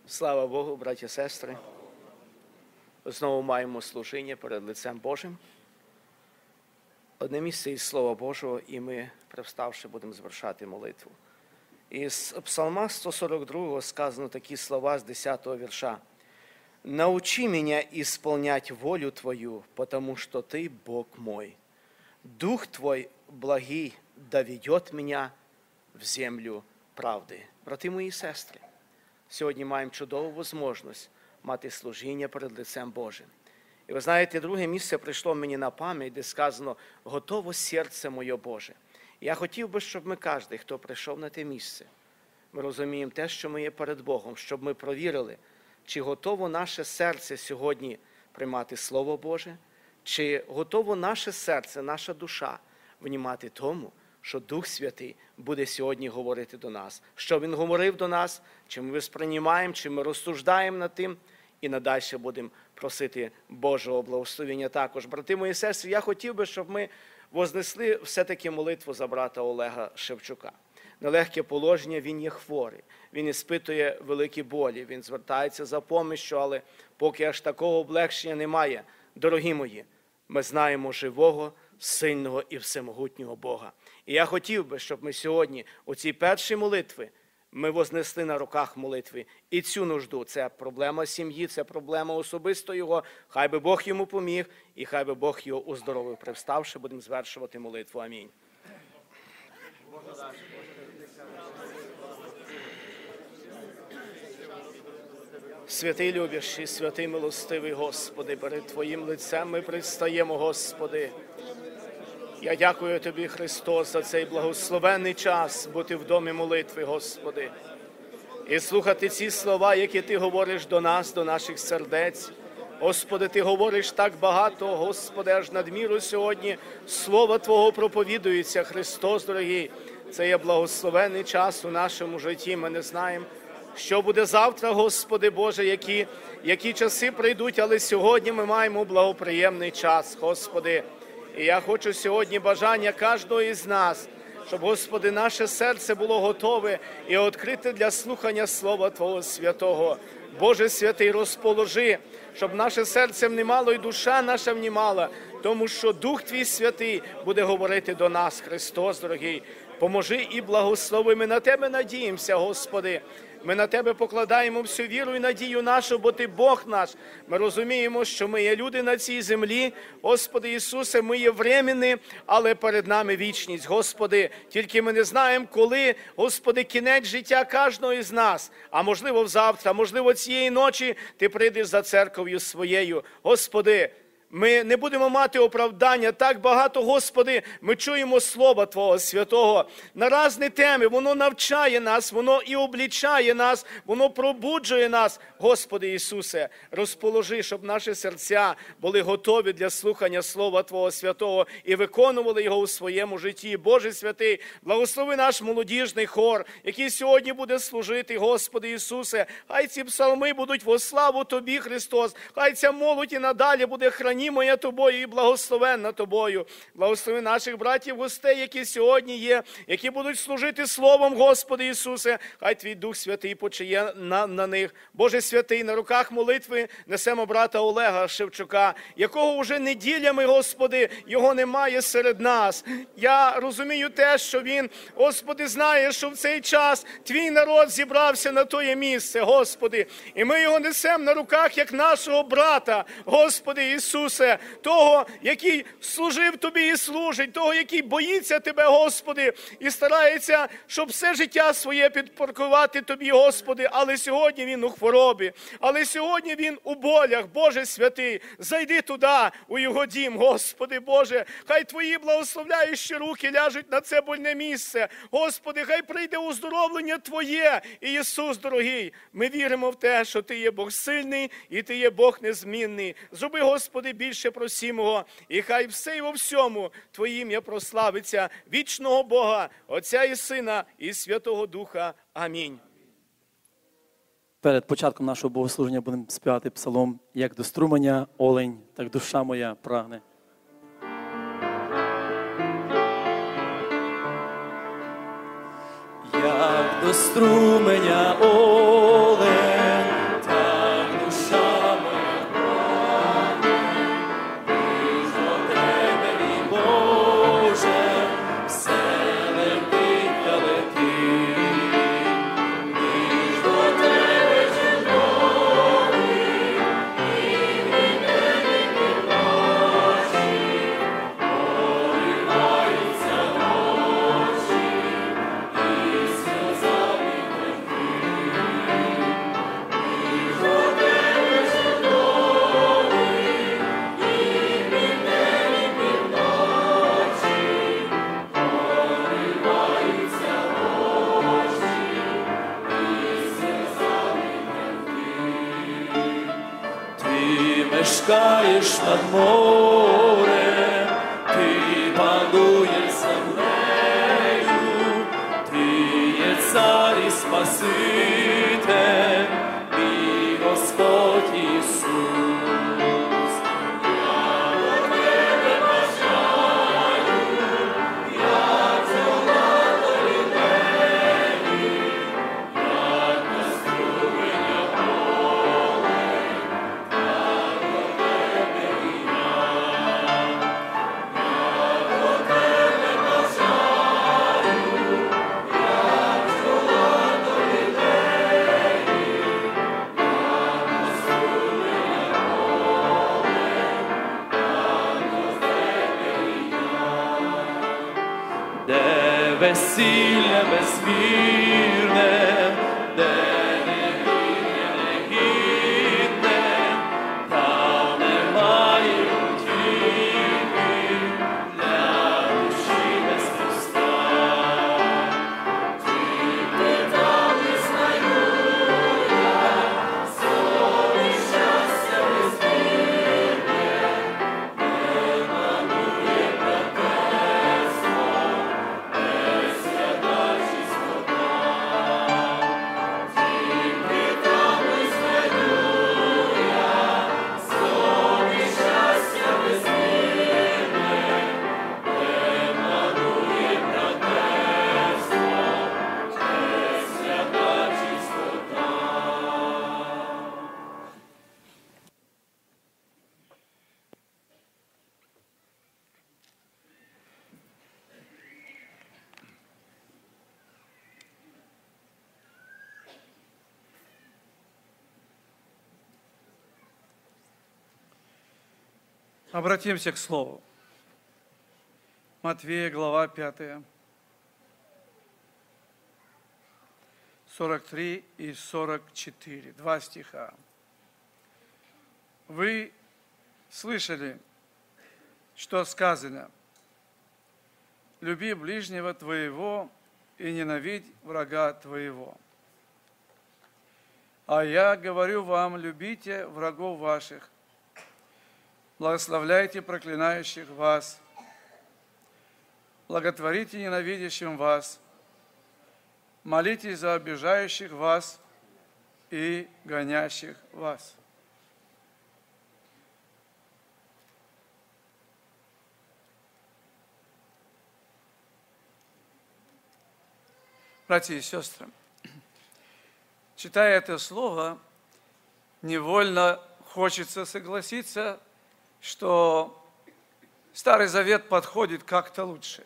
Слава Богу, браті і сестри. Знову маємо служіння перед лицем Божим. Одне місце із Слова Божого, і ми, привставши, будемо звершати молитву. Із Псалма 142 сказано такі слова з 10-го вірша. «Научи меня исполнять волю Твою, потому что Ты Бог мой. Дух Твой благий доведет меня в землю правди». Брати мої і сестри, сьогодні маємо чудову можливість мати служіння перед лицем Божим. І ви знаєте, друге місце прийшло мені на пам'ять, де сказано «Готово серце моє Боже». Я хотів би, щоб ми кожен, хто прийшов на те місце, ми розуміємо те, що ми є перед Богом, щоб ми провірили, чи готово наше серце сьогодні приймати Слово Боже, чи готово наше серце, наша душа внімати тому, що Дух Святий буде сьогодні говорити до нас. Що Він говорив до нас, чи ми сприймаємо, чи ми розсуждаємо над тим, і надальше будемо просити Божого благословення також. Брати мої сестри, я хотів би, щоб ми вознесли все-таки молитву за брата Олега Шевчука. Нелегке положення, він є хворий, він іспитує великі болі, він звертається за поміччю, але поки аж такого облегшення немає. Дорогі мої, ми знаємо живого, сильного і всемогутнього Бога. І я хотів би, щоб ми сьогодні у цій першій молитві ми вознесли на руках молитви і цю нужду. Це проблема сім'ї, це проблема особисто його. Хай би Бог йому поміг і хай би Бог його уздоровив. Привставши, будемо звершувати молитву. Амінь. Святий любящий, святий милостивий Господи, перед Твоїм лицем ми предстаємо, Господи. Я дякую Тобі, Христос, за цей благословенний час бути в домі молитви, Господи, і слухати ці слова, які Ти говориш до нас, до наших сердець. Господи, Ти говориш так багато, Господи, аж надміру сьогодні Слово Твого проповідується, Христос, дорогий. Це є благословенний час у нашому житті, ми не знаємо, що буде завтра, Господи Боже, які часи прийдуть, але сьогодні ми маємо благоприємний час, Господи. І я хочу сьогодні бажання кожного із нас, щоб, Господи, наше серце було готове і відкрите для слухання Слова Твого Святого. Боже Святий, розположи, щоб наше серце внімало і душа наша внімала, тому що Дух Твій Святий буде говорити до нас, Христос, дорогий. Поможи і благослови. Ми на Тебе надіємося, Господи. Ми на Тебе покладаємо всю віру і надію нашу, бо Ти Бог наш. Ми розуміємо, що ми є люди на цій землі. Господи Ісусе, ми є временні, але перед нами вічність. Господи, тільки ми не знаємо, коли, Господи, кінець життя кожного із нас. А можливо завтра, можливо цієї ночі Ти прийдеш за церков'ю своєю. Господи, ми не будемо мати оправдання. Так багато, Господи, ми чуємо Слова Твого Святого на різні теми. Воно навчає нас, воно і облічає нас, воно пробуджує нас. Господи Ісусе, розположи, щоб наші серця були готові для слухання Слова Твого Святого і виконували його у своєму житті. Боже Святий, благослови наш молодіжний хор, який сьогодні буде служити, Господи Ісусе. Хай ці псалми будуть во славу Тобі, Христос. Хай ця молодь і надалі буде хранімая Тобою і благословенна Тобою. Благослови наших братів, гостей, які сьогодні є, які будуть служити Словом, Господи Ісусе. Хай Твій Дух Святий почиє на них. Боже Святий, на руках молитви несемо брата Олега Шевчука, якого вже неділями, Господи, його немає серед нас. Я розумію те, що він, Господи, знає, що в цей час Твій народ зібрався на тоє місце, Господи. І ми його несемо на руках, як нашого брата, Господи Ісусе, того, який служив Тобі і служить, того, який боїться Тебе, Господи, і старається, щоб все життя своє підпоркувати Тобі, Господи, але сьогодні він у хворобі, але сьогодні він у болях. Боже Святий, зайди туди, у його дім, Господи Боже, хай Твої благословляючі руки ляжуть на це больне місце. Господи, хай прийде уздоровлення Твоє. І Ісус, дорогий, ми віримо в те, що Ти є Бог сильний і Ти є Бог незмінний. Зроби, Господи, більше просімого, і хай все і во всьому Твоє ім'я прославиться, вічного Бога, Отця і Сина, і Святого Духа. Амінь. Перед початком нашого богослуження будемо співати псалом «Як до струменя олень, так душа моя прагне». Як до струменя олень, спускаешь над морем, Ты пануешь землею, Ты є Царь и Спаситель, и Господь Иисус. Весілля безмірне, де негідне, там немає утіхи для душі без Христа. Тільки там не знаю я, собі щастя безмірне, не манує братерство. Обратимся к Слову. Матвея, глава 5, 43 и 44, 2 стиха. Вы слышали, что сказано: «Люби ближнего твоего и ненавидь врага твоего». А я говорю вам, любите врагов ваших, благословляйте проклинающих вас, благотворите ненавидящим вас, молитесь за обижающих вас и гонящих вас. Братья и сестры, читая это слово, невольно хочется согласиться, что Старый Завет подходит как-то лучше,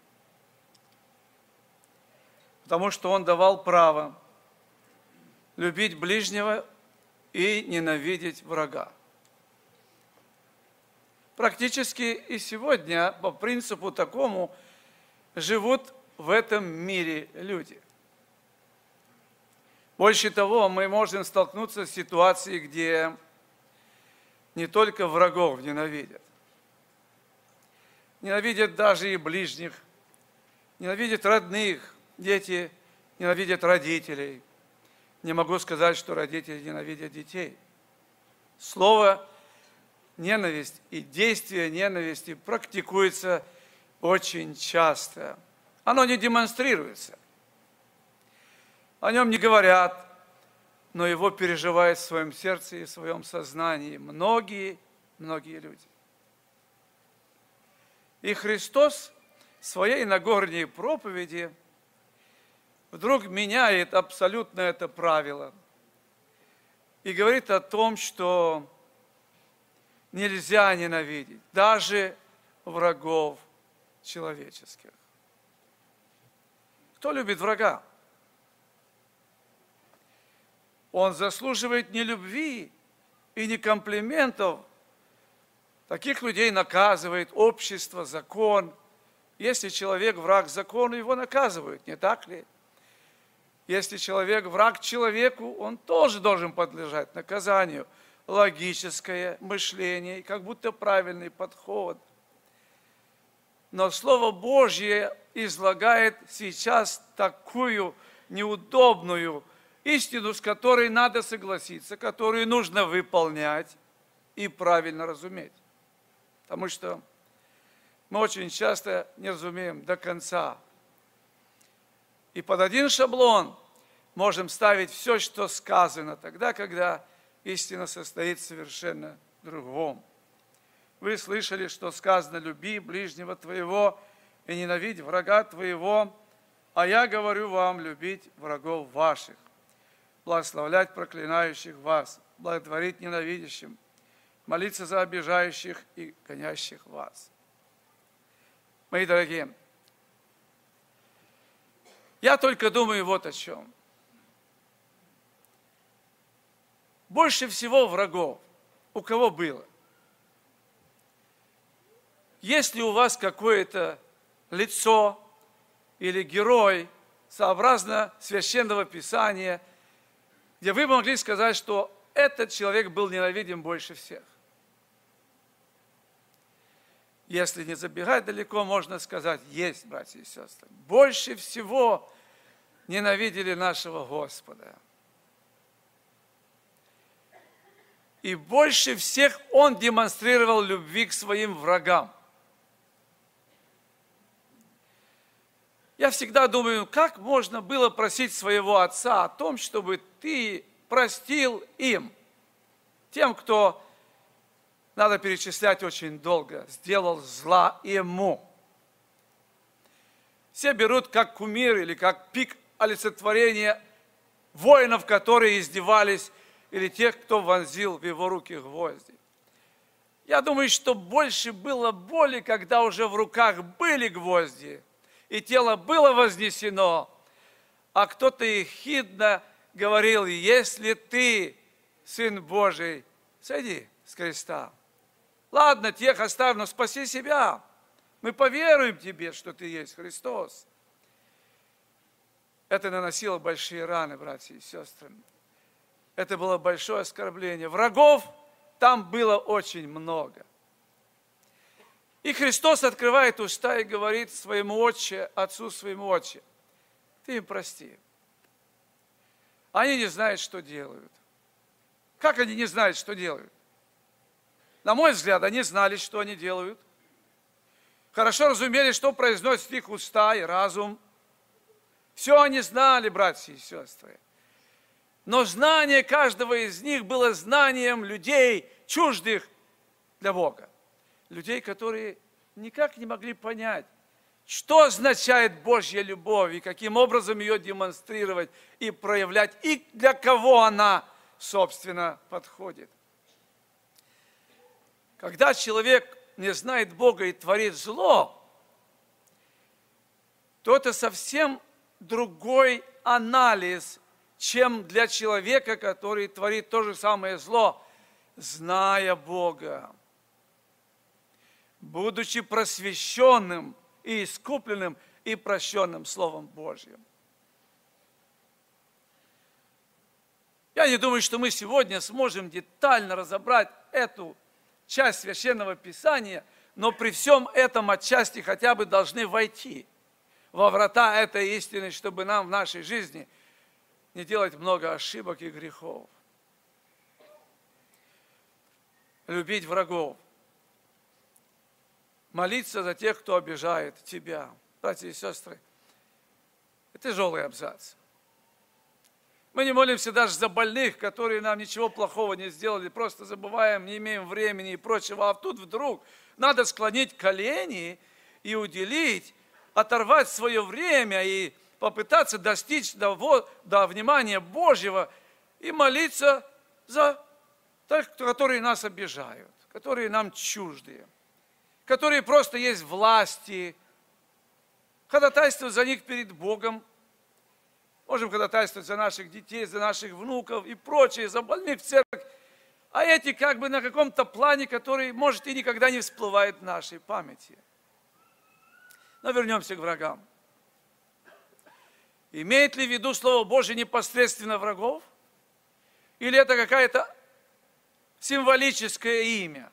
потому что он давал право любить ближнего и ненавидеть врага. Практически и сегодня по принципу такому живут в этом мире люди. Больше того, мы можем столкнуться с ситуацией, где не только врагов ненавидят. Ненавидят даже и ближних, ненавидят родных, дети ненавидят родителей. Не могу сказать, что родители ненавидят детей. Слово «ненависть» и действие ненависти практикуется очень часто. Оно не демонстрируется. О нем не говорят, но его переживают в своем сердце и в своем сознании многие люди. И Христос в своей Нагорной проповеди вдруг меняет абсолютно это правило и говорит о том, что нельзя ненавидеть даже врагов человеческих. Кто любит врага? Он заслуживает не любви и не комплиментов. Таких людей наказывает общество, закон. Если человек враг закону, его наказывают, не так ли? Если человек враг человеку, он тоже должен подлежать наказанию. Логическое мышление, как будто правильный подход. Но Слово Божье излагает сейчас такую неудобную истину, с которой надо согласиться, которую нужно выполнять. и правильно разуметь. Потому что мы очень часто не разумеем до конца. И под один шаблон можем ставить все, что сказано тогда, когда истина состоит совершенно в другом. Вы слышали, что сказано: люби ближнего твоего и ненавидь врага твоего, а я говорю вам любить врагов ваших, благословлять проклинающих вас, благотворить ненавидящим, молиться за обижающих и гонящих вас. Мои дорогие, я только думаю вот о чем. Больше всего врагов у кого было? Есть ли у вас какое-то лицо или герой, сообразно Священного Писания, где вы могли сказать, что этот человек был ненавидим больше всех? Если не забегать далеко, можно сказать: есть, братья и сестры. Больше всего ненавидели нашего Господа. И больше всех Он демонстрировал любви к своим врагам. Я всегда думаю, как можно было просить своего отца о том, чтобы ты простил им, тем, кто, надо перечислять очень долго, сделал зла ему. Все берут как кумир или как пик олицетворения воинов, которые издевались, или тех, кто вонзил в его руки гвозди. Я думаю, что больше было боли, когда уже в руках были гвозди, и тело было вознесено, а кто-то ехидно говорил: если ты Сын Божий, сойди с креста. Ладно, тех оставь, но спаси себя. Мы поверуем тебе, что ты есть Христос. Это наносило большие раны, братья и сестры. Это было большое оскорбление. Врагов там было очень много. И Христос открывает уста и говорит своему отче, отцу своему: отче, ты им прости. Они не знают, что делают. Как они не знают, что делают? На мой взгляд, они знали, что они делают. Хорошо разумели, что произносит их уста и разум. Все они знали, братья и сестры. Но знание каждого из них было знанием людей, чуждых для Бога. Людей, которые никак не могли понять, что означает Божья любовь, и каким образом ее демонстрировать и проявлять, и для кого она, собственно, подходит. Когда человек не знает Бога и творит зло, то это совсем другой анализ, чем для человека, который творит то же самое зло, зная Бога, будучи просвещенным и искупленным и прощенным Словом Божьим. Я не думаю, что мы сегодня сможем детально разобрать эту часть Священного Писания, но при всем этом отчасти хотя бы должны войти во врата этой истины, чтобы нам в нашей жизни не делать много ошибок и грехов. Любить врагов. Молиться за тех, кто обижает тебя. Братья и сестры, это тяжелый абзац. Мы не молимся даже за больных, которые нам ничего плохого не сделали, просто забываем, не имеем времени и прочего. А тут вдруг надо склонить колени и уделить, оторвать свое время и попытаться достичь до внимания Божьего и молиться за тех, которые нас обижают, которые нам чуждые, которые просто есть власти, ходатайствовать за них перед Богом. Можем ходатайствовать за наших детей, за наших внуков и прочее, за больных в церковь. А эти как бы на каком-то плане, который, может, и никогда не всплывает в нашей памяти. Но вернемся к врагам. Имеет ли в виду Слово Божие непосредственно врагов? Или это какое-то символическое имя,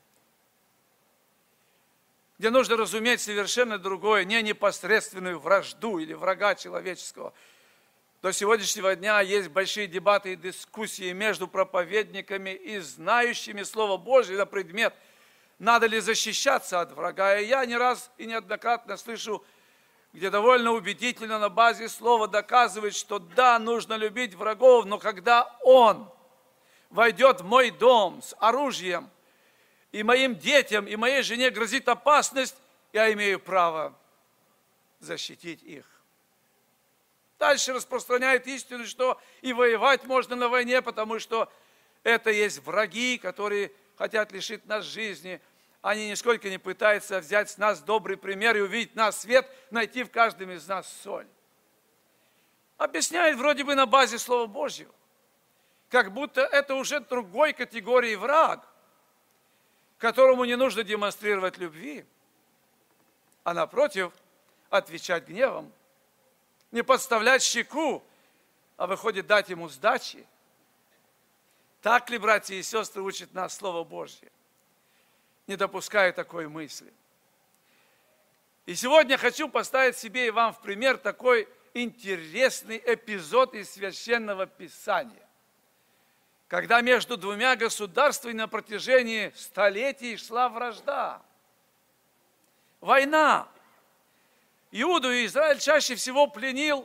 где нужно разуметь совершенно другое, не непосредственную вражду или врага человеческого, До сегодняшнего дня есть большие дебаты и дискуссии между проповедниками и знающими Слово Божье на предмет, надо ли защищаться от врага. И я не раз и неоднократно слышу, где довольно убедительно на базе слова доказывает, что да, нужно любить врагов, но когда он войдет в мой дом с оружием, и моим детям, и моей жене грозит опасность, я имею право защитить их. Дальше распространяет истину, что и воевать можно на войне, потому что это есть враги, которые хотят лишить нас жизни. Они нисколько не пытаются взять с нас добрый пример и увидеть нас свет, найти в каждом из нас соль. Объясняет вроде бы на базе Слова Божьего, как будто это уже другой категории враг, которому не нужно демонстрировать любви, а напротив, отвечать гневом, не подставлять щеку, а выходит дать ему сдачи. Так ли, братья и сестры, учит нас Слово Божье? Не допуская такой мысли. И сегодня хочу поставить себе и вам в пример такой интересный эпизод из Священного Писания, когда между двумя государствами на протяжении столетий шла вражда, война. Иуду и Израиль чаще всего пленил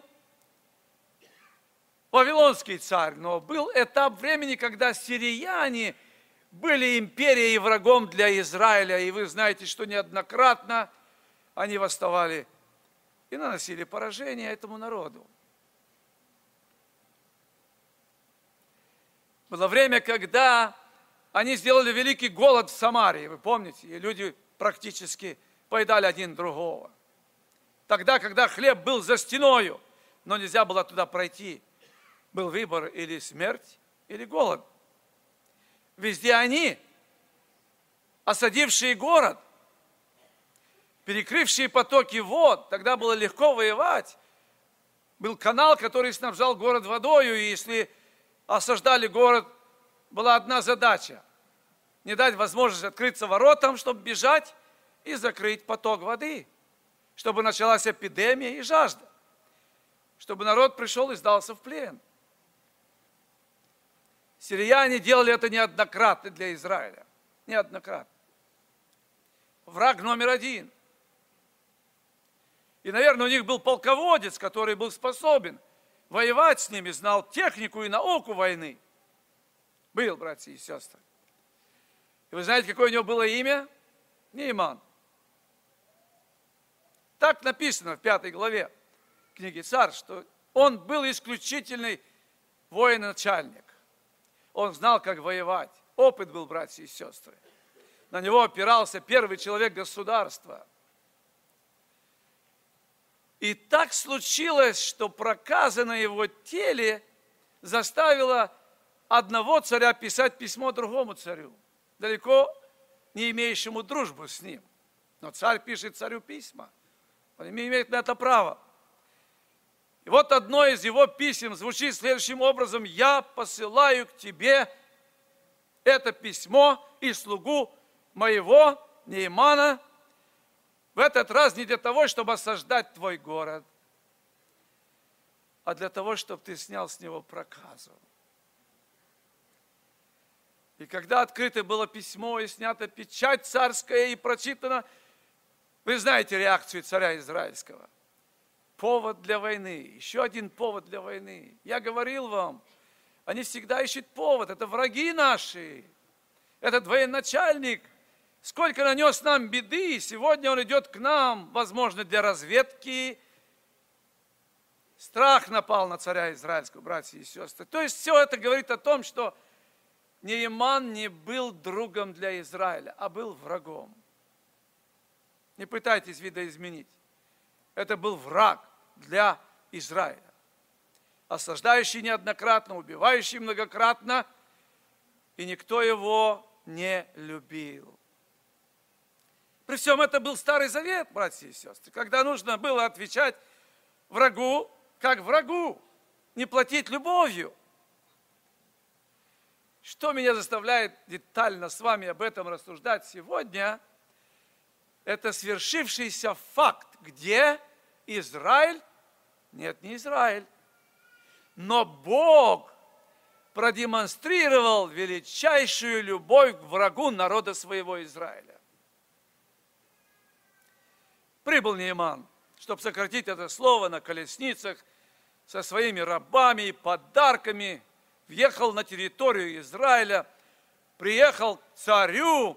вавилонский царь, но был этап времени, когда сирияне были империей и врагом для Израиля, и вы знаете, что неоднократно они восставали и наносили поражение этому народу. Было время, когда они сделали великий голод в Самарии, вы помните, и люди практически поедали один другого. Тогда, когда хлеб был за стеною, но нельзя было туда пройти, был выбор или смерть, или голод. Везде они, осадившие город, перекрывшие потоки вод, тогда было легко воевать. Был канал, который снабжал город водою, и если осаждали город, была одна задача – не дать возможность открыться воротам, чтобы бежать и закрыть поток воды, чтобы началась эпидемия и жажда, чтобы народ пришел и сдался в плен. Сирияне делали это неоднократно для Израиля. Неоднократно. Враг номер один. И, наверное, у них был полководец, который был способен воевать с ними, знал технику и науку войны. Был, братья и сестры. И вы знаете, какое у него было имя? Нейман. Так написано в 5 главе книги Царств, что он был исключительный военачальник. Он знал, как воевать. Опыт был, братья и сестры. На него опирался первый человек государства. И так случилось, что проказа на его теле заставила одного царя писать письмо другому царю, далеко не имеющему дружбу с ним. Но царь пишет царю письма. Он имеет на это право. И вот одно из его писем звучит следующим образом: «Я посылаю к тебе это письмо и слугу моего, Неймана, в этот раз не для того, чтобы осаждать твой город, а для того, чтобы ты снял с него проказу». И когда открыто было письмо и снята печать царская и прочитана, вы знаете реакцию царя израильского. Повод для войны, еще один повод для войны. Я говорил вам, они всегда ищут повод, это враги наши. Этот военачальник, сколько нанес нам беды, сегодня он идет к нам, возможно, для разведки. Страх напал на царя израильского, братья и сестры. То есть все это говорит о том, что Нейман не был другом для Израиля, а был врагом. Не пытайтесь видоизменить. Это был враг для Израиля. Осаждающий неоднократно, убивающий многократно, и никто его не любил. При всем это был Старый Завет, братья и сестры, когда нужно было отвечать врагу как врагу, не платить любовью. Что меня заставляет детально с вами об этом рассуждать сегодня? Это свершившийся факт, где Израиль, нет, не Израиль, Но Бог продемонстрировал величайшую любовь к врагу народа своего Израиля. Прибыл Нееман, чтобы сократить это слово, на колесницах со своими рабами и подарками, въехал на территорию Израиля, приехал к царю,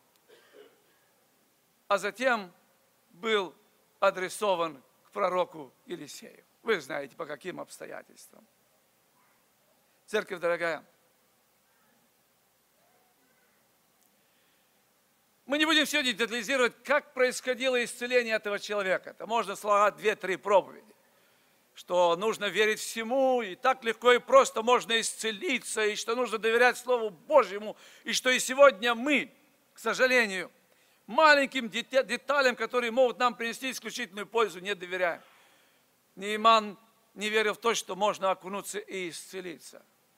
а затем был адресован к пророку Елисею. Вы знаете, по каким обстоятельствам. Церковь дорогая, мы не будем сегодня детализировать, как происходило исцеление этого человека. Это можно слагать 2-3 проповеди. Что нужно верить всему, и так легко и просто можно исцелиться, и что нужно доверять Слову Божьему, и что и сегодня мы, к сожалению, маленьким деталям, которые могут нам принести исключительную пользу, не доверяем. Нееман не верил в то, что можно окунуться и исцелиться.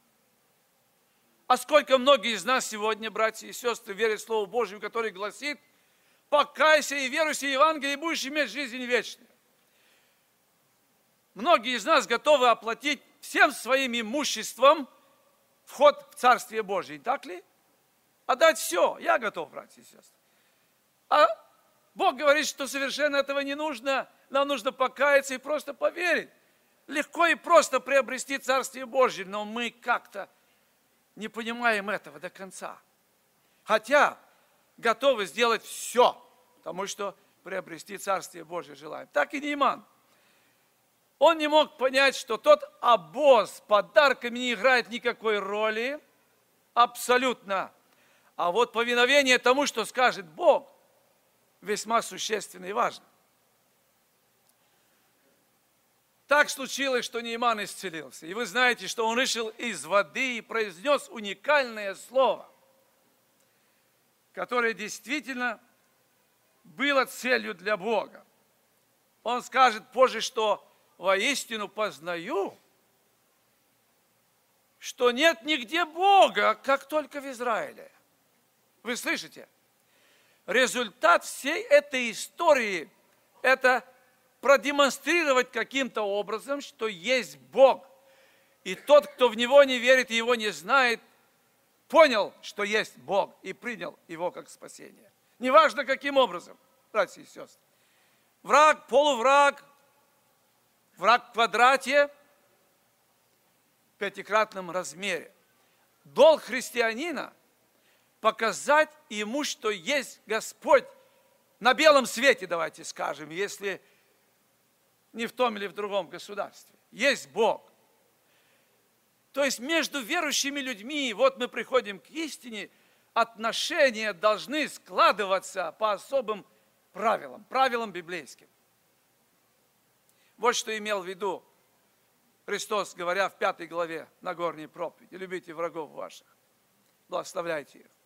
А сколько многие из нас сегодня, братья и сестры, верят в Слово Божье, которое гласит: покайся и веруйся в Евангелие, и будешь иметь жизнь вечную. Многие из нас готовы оплатить всем своим имуществом вход в Царствие Божие, так ли? Отдать все, я готов, братья и сестры. А Бог говорит, что совершенно этого не нужно, нам нужно покаяться и просто поверить. Легко и просто приобрести Царствие Божие, но мы как-то не понимаем этого до конца. Хотя готовы сделать все, потому что приобрести Царствие Божие желаем. Так и Нееман. Он не мог понять, что тот обоз с подарками не играет никакой роли, абсолютно. А вот повиновение тому, что скажет Бог, весьма существенно и важно. Так случилось, что Нееман исцелился. И вы знаете, что он вышел из воды и произнес уникальное слово, которое действительно было целью для Бога. Он скажет позже, что воистину познаю, что нет нигде Бога, как только в Израиле. Вы слышите? Результат всей этой истории – это продемонстрировать каким-то образом, что есть Бог. И тот, кто в Него не верит и Его не знает, понял, что есть Бог и принял Его как спасение. Неважно, каким образом, братья и сестры. Враг, полувраг, враг в квадрате, в пятикратном размере. Долг христианина – показать ему, что есть Господь на белом свете, давайте скажем, если не в том или в другом государстве. Есть Бог. То есть между верующими людьми, вот мы приходим к истине, отношения должны складываться по особым правилам библейским. Вот что имел в виду Христос, говоря в 5 главе Нагорней проповеди: любите врагов ваших, благословляйте их.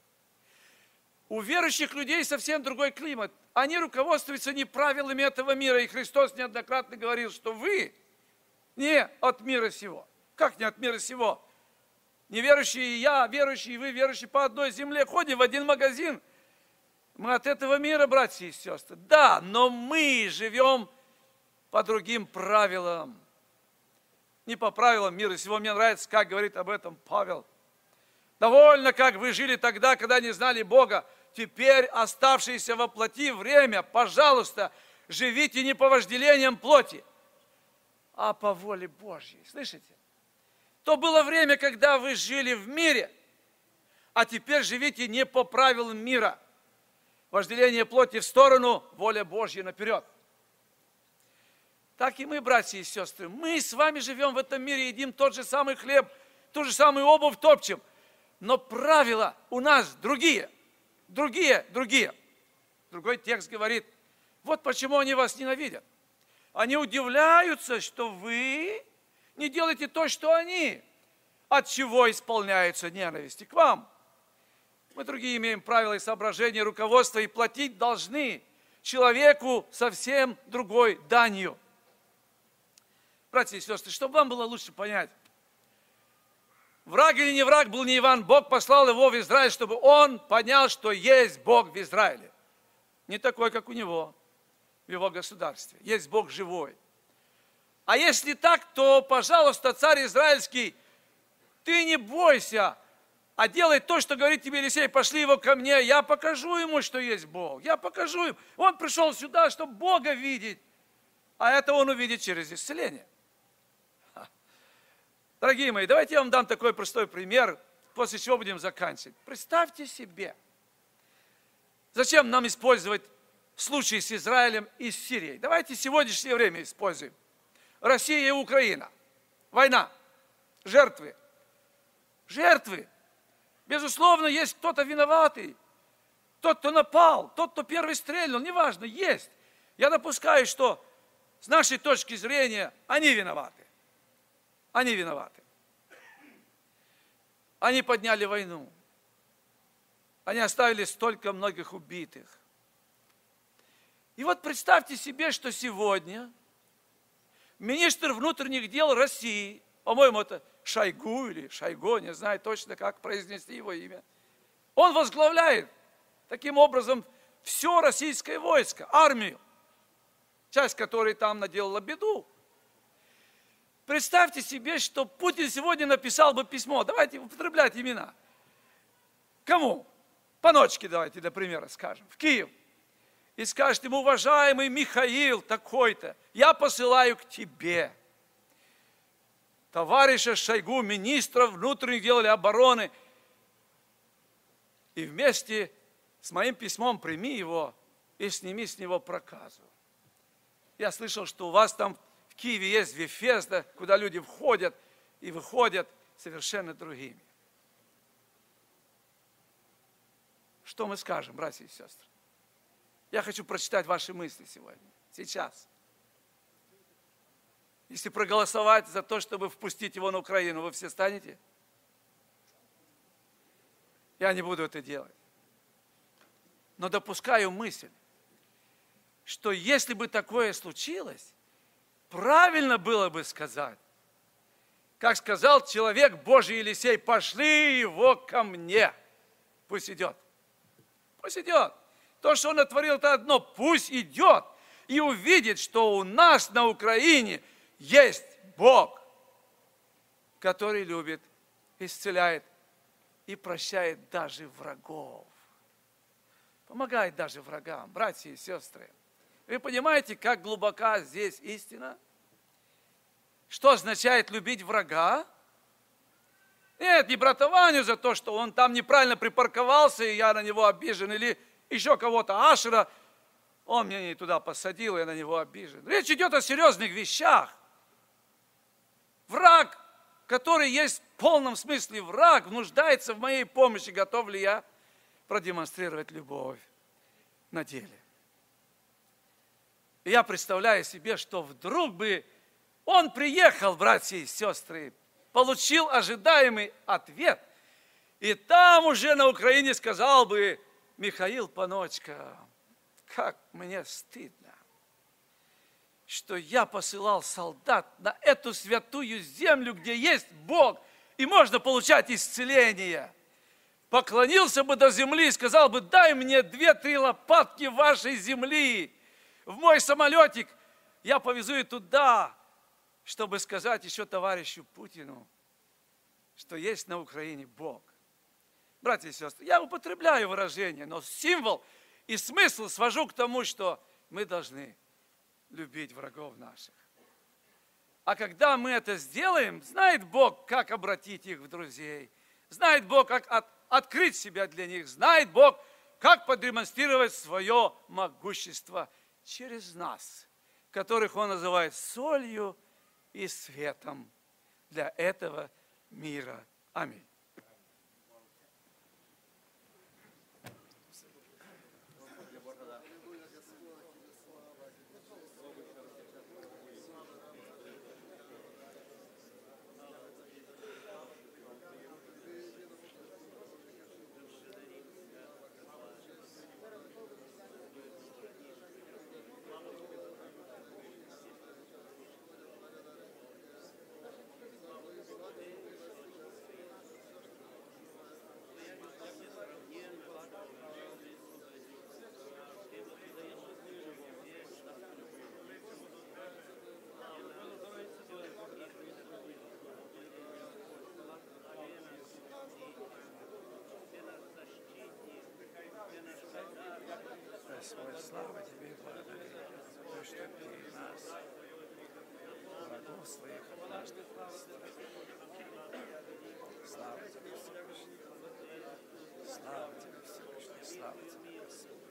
У верующих людей совсем другой климат. Они руководствуются не правилами этого мира. И Христос неоднократно говорил, что вы не от мира сего. Как не от мира сего? Неверующие и я, верующие и вы, верующие по одной земле, ходим в один магазин. Мы от этого мира, братья и сестры. Да, но мы живем по другим правилам. Не по правилам мира сего. Мне нравится, как говорит об этом Павел. Довольно, как вы жили тогда, когда не знали Бога. Теперь оставшееся во плоти время, пожалуйста, живите не по вожделениям плоти, а по воле Божьей. Слышите? То было время, когда вы жили в мире, а теперь живите не по правилам мира. Вожделение плоти в сторону, воля Божья наперед. Так и мы, братья и сестры, мы с вами живем в этом мире, едим тот же самый хлеб, ту же самую обувь топчем, но правила у нас другие. Другие. Другой текст говорит: вот почему они вас ненавидят. Они удивляются, что вы не делаете то, что они. От чего исполняется ненависть к вам? Мы другие имеем правила и соображения, руководства, и платить должны человеку совсем другой данью. Братья и сестры, чтобы вам было лучше понять, враг или не враг был Нееман, Бог послал его в Израиль, чтобы он понял, что есть Бог в Израиле. Не такой, как у него, в его государстве. Есть Бог живой. А если так, то, пожалуйста, царь израильский, ты не бойся, а делай то, что говорит тебе Елисей, пошли его ко мне, я покажу ему, что есть Бог, я покажу ему. Он пришел сюда, чтобы Бога видеть, а это он увидит через исцеление. Дорогие мои, давайте я вам дам такой простой пример, после чего будем заканчивать. Представьте себе, зачем нам использовать случаи с Израилем и с Сирией. Давайте сегодняшнее время используем. Россия и Украина. Война. Жертвы. Жертвы. Безусловно, есть кто-то виноватый. Тот, кто напал, тот, кто первый стрельнул, неважно, есть. Я допускаю, что с нашей точки зрения они виноваты. Они виноваты. Они подняли войну. Они оставили столько многих убитых. И вот представьте себе, что сегодня министр внутренних дел России, по-моему, это Шойгу или Шойго, не знаю точно, как произнести его имя, он возглавляет таким образом все российское войско, армию, часть которой там наделала беду. Представьте себе, что Путин сегодня написал бы письмо, давайте употреблять имена. Кому? Паночке давайте для примера скажем, в Киев. И скажет ему: уважаемый Михаил такой-то, я посылаю к тебе товарища Шойгу, министра внутренних дел или обороны, и вместе с моим письмом прими его и сними с него проказу. Я слышал, что у вас там в Киеве есть Вефезда, куда люди входят и выходят совершенно другими. Что мы скажем, братья и сестры? Я хочу прочитать ваши мысли сегодня, сейчас. Если проголосовать за то, чтобы впустить его на Украину, вы все станете? Я не буду это делать. Но допускаю мысль, что если бы такое случилось, правильно было бы сказать, как сказал человек Божий Елисей: пошли его ко мне. Пусть идет. Пусть идет. То, что он натворил, это одно. Пусть идет и увидит, что у нас на Украине есть Бог, который любит, исцеляет и прощает даже врагов. Помогает даже врагам, братья и сестры. Вы понимаете, как глубока здесь истина? Что означает любить врага? Нет, не братованию за то, что он там неправильно припарковался, и я на него обижен, или еще кого-то, Ашера, он меня не туда посадил, и я на него обижен. Речь идет о серьезных вещах. Враг, который есть в полном смысле враг, нуждается в моей помощи. Готов ли я продемонстрировать любовь на деле? И я представляю себе, что вдруг бы он приехал, братья и сестры, получил ожидаемый ответ, и там уже на Украине сказал бы: Михаил Паночка, как мне стыдно, что я посылал солдат на эту святую землю, где есть Бог, и можно получать исцеление. Поклонился бы до земли и сказал бы: дай мне 2-3 лопатки вашей земли в мой самолетик, я повезу и туда, чтобы сказать еще товарищу Путину, что есть на Украине Бог. Братья и сестры, я употребляю выражение, но символ и смысл свожу к тому, что мы должны любить врагов наших. А когда мы это сделаем, знает Бог, как обратить их в друзей. Знает Бог, как открыть себя для них. Знает Бог, как продемонстрировать свое могущество через нас, которых Он называет солью и светом для этого мира. Аминь. рабов своих однажды. Слава тебе, Всевышний. Слава тебе, Всевышний. Слава тебе, Господь.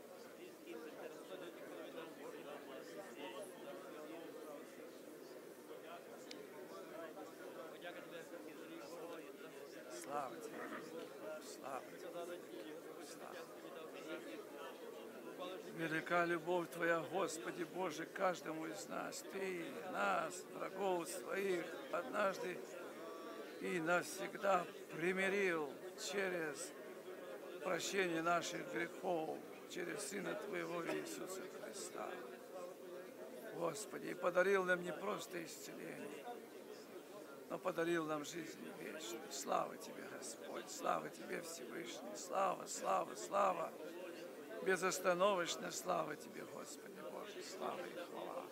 Слава тебе, слава тебе, слава. Велика любовь Твоя, Господи Боже, каждому из нас. Ты нас, врагов своих, однажды и навсегда примирил через прощение наших грехов, через Сына Твоего Иисуса Христа. Господи, и подарил нам не просто исцеление, но подарил нам жизнь вечную. Слава Тебе, Господь, слава Тебе, Всевышний, слава, слава, слава. Безостановочно слава Тебе, Господи Боже, слава и хвала.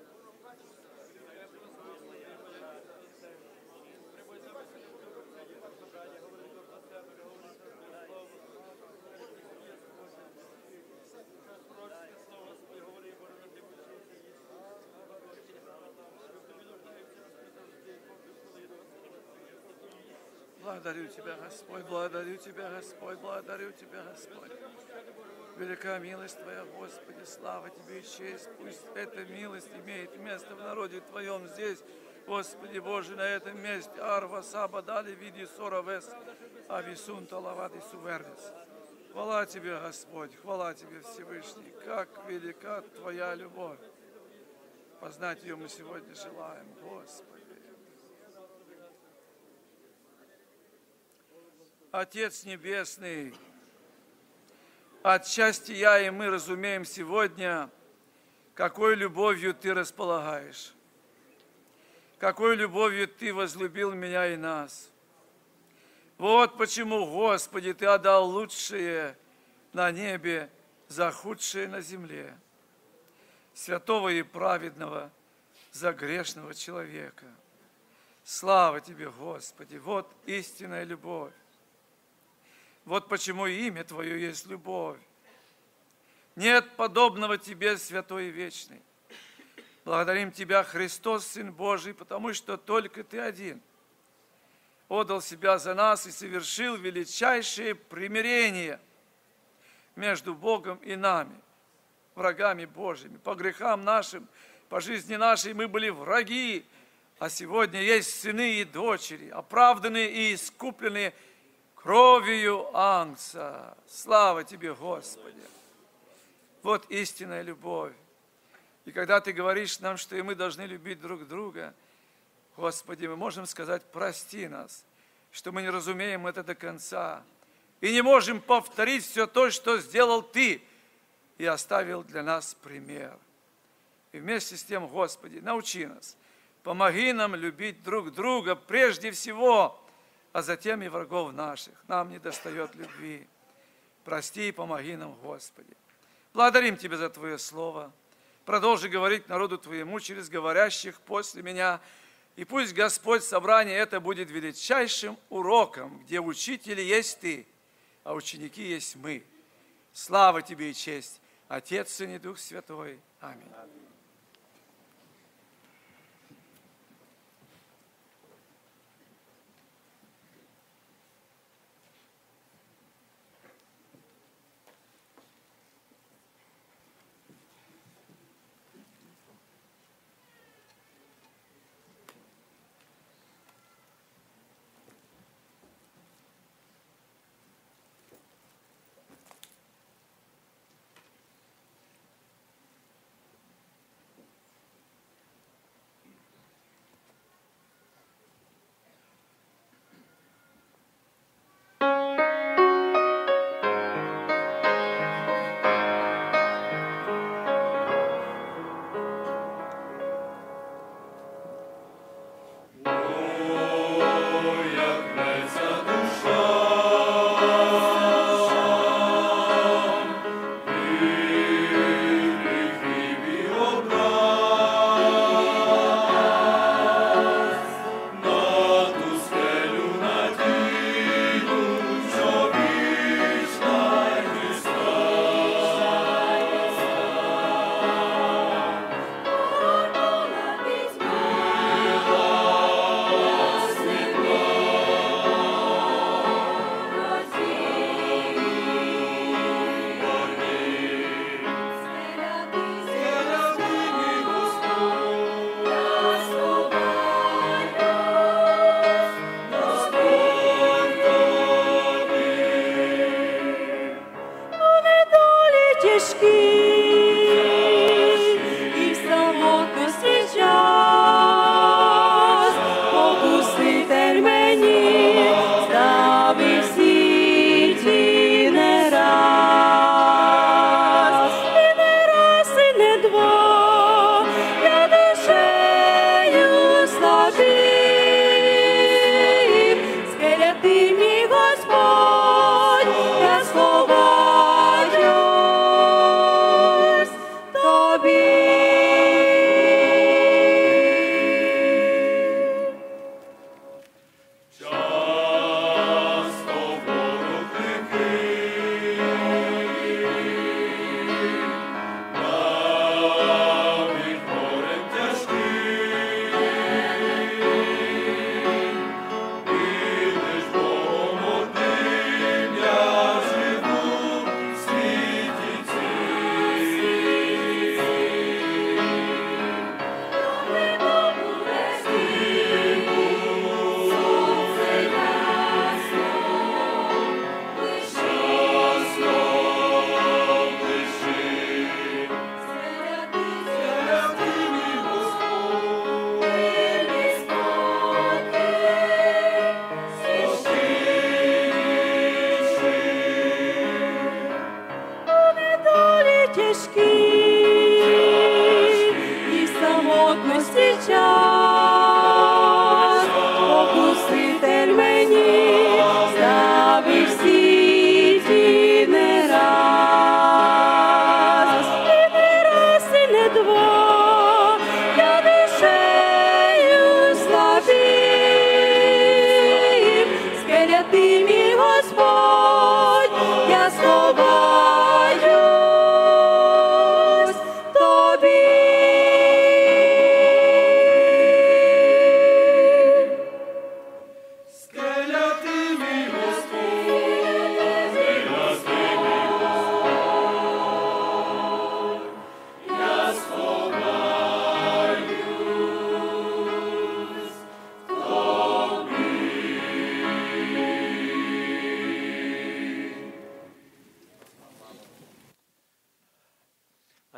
Благодарю Тебя, Господь, благодарю Тебя, Господь, благодарю Тебя, Господь. Велика милость Твоя, Господи, слава Тебе и честь. Пусть эта милость имеет место в народе Твоем здесь, Господи Боже, на этом месте. Арва саба дали види соравес, ависун талавады сувернес. Хвала Тебе, Господь, хвала Тебе, Всевышний, как велика Твоя любовь. Познать ее мы сегодня желаем, Господи. Отец Небесный, отчасти я и мы разумеем сегодня, какой любовью Ты располагаешь, какой любовью Ты возлюбил меня и нас. Вот почему, Господи, Ты отдал лучшее на небе за худшее на земле, святого и праведного за грешного человека. Слава Тебе, Господи, вот истинная любовь. Вот почему имя Твое есть любовь. Нет подобного Тебе, Святой и Вечный. Благодарим Тебя, Христос, Сын Божий, потому что только Ты один отдал Себя за нас и совершил величайшее примирение между Богом и нами, врагами Божьими. По грехам нашим, по жизни нашей мы были враги, а сегодня есть сыны и дочери, оправданные и искупленные кровью Агнца. Слава Тебе, Господи! Вот истинная любовь. И когда Ты говоришь нам, что и мы должны любить друг друга, Господи, мы можем сказать: прости нас, что мы не разумеем это до конца и не можем повторить все то, что сделал Ты и оставил для нас пример. И вместе с тем, Господи, научи нас, помоги нам любить друг друга прежде всего, а затем и врагов наших. Нам недостает любви. Прости и помоги нам, Господи. Благодарим Тебя за Твое Слово. Продолжи говорить народу Твоему через говорящих после меня. И пусть, Господь, собрание это будет величайшим уроком, где учители есть Ты, а ученики есть мы. Слава Тебе и честь, Отец, Сын и Дух Святой. Аминь.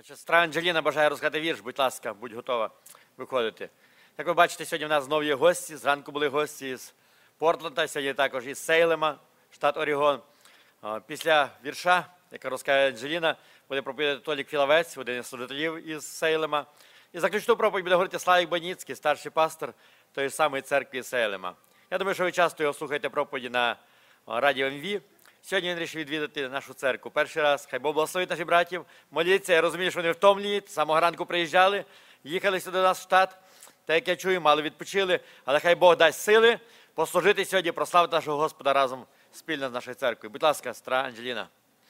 Значить, сестра Анджеліна бажає розказати вірш. Будь ласка, будь готова виходити. Як ви бачите, сьогодні в нас знову є гості. Зранку були гості з Портленда, сьогодні також із Сейлема, штат Орегон. Після вірша, яка розкаже Анджеліна, буде проповідати Толік Філавець, один із служителів із Сейлема. І заключну проповідь буде говорити Славік Баніцький, старший пастор тої ж самої церкви Сейлема. Я думаю, що ви часто його слухаєте проповіді на радіо МВ. Сьогодні він вирішив відвідати нашу церкву. Перший раз, хай Бог благословить наших братів, моліться. Я розумію, що вони втомлені, з самого ранку приїжджали, їхали сюди до нас в штат. Та, як я чую, мало відпочили, але хай Бог дасть сили послужити сьогодні, прославити нашого Господа разом спільно з нашою церквою. Будь ласка, сестра Анджеліна.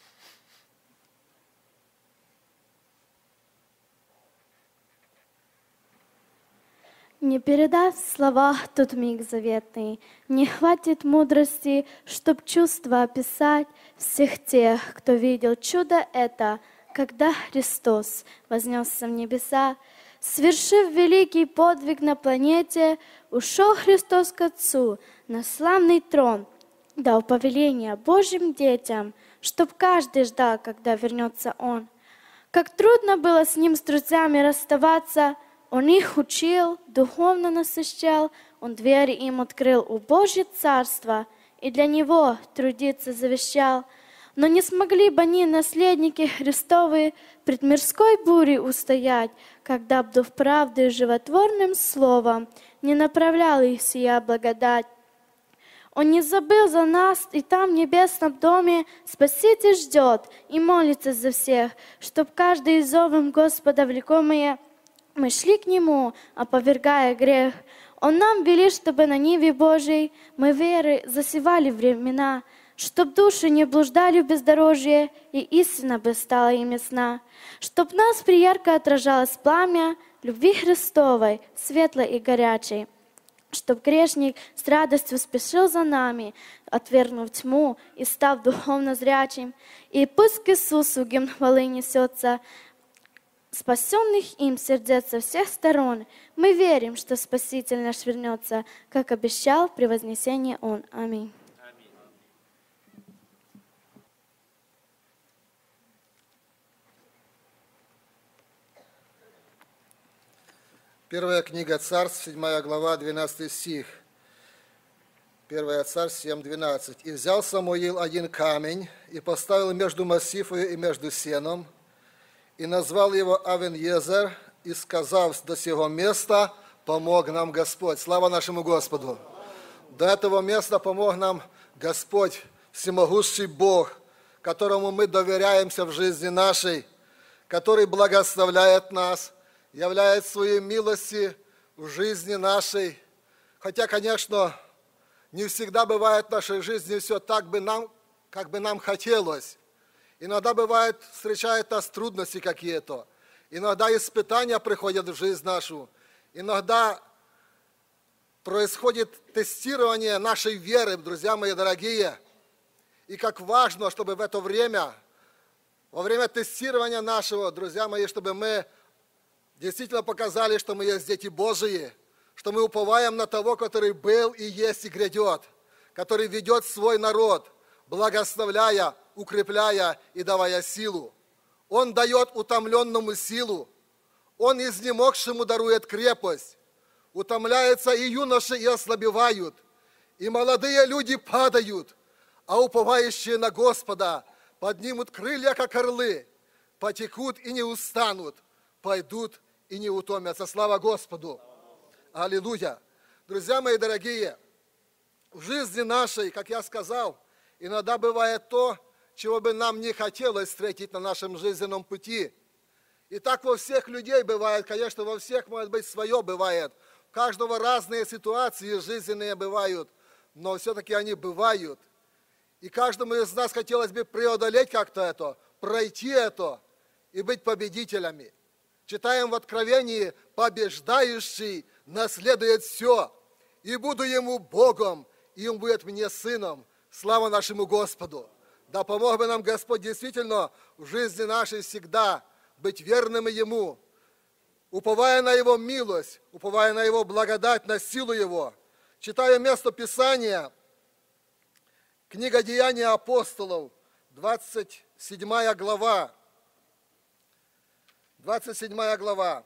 Не передав в словах тот миг заветный, не хватит мудрости, чтоб чувства описать всех тех, кто видел чудо это, когда Христос вознесся в небеса. Свершив великий подвиг на планете, ушел Христос к Отцу на славный трон, дал повеление Божьим детям, чтоб каждый ждал, когда вернется Он. Как трудно было с Ним, с друзьями расставаться, Он их учил, духовно насыщал, Он двери им открыл у Божье Царство и для Него трудиться завещал. Но не смогли бы они, наследники Христовы, пред мирской бурей устоять, когда б дух правды животворным словом не направлял их сия благодать. Он не забыл за нас, и там в небесном доме Спаситель ждет и молится за всех, чтоб каждый из зовом Господа влекомые мы шли к Нему, опровергая грех. Он нам велит, чтобы на ниве Божией мы веры засевали времена, чтоб души не блуждали в бездорожье, и истина бы стала им ясна, чтоб нас приярко отражалось пламя любви Христовой, светлой и горячей, чтоб грешник с радостью спешил за нами, отвергнув тьму и став духовно зрячим. И пусть к Иисусу гимн хвалы несется, спасенных им сердец со всех сторон. Мы верим, что Спаситель наш вернется, как обещал при вознесении Он. Аминь. Первая книга Царств, 7 глава, 12 стих. Первая Царств 7:12. «И взял Самуил один камень, и поставил между массифою и между сеном, и назвал его Авен-Езер, и сказав до сего места, помог нам Господь». Слава нашему Господу! До этого места помог нам Господь, всемогущий Бог, которому мы доверяемся в жизни нашей, который благословляет нас, являет свои милости в жизни нашей. Хотя, конечно, не всегда бывает в нашей жизни все так, как бы нам хотелось. Иногда бывает, встречают нас трудности какие-то. Иногда испытания приходят в жизнь нашу. Иногда происходит тестирование нашей веры, друзья мои дорогие. И как важно, чтобы в это время, во время тестирования нашего, друзья мои, чтобы мы действительно показали, что мы есть дети Божии, что мы уповаем на того, который был и есть и грядет, который ведет свой народ, благословляя, укрепляя и давая силу. Он дает утомленному силу, Он изнемогшему дарует крепость. Утомляются и юноши, и ослабевают, и молодые люди падают, а уповающие на Господа поднимут крылья, как орлы, потекут и не устанут, пойдут и не утомятся. Слава Господу! Аллилуйя! Друзья мои дорогие, в жизни нашей, как я сказал, иногда бывает то, чего бы нам не хотелось встретить на нашем жизненном пути. И так во всех людей бывает, конечно, во всех, может быть, свое бывает. У каждого разные ситуации жизненные бывают, но все-таки они бывают. И каждому из нас хотелось бы преодолеть как-то это, пройти это и быть победителями. Читаем в Откровении: «Побеждающий наследует все, и буду ему Богом, и он будет мне сыном». Слава нашему Господу! Да помог бы нам Господь действительно в жизни нашей всегда быть верными Ему, уповая на Его милость, уповая на Его благодать, на силу Его. Читаю место Писания, книга Деяний апостолов, 27 глава. 27 глава.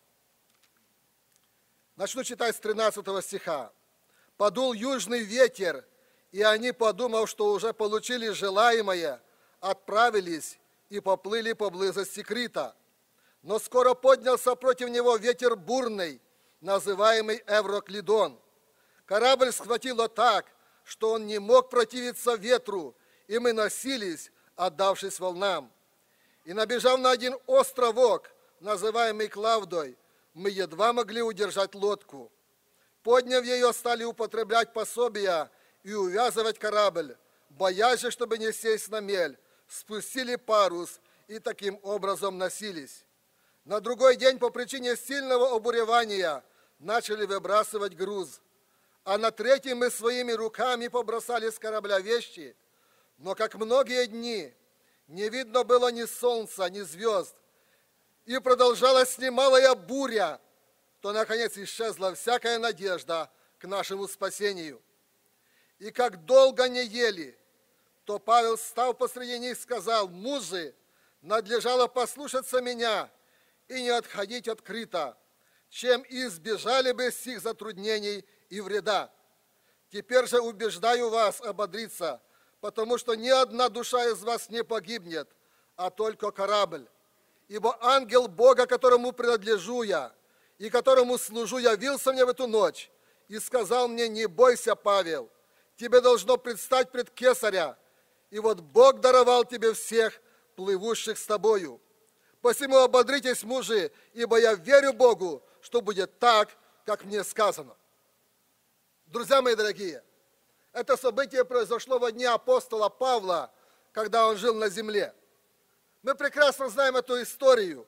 Начну читать с 13 стиха. «Подул южный ветер, и они, подумав, что уже получили желаемое, отправились и поплыли поблизости Крита. Но скоро поднялся против него ветер бурный, называемый Евроклидон. Корабль схватило так, что он не мог противиться ветру, и мы носились, отдавшись волнам. И набежав на один островок, называемый Клавдой, мы едва могли удержать лодку. Подняв ее, стали употреблять пособия и увязывать корабль, боясь же, чтобы не сесть на мель, спустили парус и таким образом носились. На другой день по причине сильного обуревания начали выбрасывать груз, а на третий мы своими руками побросали с корабля вещи, но как многие дни не видно было ни солнца, ни звезд, и продолжалась немалая буря, то, наконец, исчезла всякая надежда к нашему спасению. И как долго не ели, то Павел, став посреди них, сказал: «Мужи, надлежало послушаться меня и не отходить от Крита, чем избежали бы сих затруднений и вреда. Теперь же убеждаю вас ободриться, потому что ни одна душа из вас не погибнет, а только корабль. Ибо ангел Бога, которому принадлежу я и которому служу, явился мне в эту ночь и сказал мне: не бойся, Павел, тебе должно предстать пред Кесаря, и вот Бог даровал тебе всех плывущих с тобою. Посему ободритесь, мужи, ибо я верю Богу, что будет так, как мне сказано». Друзья мои дорогие, это событие произошло во дни апостола Павла, когда он жил на земле. Мы прекрасно знаем эту историю.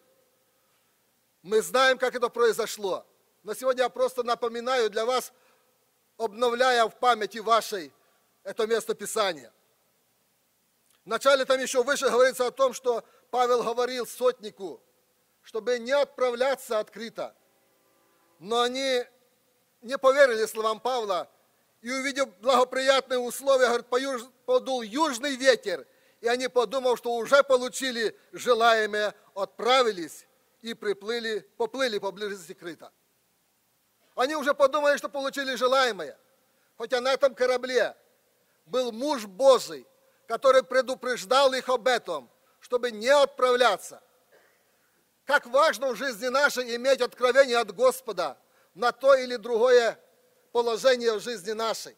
Мы знаем, как это произошло. Но сегодня я просто напоминаю для вас, обновляя в памяти вашей это место Писания. Вначале там еще выше говорится о том, что Павел говорил сотнику, чтобы не отправляться открыто. Но они не поверили словам Павла, и, увидев благоприятные условия, говорит, подул южный ветер, и они, подумав, что уже получили желаемое, отправились и поплыли поблизости Крита. Они уже подумали, что получили желаемое. Хотя на этом корабле был муж Божий, который предупреждал их об этом, чтобы не отправляться. Как важно в жизни нашей иметь откровение от Господа на то или другое положение в жизни нашей.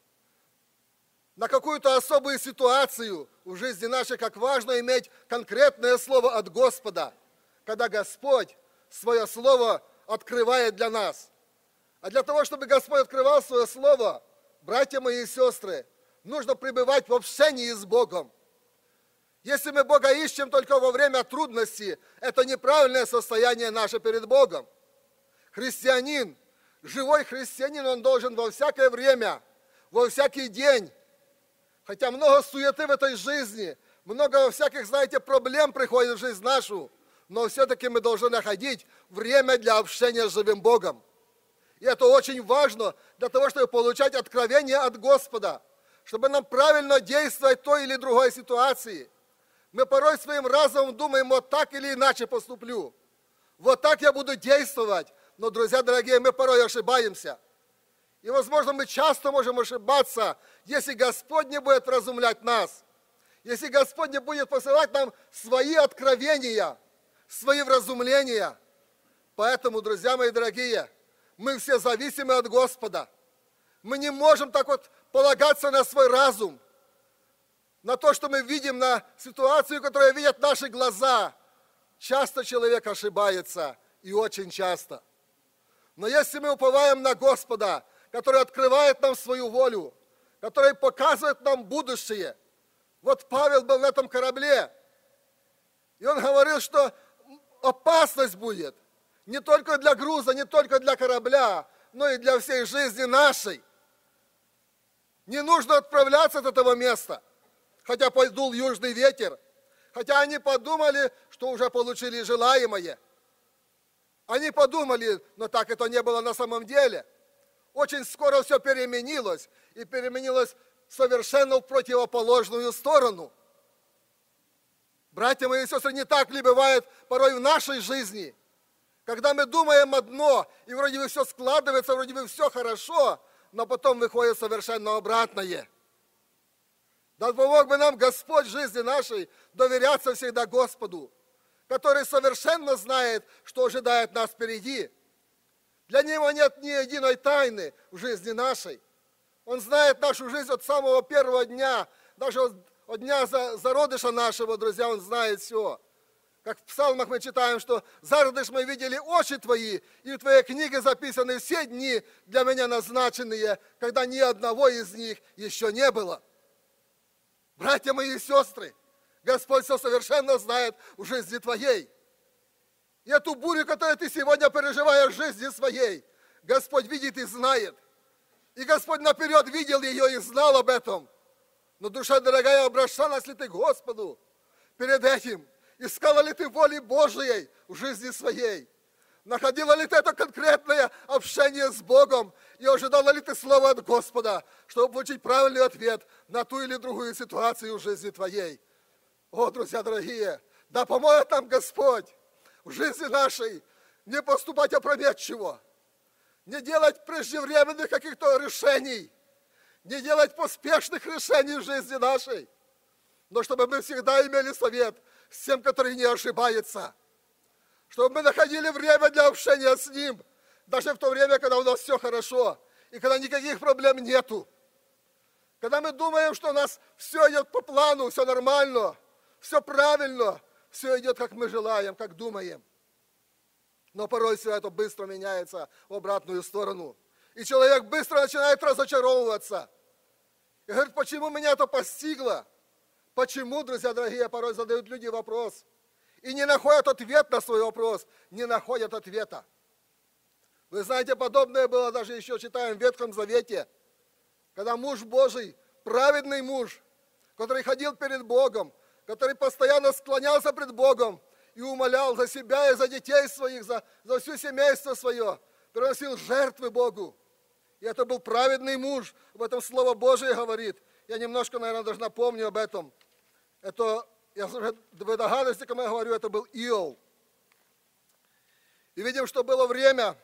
На какую-то особую ситуацию в жизни нашей, как важно иметь конкретное слово от Господа, когда Господь свое слово открывает для нас. А для того, чтобы Господь открывал свое слово, братья мои и сестры, нужно пребывать в общении с Богом. Если мы Бога ищем только во время трудностей, это неправильное состояние наше перед Богом. Христианин, живой христианин, он должен во всякое время, во всякий день, хотя много суеты в этой жизни, много всяких, знаете, проблем приходит в жизнь нашу, но все-таки мы должны находить время для общения с живым Богом. И это очень важно для того, чтобы получать откровение от Господа, чтобы нам правильно действовать в той или другой ситуации. Мы порой своим разумом думаем, вот так или иначе поступлю. Вот так я буду действовать. Но, друзья дорогие, мы порой ошибаемся. И, возможно, мы часто можем ошибаться, если Господь не будет вразумлять нас. Если Господь не будет посылать нам свои откровения, свои вразумления. Поэтому, друзья мои дорогие, мы все зависимы от Господа. Мы не можем так вот полагаться на свой разум, на то, что мы видим, на ситуацию, которую видят наши глаза. Часто человек ошибается, и очень часто. Но если мы уповаем на Господа, который открывает нам свою волю, который показывает нам будущее. Вот Павел был на этом корабле, и он говорил, что опасность будет не только для груза, не только для корабля, но и для всей жизни нашей. Не нужно отправляться от этого места, хотя подул южный ветер, хотя они подумали, что уже получили желаемое. Они подумали, но так это не было на самом деле. Очень скоро все переменилось, и переменилось совершенно в противоположную сторону. Братья мои и сестры, не так ли бывает порой в нашей жизни? Когда мы думаем одно, и вроде бы все складывается, вроде бы все хорошо, но потом выходит совершенно обратное. Да помог бы нам Господь в жизни нашей доверяться всегда Господу, который совершенно знает, что ожидает нас впереди. Для Него нет ни единой тайны в жизни нашей. Он знает нашу жизнь от самого первого дня, даже от дня зародыша нашего, друзья, Он знает все. Как в псалмах мы читаем, что зародыш мы видели очи Твои, и в Твоей книге записаны все дни для меня назначенные, когда ни одного из них еще не было. Братья мои и сестры, Господь все совершенно знает в жизни твоей. И эту бурю, которую ты сегодня переживаешь в жизни своей, Господь видит и знает. И Господь наперед видел ее и знал об этом. Но, душа дорогая, обращалась ли ты к Господу перед этим? Искала ли ты воли Божией в жизни своей? Находила ли ты это конкретное общение с Богом? И ожидала ли ты слова от Господа, чтобы получить правильный ответ на ту или другую ситуацию в жизни твоей? О, друзья дорогие, да поможет нам Господь в жизни нашей не поступать опрометчиво, не делать преждевременных каких-то решений, не делать поспешных решений в жизни нашей, но чтобы мы всегда имели совет с тем, который не ошибается. Чтобы мы находили время для общения с Ним, даже в то время, когда у нас все хорошо, и когда никаких проблем нету. Когда мы думаем, что у нас все идет по плану, все нормально, все правильно, все идет, как мы желаем, как думаем. Но порой все это быстро меняется в обратную сторону. И человек быстро начинает разочаровываться. И говорит, почему меня это постигло? Почему, друзья дорогие, порой задают люди вопрос. И не находят ответ на свой вопрос, не находят ответа. Вы знаете, подобное было даже еще, читаем в Ветхом Завете, когда муж Божий, праведный муж, который ходил перед Богом, который постоянно склонялся пред Богом и умолял за себя и за детей своих, за все семейство свое, приносил жертвы Богу. И это был праведный муж, об этом Слово Божие говорит. Я немножко, наверное, даже напомню об этом. Это, вы догадываетесь, как я говорю, это был Иов. И видим, что было время,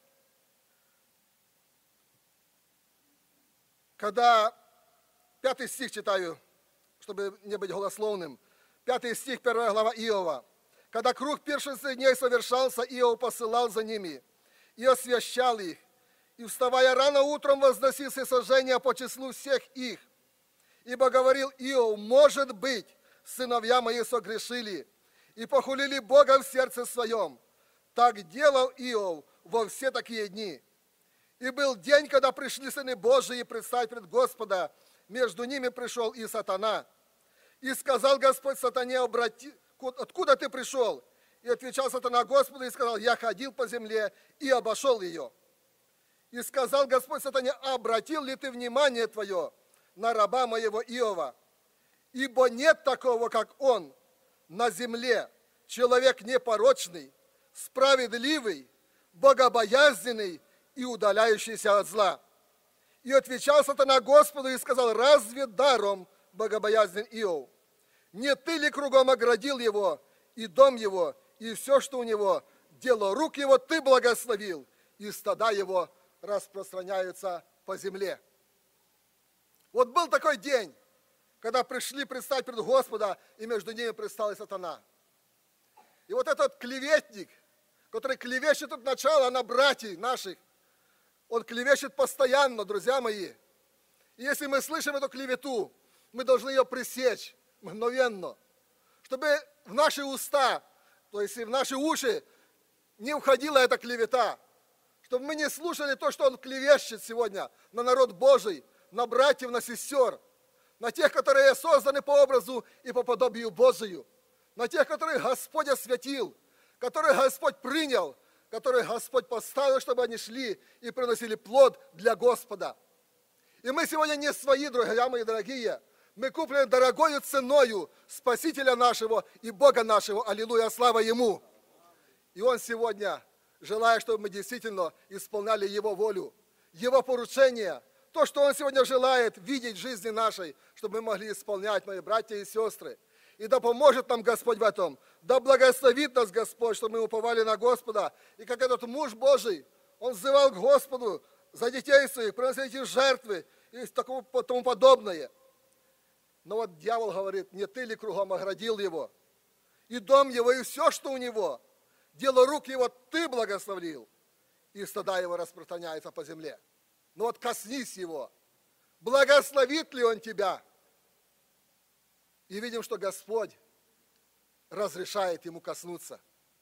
когда, 5 стих читаю, чтобы не быть голословным, 5 стих, 1 глава Иова. Когда круг пиршественных дней совершался, Иов посылал за ними и освящал их, и, вставая рано утром, возносил всесожжения по числу всех их. Ибо говорил Иов, может быть, сыновья мои согрешили и похулили Бога в сердце своем. Так делал Иов во все такие дни. И был день, когда пришли сыны Божии предстать пред Господа. Между ними пришел и сатана. И сказал Господь сатане, откуда ты пришел? И отвечал сатана Господу и сказал, я ходил по земле и обошел ее. И сказал Господь сатане, обратил ли ты внимание твое на раба моего Иова? Ибо нет такого, как он на земле, человек непорочный, справедливый, богобоязненный и удаляющийся от зла. И отвечал сатана Господу и сказал, разве даром богобоязнен Иов? Не ты ли кругом оградил его, и дом его, и все, что у него, дело рук его ты благословил, и стада его распространяются по земле. Вот был такой день, когда пришли предстать пред Господа, и между ними предстал и сатана. И вот этот клеветник, который клевещет от начала на братьев наших, он клевещет постоянно, друзья мои. И если мы слышим эту клевету, мы должны ее пресечь мгновенно, чтобы в наши уста, то есть в наши уши не входила эта клевета, чтобы мы не слушали то, что он клевещет сегодня на народ Божий, на братьев, на сестер, на тех, которые созданы по образу и по подобию Божию, на тех, которых Господь освятил, которых Господь принял, которых Господь поставил, чтобы они шли и приносили плод для Господа. И мы сегодня не свои, друзья мои дорогие, мы куплены дорогою ценою Спасителя нашего и Бога нашего, аллилуйя, слава Ему. И Он сегодня желает, чтобы мы действительно исполняли Его волю, Его поручения, то, что Он сегодня желает видеть в жизни нашей, чтобы мы могли исполнять, мои братья и сестры. И да поможет нам Господь в этом. Да благословит нас Господь, чтобы мы уповали на Господа. И как этот муж Божий, он взывал к Господу за детей своих, приносил эти жертвы и тому подобное. Но вот дьявол говорит, не ты ли кругом оградил его? И дом его, и все, что у него. Дело рук его ты благословил. И стада его распространяется по земле. Но вот коснись его. Благословит ли он тебя? И видим, что Господь разрешает ему коснуться.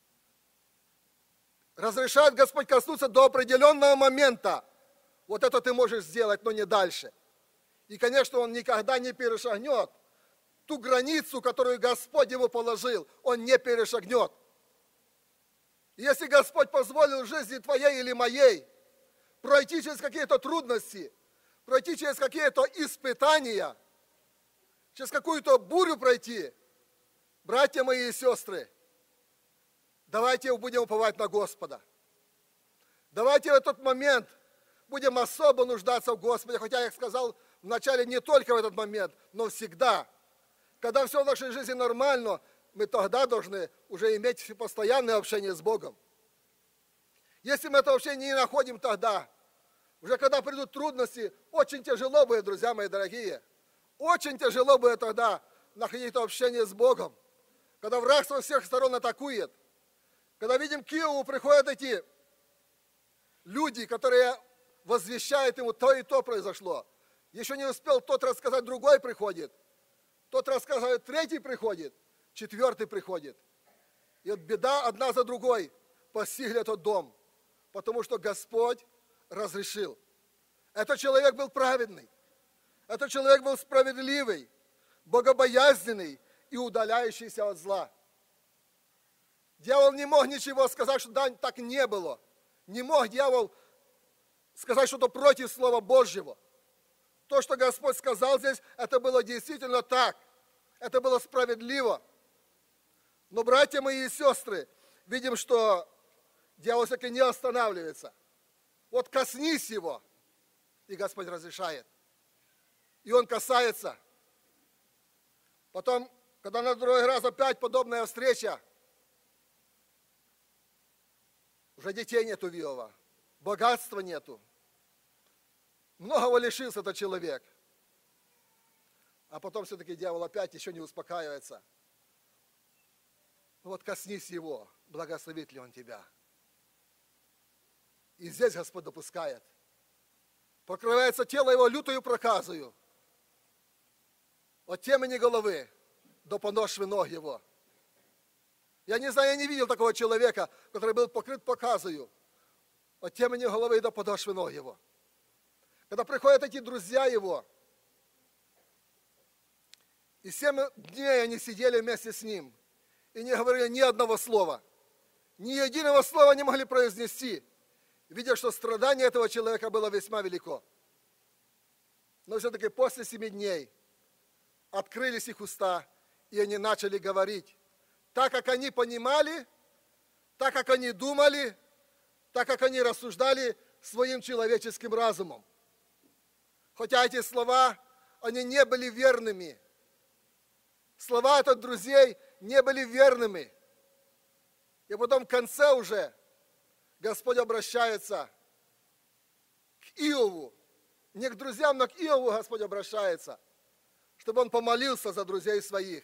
Разрешает Господь коснуться до определенного момента. Вот это ты можешь сделать, но не дальше. И, конечно, он никогда не перешагнет ту границу, которую Господь ему положил. Он не перешагнет. И если Господь позволил жизни твоей или моей пройти через какие-то трудности, пройти через какие-то испытания, через какую-то бурю пройти, братья мои и сестры, давайте будем уповать на Господа. Давайте в этот момент будем особо нуждаться в Господе, хотя я сказал вначале не только в этот момент, но всегда. Когда все в нашей жизни нормально, мы тогда должны уже иметь постоянное общение с Богом. Если мы это общение не находим тогда, уже когда придут трудности, очень тяжело будет, друзья мои дорогие. Очень тяжело будет тогда находить это общение с Богом. Когда враг со всех сторон атакует. Когда видим, к Киеву приходят эти люди, которые возвещают ему, то и то произошло. Еще не успел тот рассказать, другой приходит. Тот рассказывает, третий приходит, четвертый приходит. И вот беда одна за другой постигли этот дом. Потому что Господь разрешил. Этот человек был праведный. Этот человек был справедливый, богобоязненный и удаляющийся от зла. Дьявол не мог ничего сказать, что да, так не было. Не мог дьявол сказать что-то против Слова Божьего. То, что Господь сказал здесь, это было действительно так. Это было справедливо. Но, братья мои и сестры, видим, что дьявол все-таки не останавливается. Вот коснись его, и Господь разрешает. И он касается. Потом, когда на другой раз опять подобная встреча, уже детей нету у Иова, богатства нету. Многого лишился этот человек. А потом все-таки дьявол опять еще не успокаивается. Вот коснись его, благословит ли он тебя. И здесь Господь допускает. Покрывается тело его лютою проказою. От темени головы до подошвы ног его. Я не знаю, я не видел такого человека, который был покрыт проказою. От темени головы до подошвы ног его. Когда приходят эти друзья его, и 7 дней они сидели вместе с ним, и не говорили ни одного слова. Ни единого слова не могли произнести, видя, что страдание этого человека было весьма велико. Но все-таки после 7 дней открылись их уста, и они начали говорить. Так, как они понимали, так, как они думали, так, как они рассуждали своим человеческим разумом. Хотя эти слова, они не были верными. Слова от друзей не были верными. И потом в конце уже Господь обращается к Иову. Не к друзьям, но к Иову Господь обращается, чтобы он помолился за друзей своих.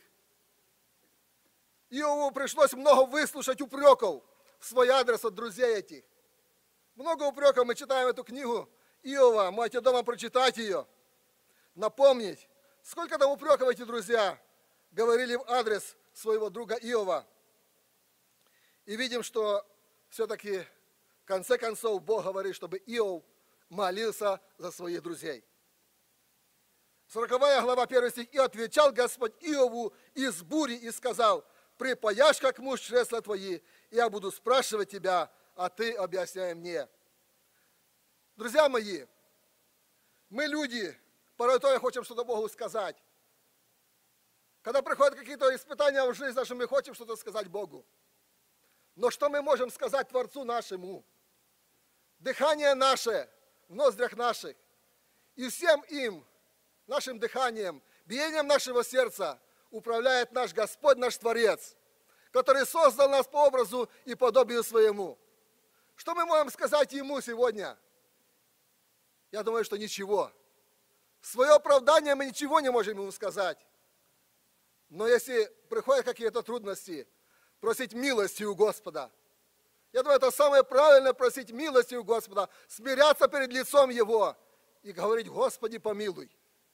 Иову пришлось много выслушать упреков в свой адрес от друзей этих. Много упреков, мы читаем эту книгу Иова, можете дома прочитать ее, напомнить, сколько там упреков эти друзья говорили в адрес своего друга Иова. И видим, что все-таки в конце концов Бог говорит, чтобы Иов молился за своих друзей. 40 глава, 1 стих. «И отвечал Господь Иову из бури и сказал, припаяшь, как муж, чресла твои, и я буду спрашивать тебя, а ты объясняй мне». Друзья мои, мы люди, порой тоже хотим что-то Богу сказать. Когда приходят какие-то испытания в жизни нашу, мы хотим что-то сказать Богу. Но что мы можем сказать Творцу нашему? Дыхание наше в ноздрях наших. И всем им, нашим дыханием, биением нашего сердца, управляет наш Господь, наш Творец, который создал нас по образу и подобию своему. Что мы можем сказать Ему сегодня? Я думаю, что ничего. В свое оправдание мы ничего не можем Ему сказать. Но если приходят какие-то трудности, просить милости у Господа. Я думаю, это самое правильное, просить милости у Господа, смиряться перед лицом Его и говорить: Господи, помилуй.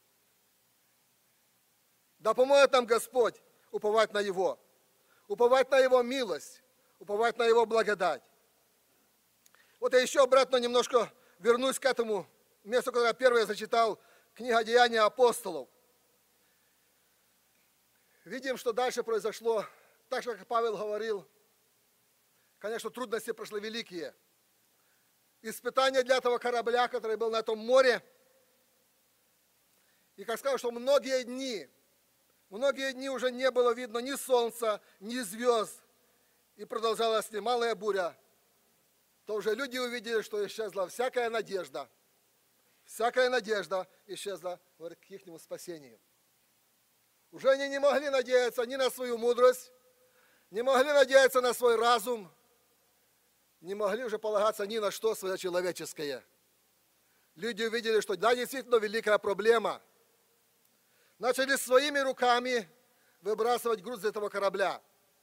Да поможет нам Господь уповать на Его, уповать на Его милость, уповать на Его благодать. Вот я еще обратно немножко вернусь к этому месту, когда первое зачитал, книга Деяния апостолов. Видим, что дальше произошло, так же, как Павел говорил. Конечно, трудности прошли великие. Испытания для этого корабля, который был на этом море. И как сказал, что многие дни уже не было видно ни солнца, ни звезд. И продолжалась немалая буря. То уже люди увидели, что исчезла всякая надежда. Всякая надежда исчезла к их спасению. Уже они не могли надеяться ни на свою мудрость, не могли надеяться на свой разум, не могли уже полагаться ни на что свое человеческое. Люди увидели, что да, действительно великая проблема. Начали своими руками выбрасывать груз этого корабля.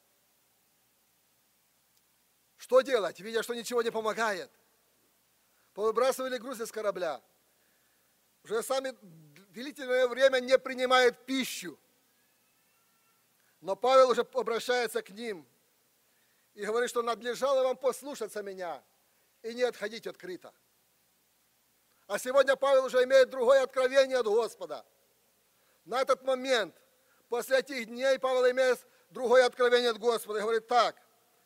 Что делать, видя, что ничего не помогает? Повыбрасывали груз из корабля. Уже сами длительное время не принимают пищу. Но Павел уже обращается к ним и говорит, что надлежало вам послушаться меня и не отходить открыто. А сегодня Павел уже имеет другое откровение от Господа. На этот момент, после этих дней, Павел имеет другое откровение от Господа и говорит так: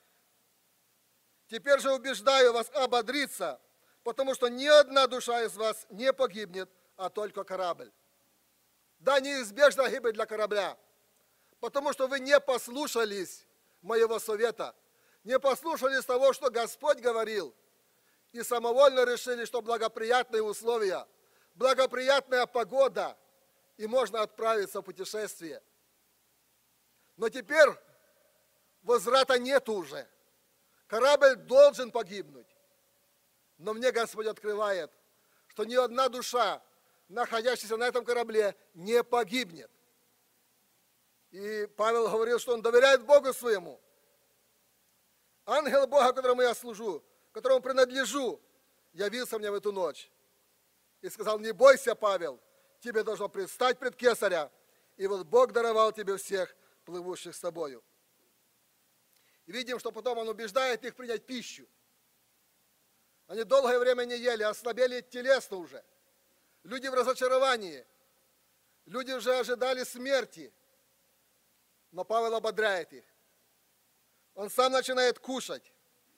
теперь же убеждаю вас ободриться, потому что ни одна душа из вас не погибнет, а только корабль. Да, неизбежна гибель для корабля, потому что вы не послушались моего совета, не послушались того, что Господь говорил, и самовольно решили, что благоприятные условия, благоприятная погода, и можно отправиться в путешествие. Но теперь возврата нет уже. Корабль должен погибнуть. Но мне Господь открывает, что ни одна душа, находящаяся на этом корабле, не погибнет. И Павел говорил, что он доверяет Богу своему. Ангел Бога, которому я служу, которому принадлежу, явился мне в эту ночь. И сказал: не бойся, Павел, тебе должно предстать пред Кесаря, и вот Бог даровал тебе всех плывущих с тобою. И видим, что потом он убеждает их принять пищу. Они долгое время не ели, ослабели телесно уже. Люди в разочаровании. Люди уже ожидали смерти. Но Павел ободряет их. Он сам начинает кушать.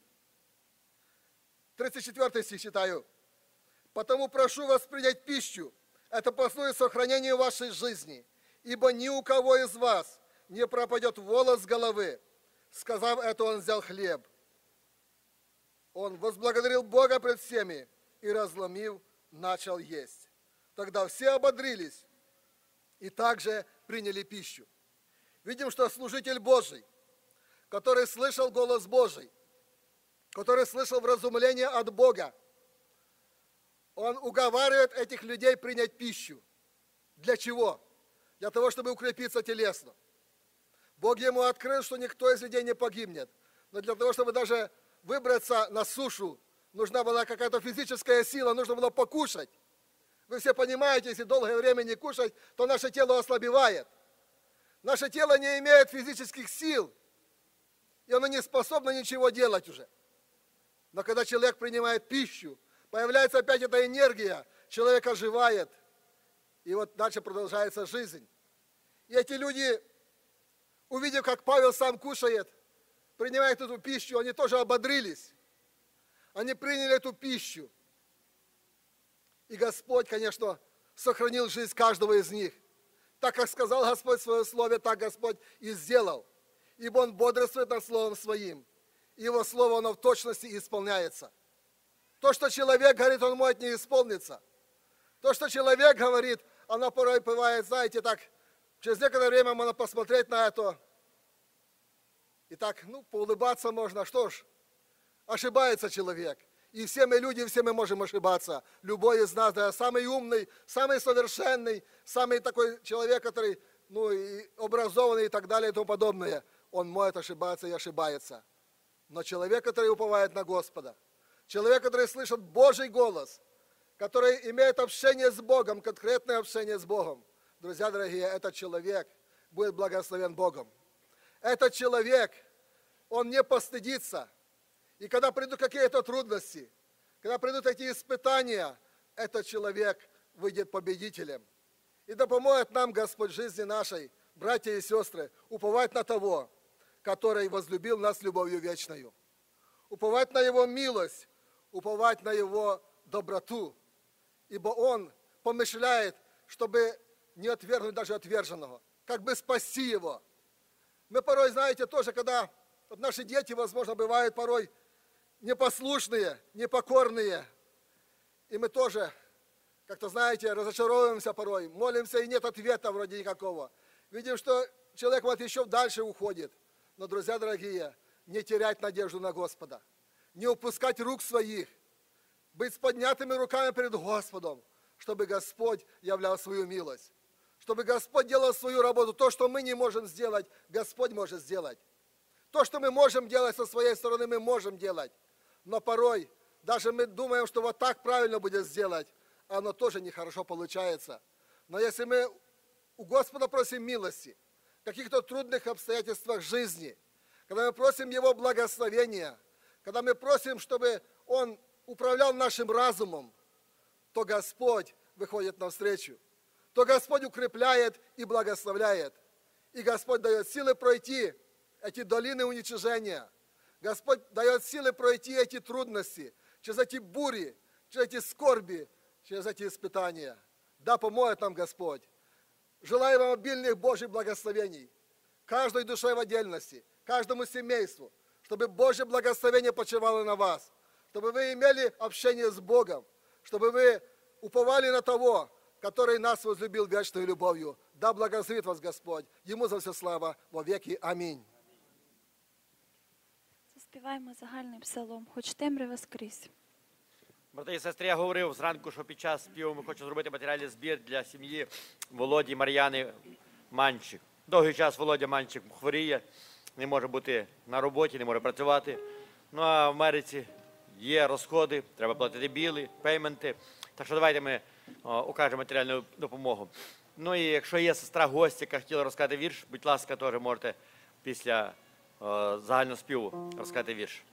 34 стих читаю. «Потому прошу вас принять пищу. Это послужит сохранению вашей жизни. Ибо ни у кого из вас не пропадет волос с головы». Сказав это, он взял хлеб. Он возблагодарил Бога пред всеми и, разломив, начал есть. Тогда все ободрились и также приняли пищу. Видим, что служитель Божий, который слышал голос Божий, который слышал вразумление от Бога, он уговаривает этих людей принять пищу. Для чего? Для того, чтобы укрепиться телесно. Бог ему открыл, что никто из людей не погибнет. Но для того, чтобы даже выбраться на сушу, нужна была какая-то физическая сила, нужно было покушать. Вы все понимаете, если долгое время не кушать, то наше тело ослабевает. Наше тело не имеет физических сил, и оно не способно ничего делать уже. Но когда человек принимает пищу, появляется опять эта энергия, человек оживает, и вот дальше продолжается жизнь. И эти люди, увидев, как Павел сам кушает, принимает эту пищу, они тоже ободрились. Они приняли эту пищу. И Господь, конечно, сохранил жизнь каждого из них. Так, как сказал Господь в своем слове, так Господь и сделал. Ибо Он бодрствует над Словом Своим. И Его Слово, оно в точности исполняется. То, что человек говорит, он может не исполниться. То, что человек говорит, оно порой бывает, знаете, так Через некоторое время можно посмотреть на это. И так, поулыбаться можно. Что ж, ошибается человек. И все мы люди, все мы можем ошибаться. Любой из нас, да, самый умный, самый совершенный, самый такой человек, который, и образованный и так далее и тому подобное, он может ошибаться и ошибается. Но человек, который уповает на Господа, человек, который слышит Божий голос, который имеет общение с Богом, конкретное общение с Богом, друзья дорогие, этот человек будет благословен Богом. Этот человек, он не постыдится. И когда придут какие-то трудности, когда придут эти испытания, этот человек выйдет победителем. И да поможет нам Господь в жизни нашей, братья и сестры, уповать на того, который возлюбил нас любовью вечною. Уповать на Его милость, уповать на Его доброту. Ибо Он помышляет, чтобы не отвергнуть даже отверженного, как бы спасти его. Мы порой, знаете, тоже, когда наши дети, возможно, бывают порой непослушные, непокорные, и мы тоже, как-то, знаете, разочаровываемся порой, молимся, и нет ответа вроде никакого. Видим, что человек вот еще дальше уходит. Но, друзья дорогие, не терять надежду на Господа, не упускать рук своих, быть с поднятыми руками перед Господом, чтобы Господь являл свою милость, чтобы Господь делал свою работу. То, что мы не можем сделать, Господь может сделать. То, что мы можем делать со своей стороны, мы можем делать. Но порой даже мы думаем, что вот так правильно будет сделать, а оно тоже нехорошо получается. Но если мы у Господа просим милости, в каких-то трудных обстоятельствах жизни, когда мы просим Его благословения, когда мы просим, чтобы Он управлял нашим разумом, то Господь выходит навстречу, то Господь укрепляет и благословляет. И Господь дает силы пройти эти долины уничижения. Господь дает силы пройти эти трудности, через эти бури, через эти скорби, через эти испытания. Да, поможет нам Господь. Желаю вам обильных Божьих благословений, каждой душе в отдельности, каждому семейству, чтобы Божье благословение почивало на вас, чтобы вы имели общение с Богом, чтобы вы уповали на того, который нас возлюбил вечной любовью. Да благословит вас Господь. Ему за все слава во веки. Амінь. Заспіваємо загальний псалом, хоч темрява скрізь. Брати і сестри, я говорив зранку, що під час співу ми хочемо зробити матеріальний збір для сім'ї Володі Мар'яни Манчик. Довгий час Володя Манчик хворіє, не може бути на роботі, не може працювати. Ну а в Америці є розходи, треба платити біли, пейменти. Так що давайте ми окажемо матеріальну допомогу. Ну і якщо є сестра гостя, яка хотіла розказати вірш, будь ласка, теж можете після загального співу розказати вірш.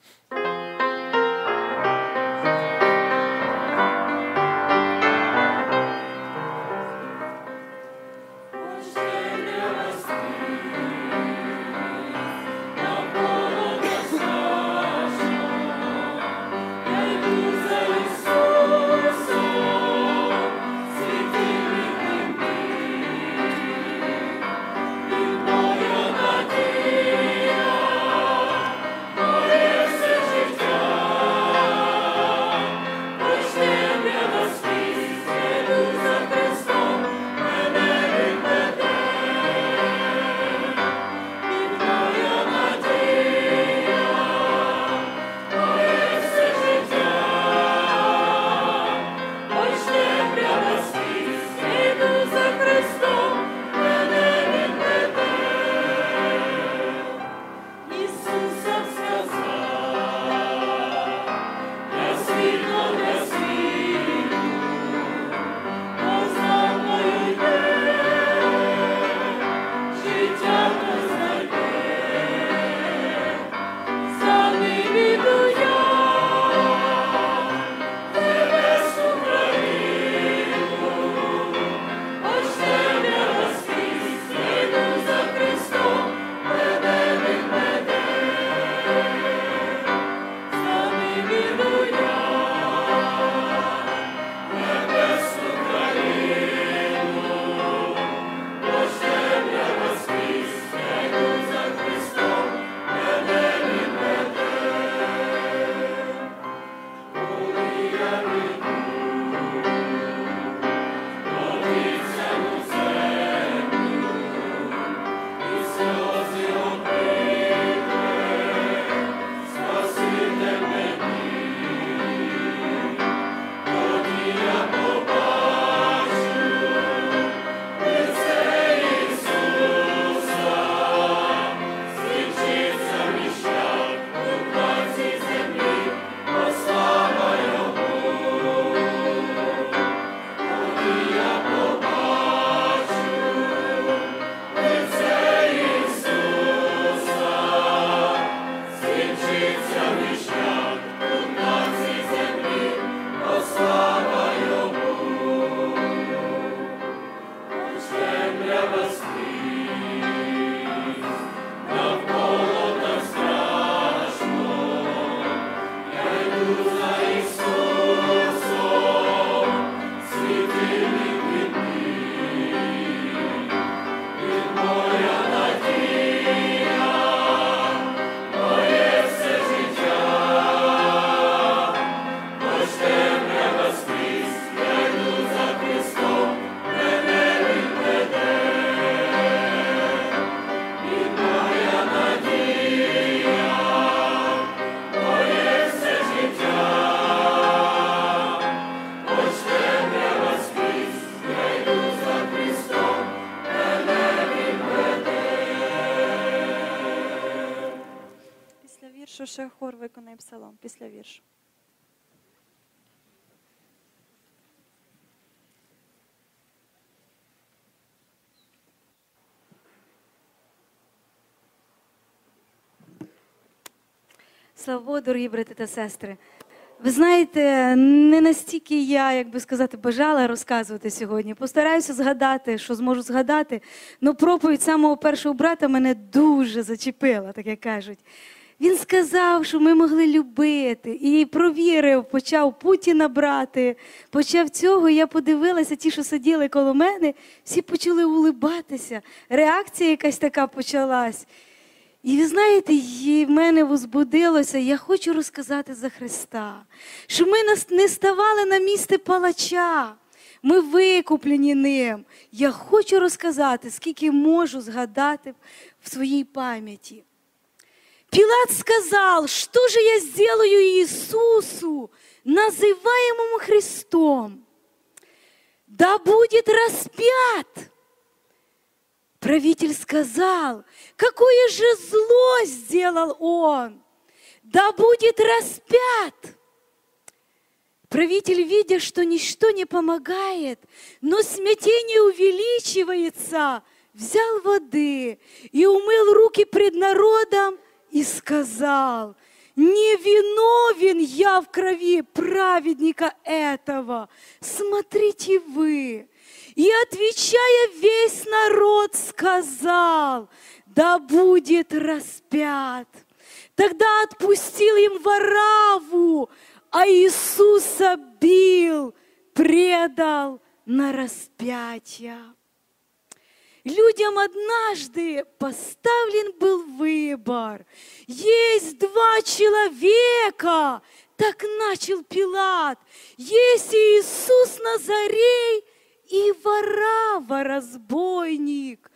Моя надія, моє все життя. запрошую хор виконає псалом після віршу. Слава Богу, дорогі брати та сестри. Ви знаєте, не настільки я, як би сказати, бажала розказувати сьогодні. Постараюся згадати, що зможу згадати. Но проповідь самого першого брата мене дуже зачепила, так як кажуть. Він сказав, що ми могли любити. І провірив, почав Путіна брати, почав цього. Я подивилася, ті, що сиділи коло мене, всі почали улибатися. Реакція якась така почалась. І ви знаєте, в мене возбудилося, я хочу розказати за Христа, що ми не ставали на місце палача, ми викуплені ним. Я хочу розказати, скільки можу згадати в своїй пам'яті. Пилат сказал, что же я сделаю Иисусу, называемому Христом? Да будет распят. Правитель сказал, какое же зло сделал он? Да будет распят. Правитель, видя, что ничто не помогает, но смятение увеличивается, взял воды и умыл руки пред народом и сказал, не виновен я в крови праведника этого, смотрите вы. И, отвечая, весь народ сказал, да будет распят. Тогда отпустил им Варавву, а Иисуса бил, предал на распятие. Людям однажды поставлен был выбор. Есть два человека, так начал Пилат. Есть Иисус Назарей и Варавва разбойник.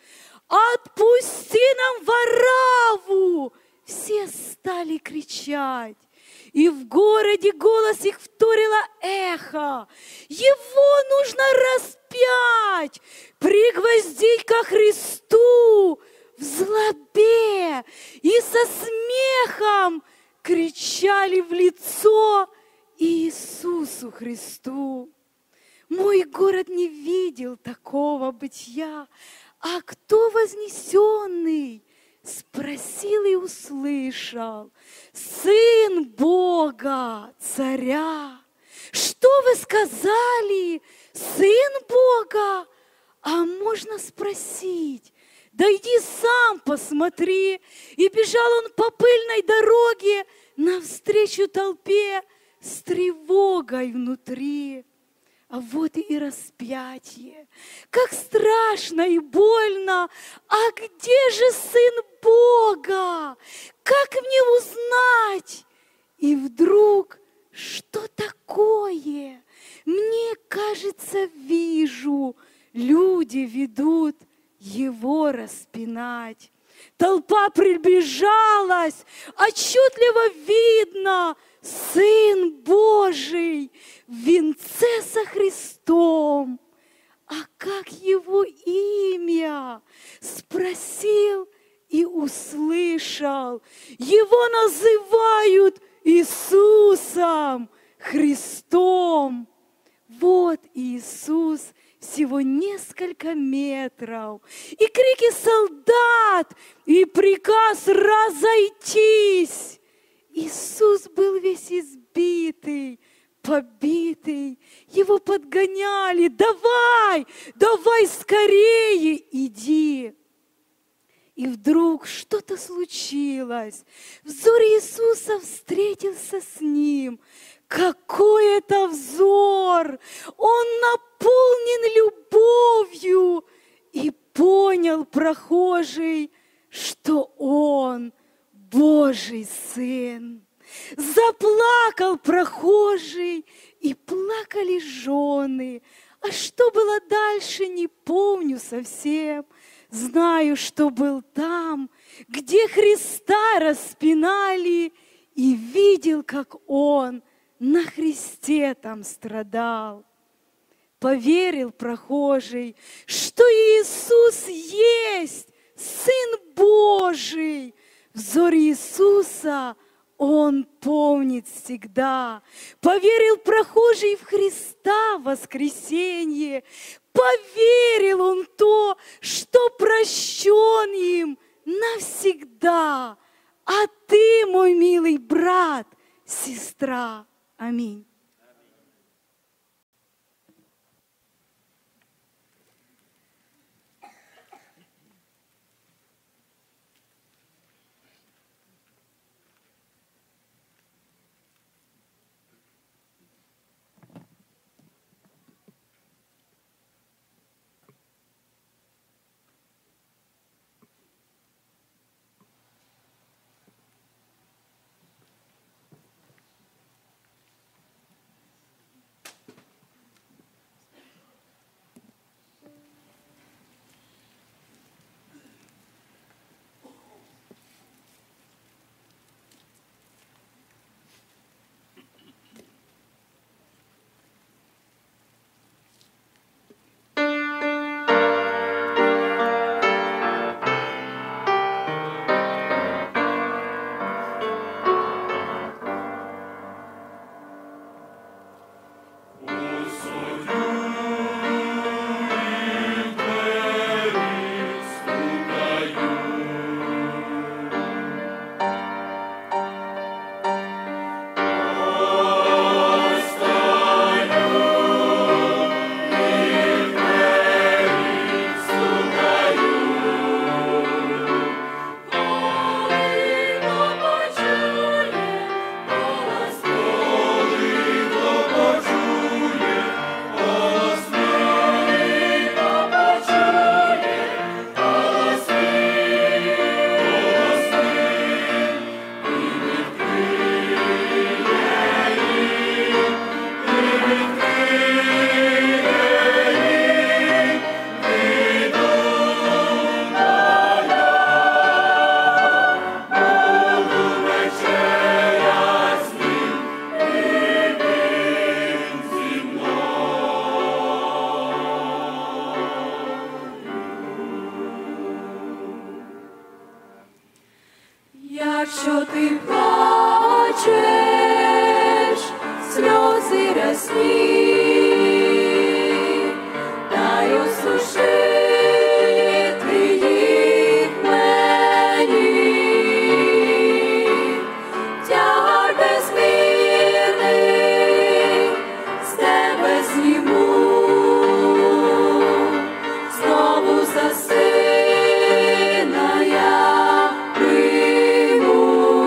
Отпусти нам Варавву! Все стали кричать. И в городе голос их вторило эхо. Его нужно распять, пригвоздить ко Христу в злобе. И со смехом кричали в лицо Иисусу Христу. Мой город не видел такого бытия. А кто вознесенный? Спросил и услышал, Сын Бога, Царя. Что вы сказали, Сын Бога? А можно спросить, да иди сам посмотри. И бежал он по пыльной дороге навстречу толпе с тревогой внутри. А вот и распятие. Как страшно и больно. А где же Сын Бога? Как мне узнать? И вдруг, что такое? Мне кажется, вижу, люди ведут его распинать. Толпа приближалась, отчетливо видно, Сын Божий в венце со Христом. А как его имя? Спросил и услышал. Его называют Иисусом, Христом. Вот Иисус всего несколько метров. И крики солдат, и приказ разойтись. Иисус был весь избитый, побитый. Его подгоняли. Давай, давай скорее, иди. И вдруг что-то случилось. Взор Иисуса встретился с ним. Какой это взор! Он наполнен любовью. И понял прохожий, что он Божий Сын. Заплакал прохожий, и плакали жены. А что было дальше, не помню совсем. Знаю, что был там, где Христа распинали, и видел, как Он на Христе там страдал. Поверил прохожий, что Иисус есть Сын Божий. Взор Иисуса Он помнит всегда. Поверил прохожий в Христа воскресенье. Поверил он то, что прощен им навсегда. А ты, мой милый брат, сестра. Аминь. Якщо ти плачеш, сльози рясні, дай осушити їх мені. Тягар безмірний з тебе зніму, знову за сина я прийму.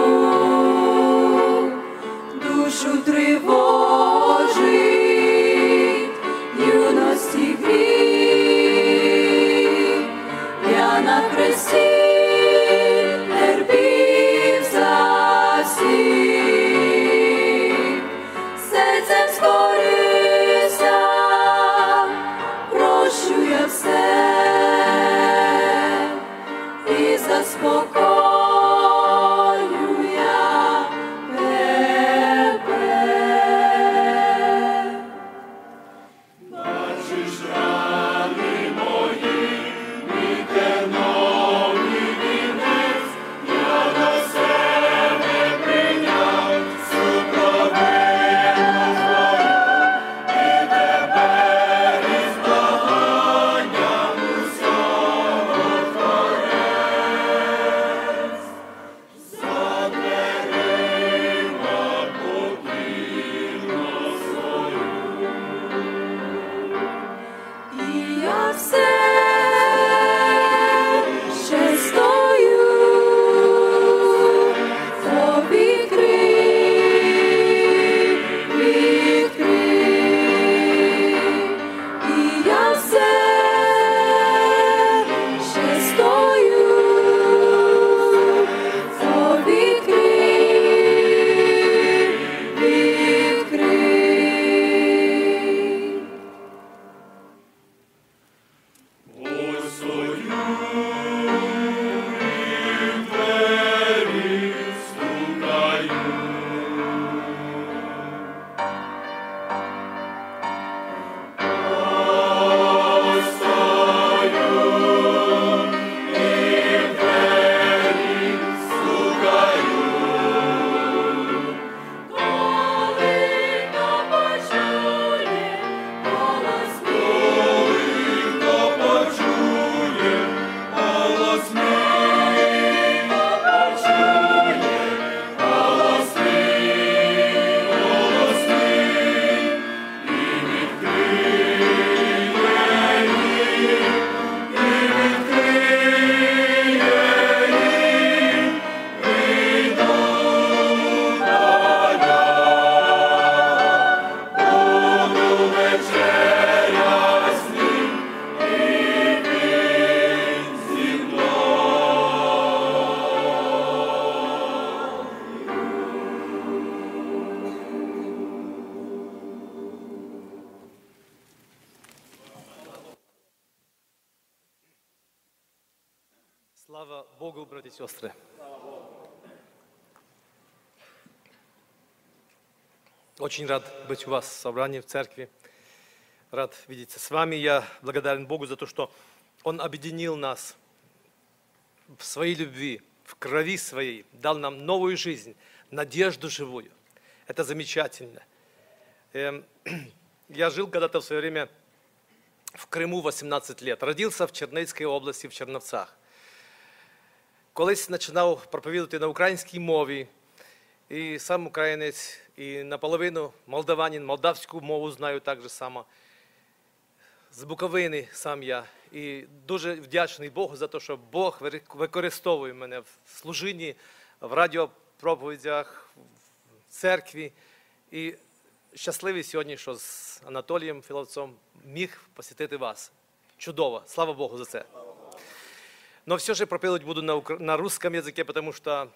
Душу тривожить юності гріх, я на хресті терпів за всіх. Серцем скорився, прощу я все і заспокою я тебе. Бачиш рани мої, мій терновий вінець, я до себе прийняв супровину твою, і тепер із благанням усього творив. Богу, братья и сестры. Очень рад быть у вас в собрании, в церкви. Рад видеться с вами. Я благодарен Богу за то, что Он объединил нас в своей любви, в крови своей, дал нам новую жизнь, надежду живую. Это замечательно. Я жил когда-то в свое время в Криму 18 лет. Родился в Чернецькій області, в Черновцах. Колись починав проповідувати на українській мові, і сам українець, і наполовину молдаванин, молдавську мову знаю так же само. З Буковини сам я. І дуже вдячний Богу за те, що Бог використовує мене в служінні, в радіопроповідях, в церкві. І щасливий сьогодні, що з Анатолієм Філовцом міг посітити вас. Чудово. Слава Богу за це. Но все же проповедовать буду на русском языке, потому что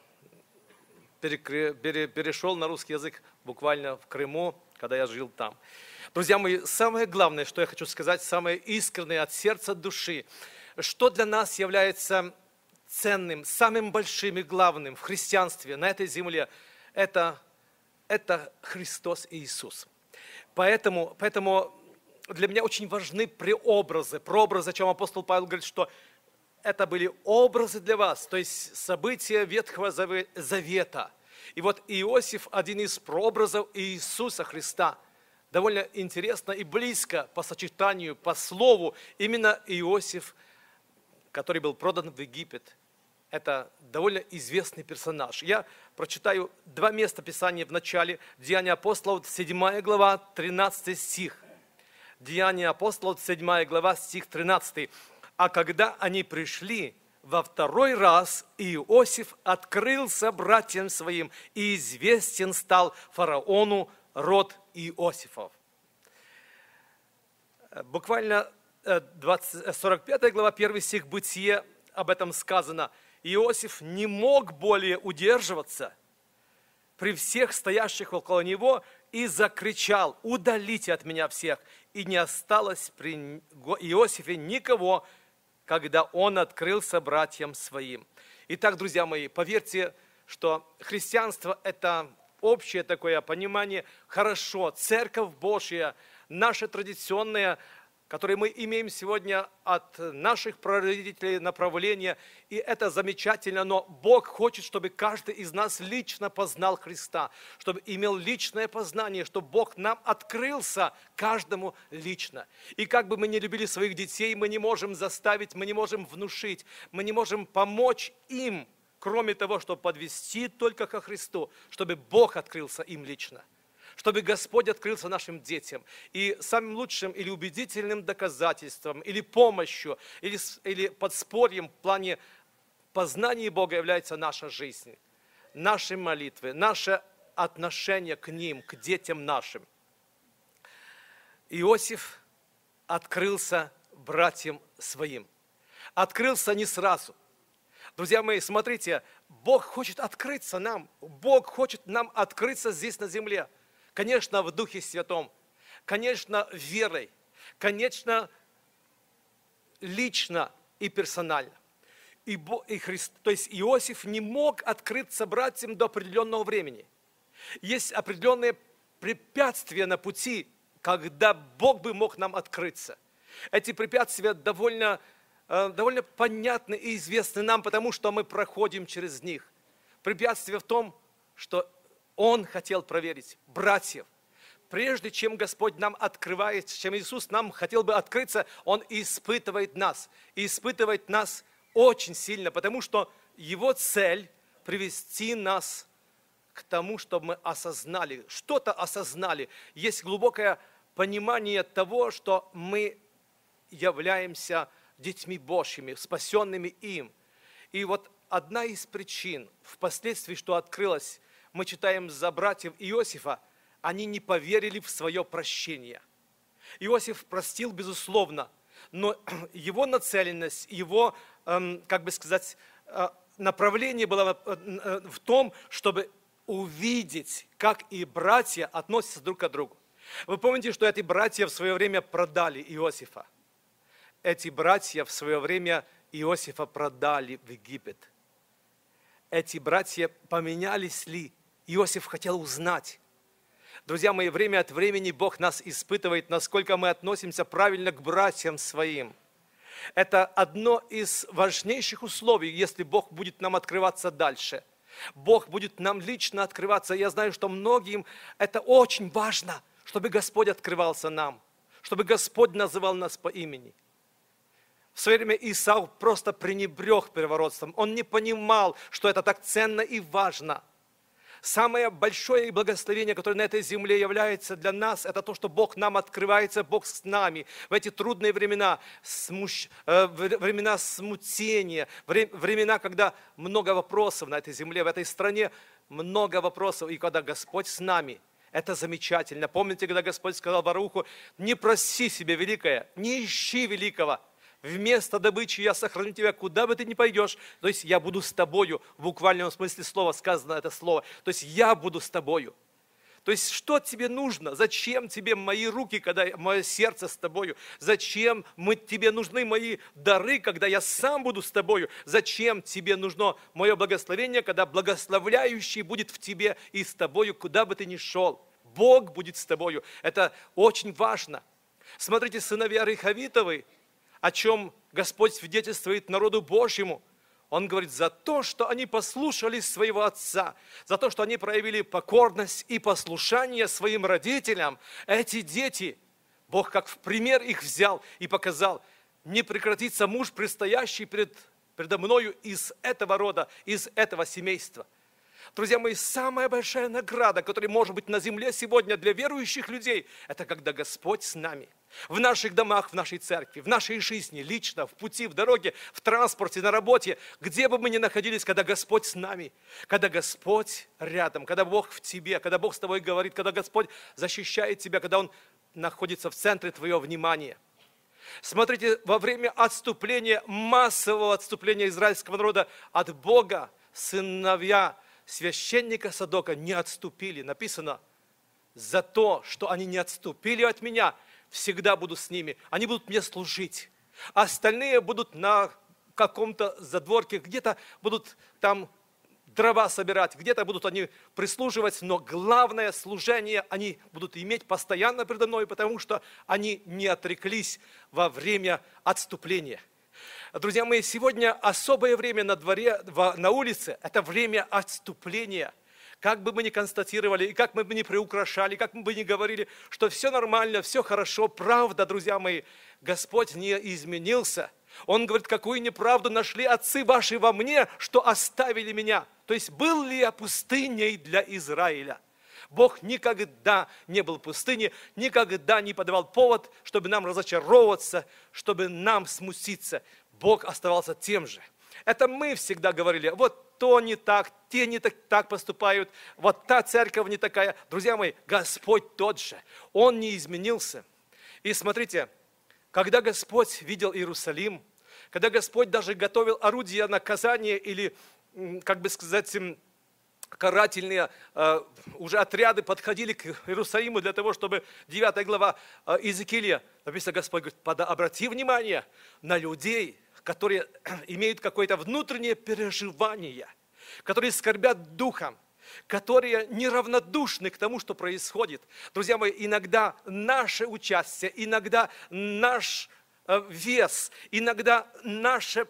перешел на русский язык буквально в Крыму, когда я жил там. Друзья мои, самое главное, что я хочу сказать, самое искреннее от сердца, от души, что для нас является ценным, самым большим и главным в христианстве на этой земле, это Христос и Иисус. Поэтому для меня очень важны прообразы, о чем апостол Павел говорит, что это были образы для вас, то есть события Ветхого Завета. И вот Иосиф один из прообразов Иисуса Христа. Довольно интересно и близко по сочетанию, по слову, именно Иосиф, который был продан в Египет. Это довольно известный персонаж. Я прочитаю два места Писания в начале. Деяния апостолов, 7 глава, 13 стих. Деяния апостолов, 7 глава, стих 13. А когда они пришли во второй раз, Иосиф открылся братьям своим, и известен стал фараону род Иосифов. Буквально 45 глава, 1 стих Бытие, об этом сказано. Иосиф не мог более удерживаться при всех стоящих около него и закричал: «Удалите от меня всех!» И не осталось при Иосифе никого, когда он открылся братьям своим. Итак, друзья мои, поверьте, что христианство – это общее такое понимание. Хорошо, Церковь Божья, наша традиционная, которое мы имеем сегодня от наших прародителей направления, и это замечательно, но Бог хочет, чтобы каждый из нас лично познал Христа, чтобы имел личное познание, чтобы Бог нам открылся каждому лично. И как бы мы ни любили своих детей, мы не можем заставить, мы не можем внушить, мы не можем помочь им, кроме того, чтобы подвести только ко Христу, чтобы Бог открылся им лично, чтобы Господь открылся нашим детям. И самым лучшим или убедительным доказательством, или помощью, или подспорьем в плане познания Бога является наша жизнь, наши молитвы, наше отношение к ним, к детям нашим. Иосиф открылся братьям своим. Открылся не сразу. Друзья мои, смотрите, Бог хочет открыться нам. Бог хочет нам открыться здесь на земле. Конечно, в Духе Святом, конечно, верой, конечно, лично и персонально. То есть Иосиф не мог открыться братьям до определенного времени. Есть определенные препятствия на пути, когда Бог бы мог нам открыться. Эти препятствия довольно понятны и известны нам, потому что мы проходим через них. Препятствие в том, что Он хотел проверить братьев. Прежде чем Господь нам открывает, чем Иисус нам хотел бы открыться, Он испытывает нас. И испытывает нас очень сильно, потому что Его цель – привести нас к тому, чтобы мы осознали, что-то осознали. Есть глубокое понимание того, что мы являемся детьми Божьими, спасенными им. И вот одна из причин, впоследствии, что открылась, мы читаем за братьев Иосифа, они не поверили в свое прощение. Иосиф простил, безусловно, но его нацеленность, его, направление было в том, чтобы увидеть, как и братья относятся друг к другу. Вы помните, что эти братья в свое время продали Иосифа? Эти братья в свое время Иосифа продали в Египет. эти братья поменялись ли? Иосиф хотел узнать. Друзья мои, время от времени Бог нас испытывает, насколько мы относимся правильно к братьям своим. Это одно из важнейших условий, если Бог будет нам открываться дальше. Бог будет нам лично открываться. Я знаю, что многим это очень важно, чтобы Господь открывался нам, чтобы Господь называл нас по имени. В свое время Исав просто пренебрег первородством. Он не понимал, что это так ценно и важно. Самое большое благословение, которое на этой земле является для нас, это то, что Бог нам открывается, Бог с нами в эти трудные времена, времена смятения, времена, когда много вопросов на этой земле, в этой стране, много вопросов, и когда Господь с нами. Это замечательно. Помните, когда Господь сказал Баруху: не проси себе великое, не ищи великого. Вместо добычи я сохраню тебя, куда бы ты ни пойдешь. То есть я буду с тобою, в буквальном смысле слова сказано это слово. То есть я буду с тобою. То есть что тебе нужно? Зачем тебе мои руки, когда мое сердце с тобою? Зачем тебе нужны мои дары, когда я сам буду с тобою? Зачем тебе нужно мое благословение, когда благословляющий будет в тебе и с тобою, куда бы ты ни шел? Бог будет с тобою. Это очень важно. Смотрите, сыновья Рехавитовы, о чем Господь свидетельствует народу Божьему. Он говорит: за то, что они послушались своего отца, за то, что они проявили покорность и послушание своим родителям, эти дети, Бог как в пример их взял и показал: не прекратится муж, предстоящий предо мною из этого рода, из этого семейства. Друзья мои, самая большая награда, которая может быть на земле сегодня для верующих людей, это когда Господь с нами. В наших домах, в нашей церкви, в нашей жизни, лично, в пути, в дороге, в транспорте, на работе, где бы мы ни находились, когда Господь с нами, когда Господь рядом, когда Бог в тебе, когда Бог с тобой говорит, когда Господь защищает тебя, когда Он находится в центре твоего внимания. Смотрите, во время отступления, массового отступления израильского народа от Бога, сыновья священника Садока не отступили. Написано: за то, что они не отступили от меня, всегда буду с ними. Они будут мне служить. Остальные будут на каком-то задворке, где-то будут там дрова собирать, где-то будут они прислуживать, но главное служение они будут иметь постоянно предо мной, потому что они не отреклись во время отступления. Друзья мои, сегодня особое время на дворе, на улице, это время отступления. Как бы мы ни констатировали, и как мы бы ни приукрашали, как мы бы ни говорили, что все нормально, все хорошо, правда, друзья мои, Господь не изменился. Он говорит: какую неправду нашли отцы ваши во мне, что оставили меня. То есть был ли я пустыней для Израиля? Бог никогда не был пустыней, никогда не подавал повод, чтобы нам разочаровываться, чтобы нам смутиться. Бог оставался тем же. Это мы всегда говорили: вот то не так, те не так поступают, вот та церковь не такая. Друзья мои, Господь тот же, Он не изменился. И смотрите, когда Господь видел Иерусалим, когда Господь даже готовил орудия наказания или, как бы сказать, карательные уже отряды подходили к Иерусалиму для того, чтобы 9 глава Иезекииля, написано, Господь говорит: обрати внимание на людей, которые имеют какое-то внутреннее переживание, которые скорбят духом, которые неравнодушны к тому, что происходит. Друзья мои, иногда наше участие, иногда наш вес, иногда наше,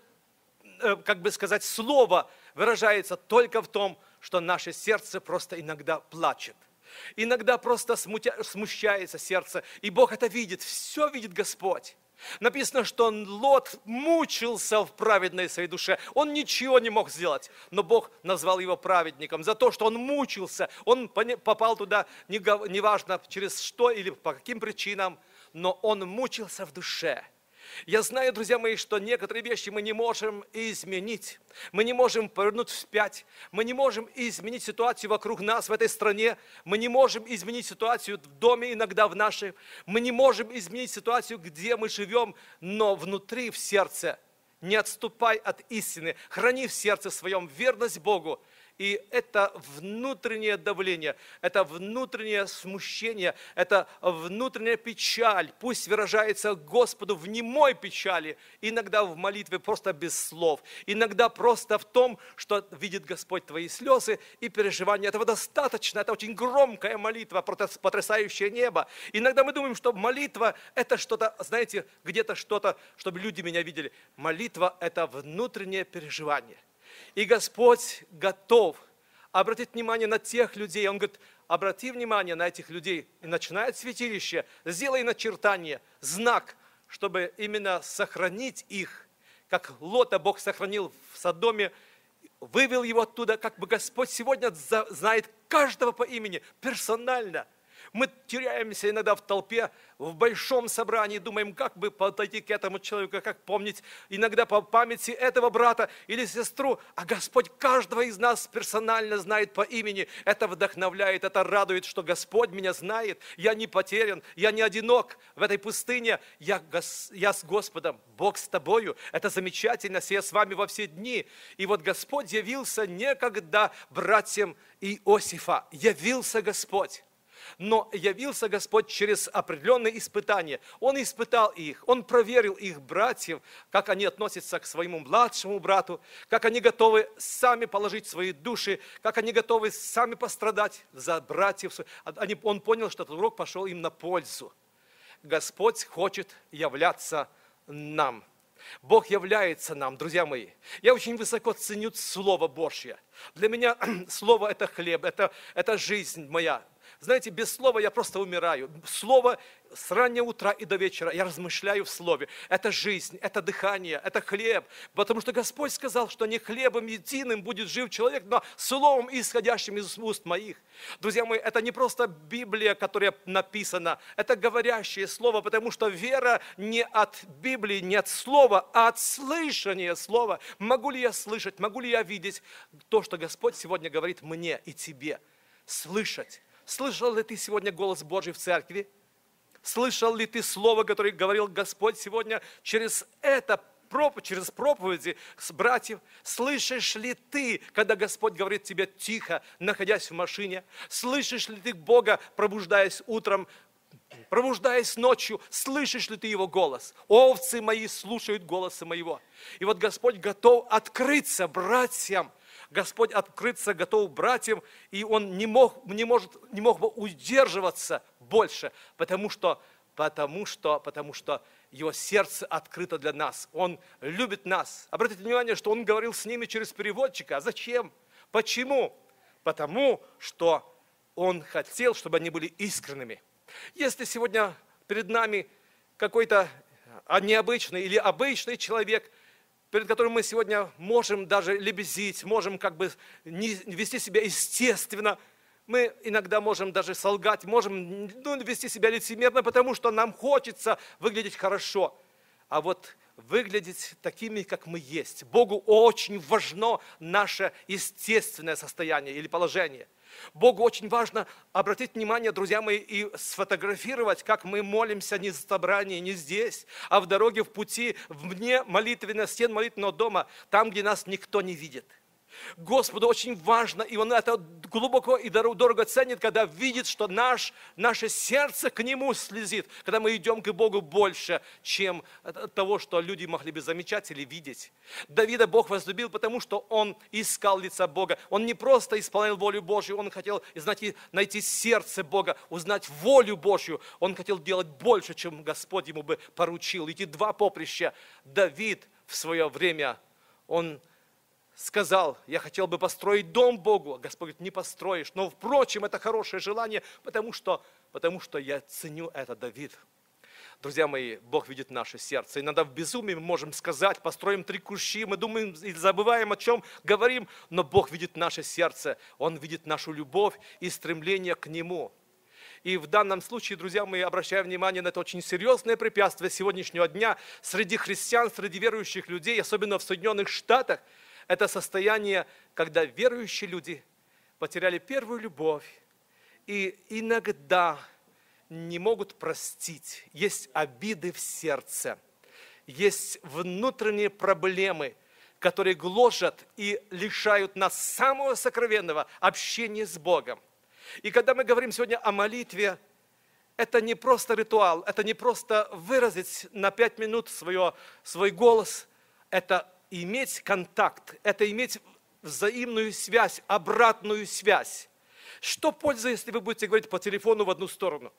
как бы сказать, слово выражается только в том, что наше сердце просто иногда плачет. Иногда просто смущается сердце, и Бог это видит, все видит Господь. Написано, что Лот мучился в праведной своей душе. Он ничего не мог сделать, но Бог назвал его праведником за то, что он мучился. Он попал туда, неважно через что или по каким причинам, но он мучился в душе. Я знаю, друзья мои, что некоторые вещи мы не можем изменить. Мы не можем повернуть вспять. Мы не можем изменить ситуацию вокруг нас в этой стране. Мы не можем изменить ситуацию в доме, иногда в нашей. Мы не можем изменить ситуацию, где мы живем, но внутри, в сердце, не отступай от истины. Храни в сердце своем верность Богу. И это внутреннее давление, это внутреннее смущение, это внутренняя печаль. Пусть выражается Господу в немой печали, иногда в молитве просто без слов, иногда просто в том, что видит Господь твои слезы и переживания. Этого достаточно, это очень громкая молитва, потрясающее небо. Иногда мы думаем, что молитва это что-то, знаете, где-то что-то, чтобы люди меня видели. Молитва это внутреннее переживание. И Господь готов обратить внимание на тех людей. Он говорит, обрати внимание на этих людей. И начинает святилище, сделай начертание, знак, чтобы именно сохранить их, как Лота Бог сохранил в Содоме, вывел его оттуда, как бы Господь сегодня знает каждого по имени, персонально. Мы теряемся иногда в толпе, в большом собрании, думаем, как бы подойти к этому человеку, как помнить иногда по памяти этого брата или сестру. А Господь каждого из нас персонально знает по имени. Это вдохновляет, это радует, что Господь меня знает. Я не потерян, я не одинок в этой пустыне. Я с Господом, Бог с тобою. Это замечательно, я с вами во все дни. И вот Господь явился некогда братьям Иосифа. Явился Господь. Но явился Господь через определенные испытания. Он испытал их, Он проверил их братьев, как они относятся к своему младшему брату, как они готовы сами положить свои души, как они готовы сами пострадать за братьев. Он понял, что этот урок пошел им на пользу. Господь хочет являться нам. Бог является нам, друзья мои. Я очень высоко ценю Слово Божье. Для меня Слово – это хлеб, это жизнь моя. Знаете, без слова я просто умираю. Слово с раннего утра и до вечера я размышляю в слове. Это жизнь, это дыхание, это хлеб. Потому что Господь сказал, что не хлебом единым будет жив человек, но словом, исходящим из уст моих. Друзья мои, это не просто Библия, которая написана, это говорящее слово, потому что вера не от Библии, не от слова, а от слышания слова. Могу ли я слышать, могу ли я видеть то, что Господь сегодня говорит мне и тебе? Слышать. Слышал ли ты сегодня голос Божий в церкви? Слышал ли ты слово, которое говорил Господь сегодня через через проповеди с братьев? Слышишь ли ты, когда Господь говорит тебе тихо, находясь в машине? Слышишь ли ты Бога, пробуждаясь утром, пробуждаясь ночью? Слышишь ли ты Его голос? Овцы мои слушают голоса моего. И вот Господь готов открыться братьям. Господь открыться готов братьям, и Он не мог бы удерживаться больше, потому что Его сердце открыто для нас. Он любит нас. Обратите внимание, что Он говорил с ними через переводчика. А зачем? Почему? Потому что Он хотел, чтобы они были искренними. Если сегодня перед нами какой-то необычный или обычный человек, перед которым мы сегодня можем даже лебезить, можем как бы не вести себя естественно. Мы иногда можем даже солгать, можем вести себя лицемерно, потому что нам хочется выглядеть хорошо. А вот выглядеть такими, как мы есть. Богу очень важно наше естественное состояние или положение. Богу очень важно обратить внимание, друзья мои, и сфотографировать, как мы молимся не в собрании, не здесь, а в дороге, в пути, вне молитвы, на стен молитвенного дома, там, где нас никто не видит. Господу очень важно, и Он это глубоко и дорого ценит, когда видит, что наше сердце к Нему слезит, когда мы идем к Богу больше, чем того, что люди могли бы замечать или видеть. Давида Бог возлюбил, потому что он искал лица Бога. Он не просто исполнял волю Божью, он хотел найти сердце Бога, узнать волю Божью. Он хотел делать больше, чем Господь ему бы поручил. Эти два поприща. Давид в свое время, он сказал: я хотел бы построить дом Богу. Господь говорит: не построишь. Но, впрочем, это хорошее желание, потому что я ценю это, Давид. Друзья мои, Бог видит наше сердце. Иногда в безумии мы можем сказать: построим 3 кущи, мы думаем и забываем, о чем говорим, но Бог видит наше сердце. Он видит нашу любовь и стремление к Нему. И в данном случае, друзья мои, обращаю внимание на это очень серьезное препятствие сегодняшнего дня среди христиан, среди верующих людей, особенно в Соединенных Штатах. Это состояние, когда верующие люди потеряли первую любовь и иногда не могут простить. Есть обиды в сердце, есть внутренние проблемы, которые гложат и лишают нас самого сокровенного общения с Богом. И когда мы говорим сегодня о молитве, это не просто ритуал, это не просто выразить на 5 минут свой голос, это иметь контакт, это иметь взаимную связь, обратную связь. Что польза, если вы будете говорить по телефону в одну сторону?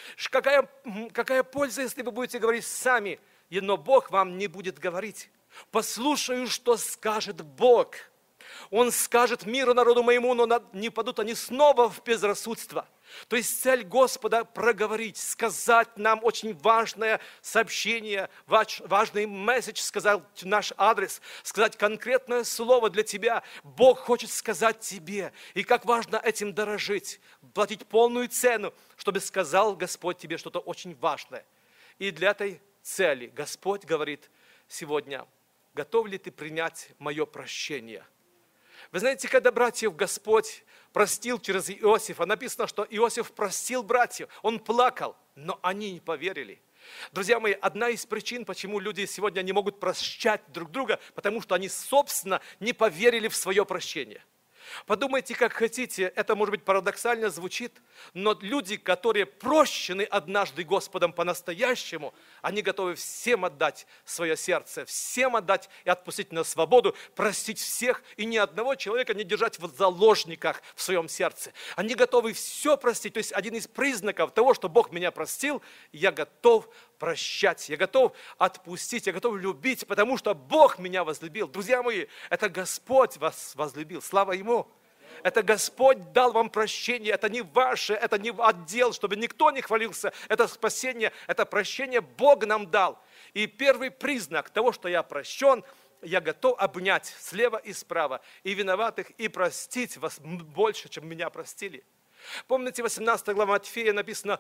Какая польза, если вы будете говорить сами, но Бог вам не будет говорить? Послушаю, что скажет Бог. Он скажет миру, народу моему, но не падут они снова в безрассудство. То есть цель Господа проговорить, сказать нам очень важное сообщение, важный месседж, сказать наш адрес, сказать конкретное слово для тебя. Бог хочет сказать тебе. И как важно этим дорожить, платить полную цену, чтобы сказал Господь тебе что-то очень важное. И для этой цели Господь говорит сегодня: готов ли ты принять мое прощение? Вы знаете, когда братьев Господь простил через Иосифа, написано, что Иосиф простил братьев, он плакал, но они не поверили. Друзья мои, одна из причин, почему люди сегодня не могут прощать друг друга, потому что они, собственно, не поверили в свое прощение. Подумайте, как хотите, это, может быть, парадоксально звучит, но люди, которые прощены однажды Господом по-настоящему, они готовы всем отдать свое сердце, всем отдать и отпустить на свободу, простить всех и ни одного человека не держать в заложниках в своем сердце. Они готовы все простить, то есть один из признаков того, что Бог меня простил, я готов прощать, я готов отпустить, я готов любить, потому что Бог меня возлюбил. Друзья мои, это Господь вас возлюбил, слава Ему. Это Господь дал вам прощение, это не ваше, это не отдел, чтобы никто не хвалился. Это спасение, это прощение Бог нам дал. И первый признак того, что я прощен, я готов обнять слева и справа и виноватых, и простить вас больше, чем меня простили. Помните, 18 глава Матфея написано,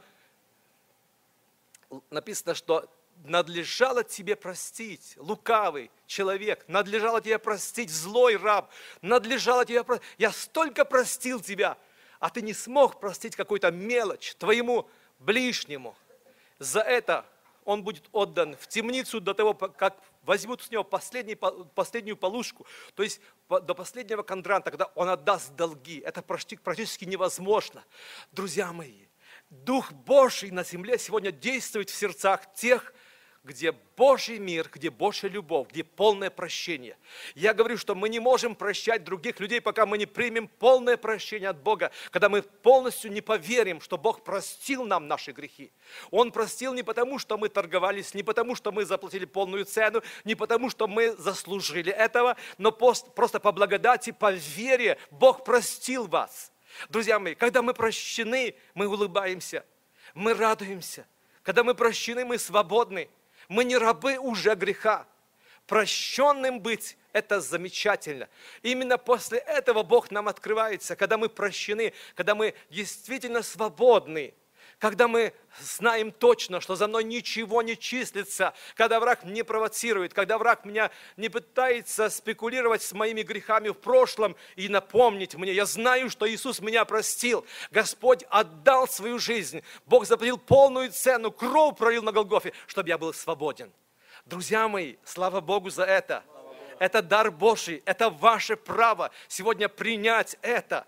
что надлежало тебе простить, лукавый человек, надлежало тебе простить, злой раб, надлежало тебе простить. Я столько простил тебя, а ты не смог простить какую-то мелочь твоему ближнему. За это он будет отдан в темницу до того, как возьмут с него последнюю полушку, то есть до последнего кондранта, когда он отдаст долги. Это практически невозможно. Друзья мои, Дух Божий на земле сегодня действует в сердцах тех, где Божий мир, где Божья любовь, где полное прощение. Я говорю, что мы не можем прощать других людей, пока мы не примем полное прощение от Бога, когда мы полностью не поверим, что Бог простил нам наши грехи. Он простил не потому, что мы торговались, не потому, что мы заплатили полную цену, не потому, что мы заслужили этого, но просто по благодати, по вере Бог простил вас. Друзья мои, когда мы прощены, мы улыбаемся, мы радуемся. Когда мы прощены, мы свободны. Мы не рабы уже греха. Прощенным быть – это замечательно. Именно после этого Бог нам открывается, когда мы прощены, когда мы действительно свободны, когда мы знаем точно, что за мной ничего не числится, когда враг не провоцирует, когда враг меня не пытается спекулировать с моими грехами в прошлом и напомнить мне. Я знаю, что Иисус меня простил. Господь отдал свою жизнь. Бог заплатил полную цену, кровь пролил на Голгофе, чтобы я был свободен. Друзья мои, слава Богу за это. Это дар Божий, это ваше право сегодня принять это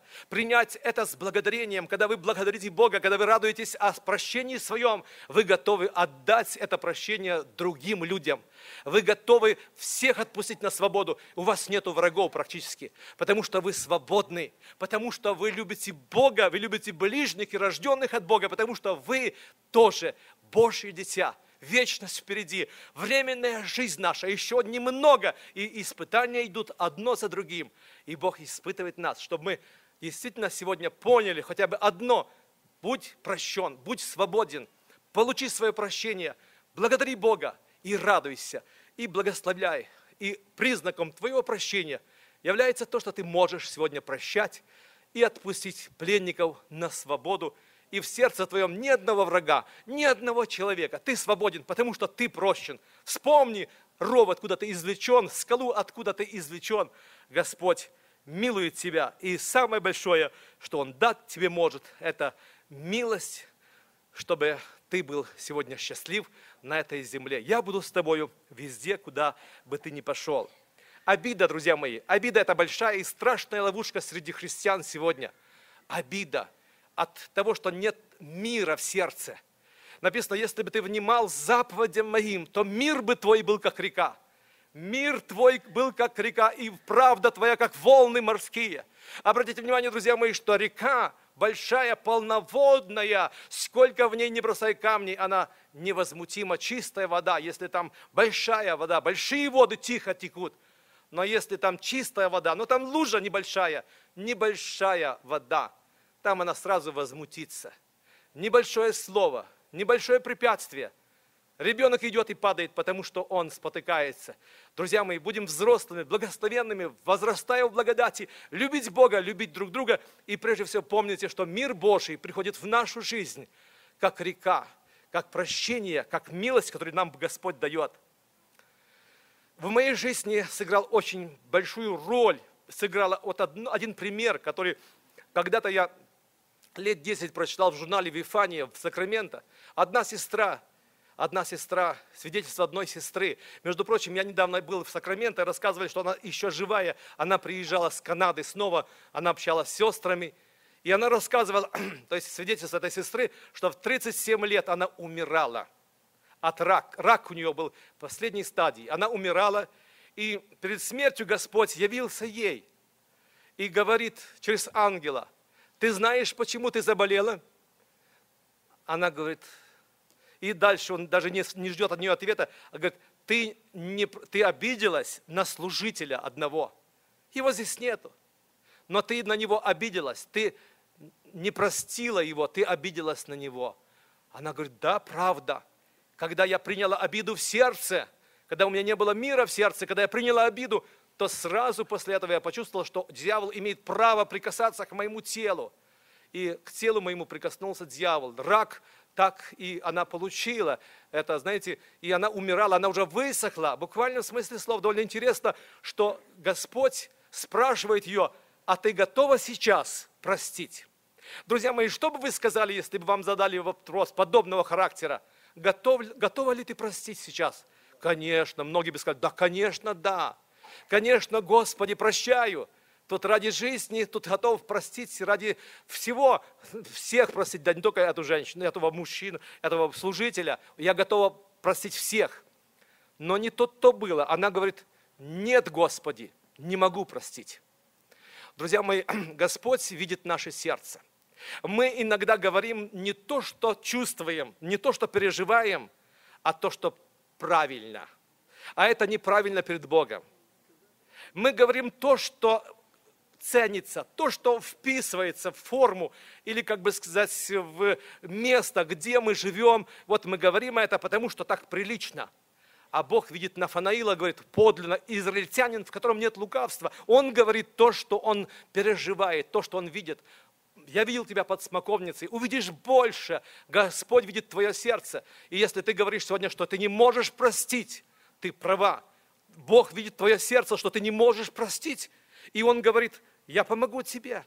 с благодарением. Когда вы благодарите Бога, когда вы радуетесь о прощении своем, вы готовы отдать это прощение другим людям. Вы готовы всех отпустить на свободу. У вас нет врагов практически, потому что вы свободны, потому что вы любите Бога, вы любите ближних и рожденных от Бога, потому что вы тоже Божье дитя. Вечность впереди, временная жизнь наша, еще немного, и испытания идут одно за другим. И Бог испытывает нас, чтобы мы действительно сегодня поняли хотя бы одно: будь прощен, будь свободен, получи свое прощение, благодари Бога и радуйся, и благословляй. И признаком твоего прощения является то, что ты можешь сегодня прощать и отпустить пленников на свободу. И в сердце твоем ни одного врага, ни одного человека. Ты свободен, потому что ты прощен. Вспомни ров, откуда ты извлечен, скалу, откуда ты извлечен. Господь милует тебя. И самое большое, что Он дать тебе может, это милость, чтобы ты был сегодня счастлив на этой земле. Я буду с тобою везде, куда бы ты ни пошел. Обида, друзья мои, обида – это большая и страшная ловушка среди христиан сегодня. Обида от того, что нет мира в сердце. Написано, если бы ты внимал заповедям моим, то мир бы твой был как река. Мир твой был как река, и правда твоя как волны морские. Обратите внимание, друзья мои, что река большая, полноводная, сколько в ней не бросай камней, она невозмутимо чистая вода. Если там большая вода, большие воды тихо текут. Но если там чистая вода, но там лужа небольшая вода, там она сразу возмутится. Небольшое слово, небольшое препятствие. Ребенок идет и падает, потому что он спотыкается. Друзья мои, будем взрослыми, благословенными, возрастая в благодати, любить Бога, любить друг друга. И прежде всего помните, что мир Божий приходит в нашу жизнь, как река, как прощение, как милость, которую нам Господь дает. В моей жизни сыграл очень большую роль, один пример, который когда-то я лет 10 прочитал в журнале «Вифания» в Сакраменто. Одна сестра, свидетельство одной сестры. Между прочим, я недавно был в Сакраменто, рассказывали, что она еще живая. Она приезжала с Канады снова, она общалась с сестрами. И она рассказывала, то есть свидетельство этой сестры, что в 37 лет она умирала от рака. Рак у нее был в последней стадии. Она умирала, и перед смертью Господь явился ей и говорит через ангела: ты знаешь, почему ты заболела? Она говорит, и дальше он даже не ждет от нее ответа, а говорит, ты обиделась на служителя одного. Его здесь нету. Но ты на него обиделась, ты не простила его, ты обиделась на него. Она говорит, да, правда. Когда я приняла обиду в сердце, когда у меня не было мира в сердце, когда я приняла обиду, то сразу после этого я почувствовал, что дьявол имеет право прикасаться к моему телу. И к телу моему прикоснулся дьявол. Рак, так и она получила это, знаете, и она умирала, она уже высохла. Буквально в смысле слов довольно интересно, что Господь спрашивает ее, а ты готова сейчас простить? Друзья мои, что бы вы сказали, если бы вам задали вопрос подобного характера? Готова ли ты простить сейчас? Конечно, многие бы сказали, да, конечно, да. Конечно, Господи, прощаю. Тут ради жизни, тут готов простить ради всего, всех простить, да не только эту женщину, этого мужчину, этого служителя. Я готова простить всех. Но не то было. Она говорит, нет, Господи, не могу простить. Друзья мои, Господь видит наше сердце. Мы иногда говорим не то, что чувствуем, не то, что переживаем, а то, что правильно. А это неправильно перед Богом. Мы говорим то, что ценится, то, что вписывается в форму, или, как бы сказать, в место, где мы живем. Вот мы говорим это, потому что так прилично. А Бог видит Нафанаила, говорит, подлинно израильтянин, в котором нет лукавства. Он говорит то, что он переживает, то, что он видит. Я видел тебя под смоковницей, увидишь больше. Господь видит твое сердце. И если ты говоришь сегодня, что ты не можешь простить, ты права. Бог видит твое сердце, что ты не можешь простить. И Он говорит, я помогу тебе.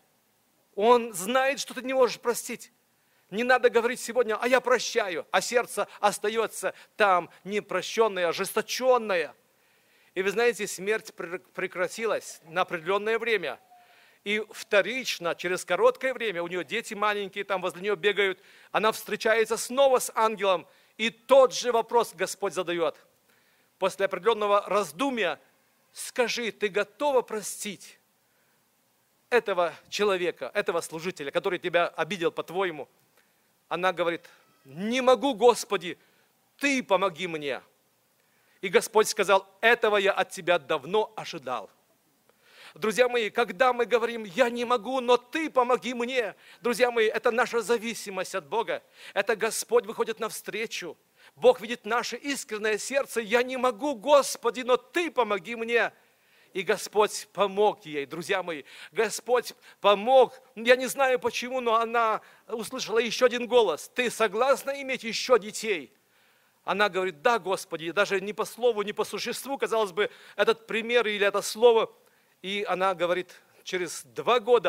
Он знает, что ты не можешь простить. Не надо говорить сегодня, а я прощаю, а сердце остается там непрощенное, ожесточенное. И вы знаете, смерть прекратилась на определенное время. И вторично, через короткое время, у нее дети маленькие, там возле нее бегают, она встречается снова с ангелом, и тот же вопрос Господь задает. После определенного раздумья, скажи, ты готова простить этого человека, этого служителя, который тебя обидел по-твоему? Она говорит, не могу, Господи, Ты помоги мне. И Господь сказал, этого я от тебя давно ожидал. Друзья мои, когда мы говорим, я не могу, но Ты помоги мне, друзья мои, это наша зависимость от Бога. Это Господь выходит навстречу. Бог видит наше искреннее сердце. Я не могу, Господи, но Ты помоги мне. И Господь помог ей, друзья мои. Господь помог. Я не знаю почему, но она услышала еще один голос. Ты согласна иметь еще детей? Она говорит, да, Господи, даже не по слову, не по существу, казалось бы, этот пример или это слово. И она говорит, через 2 года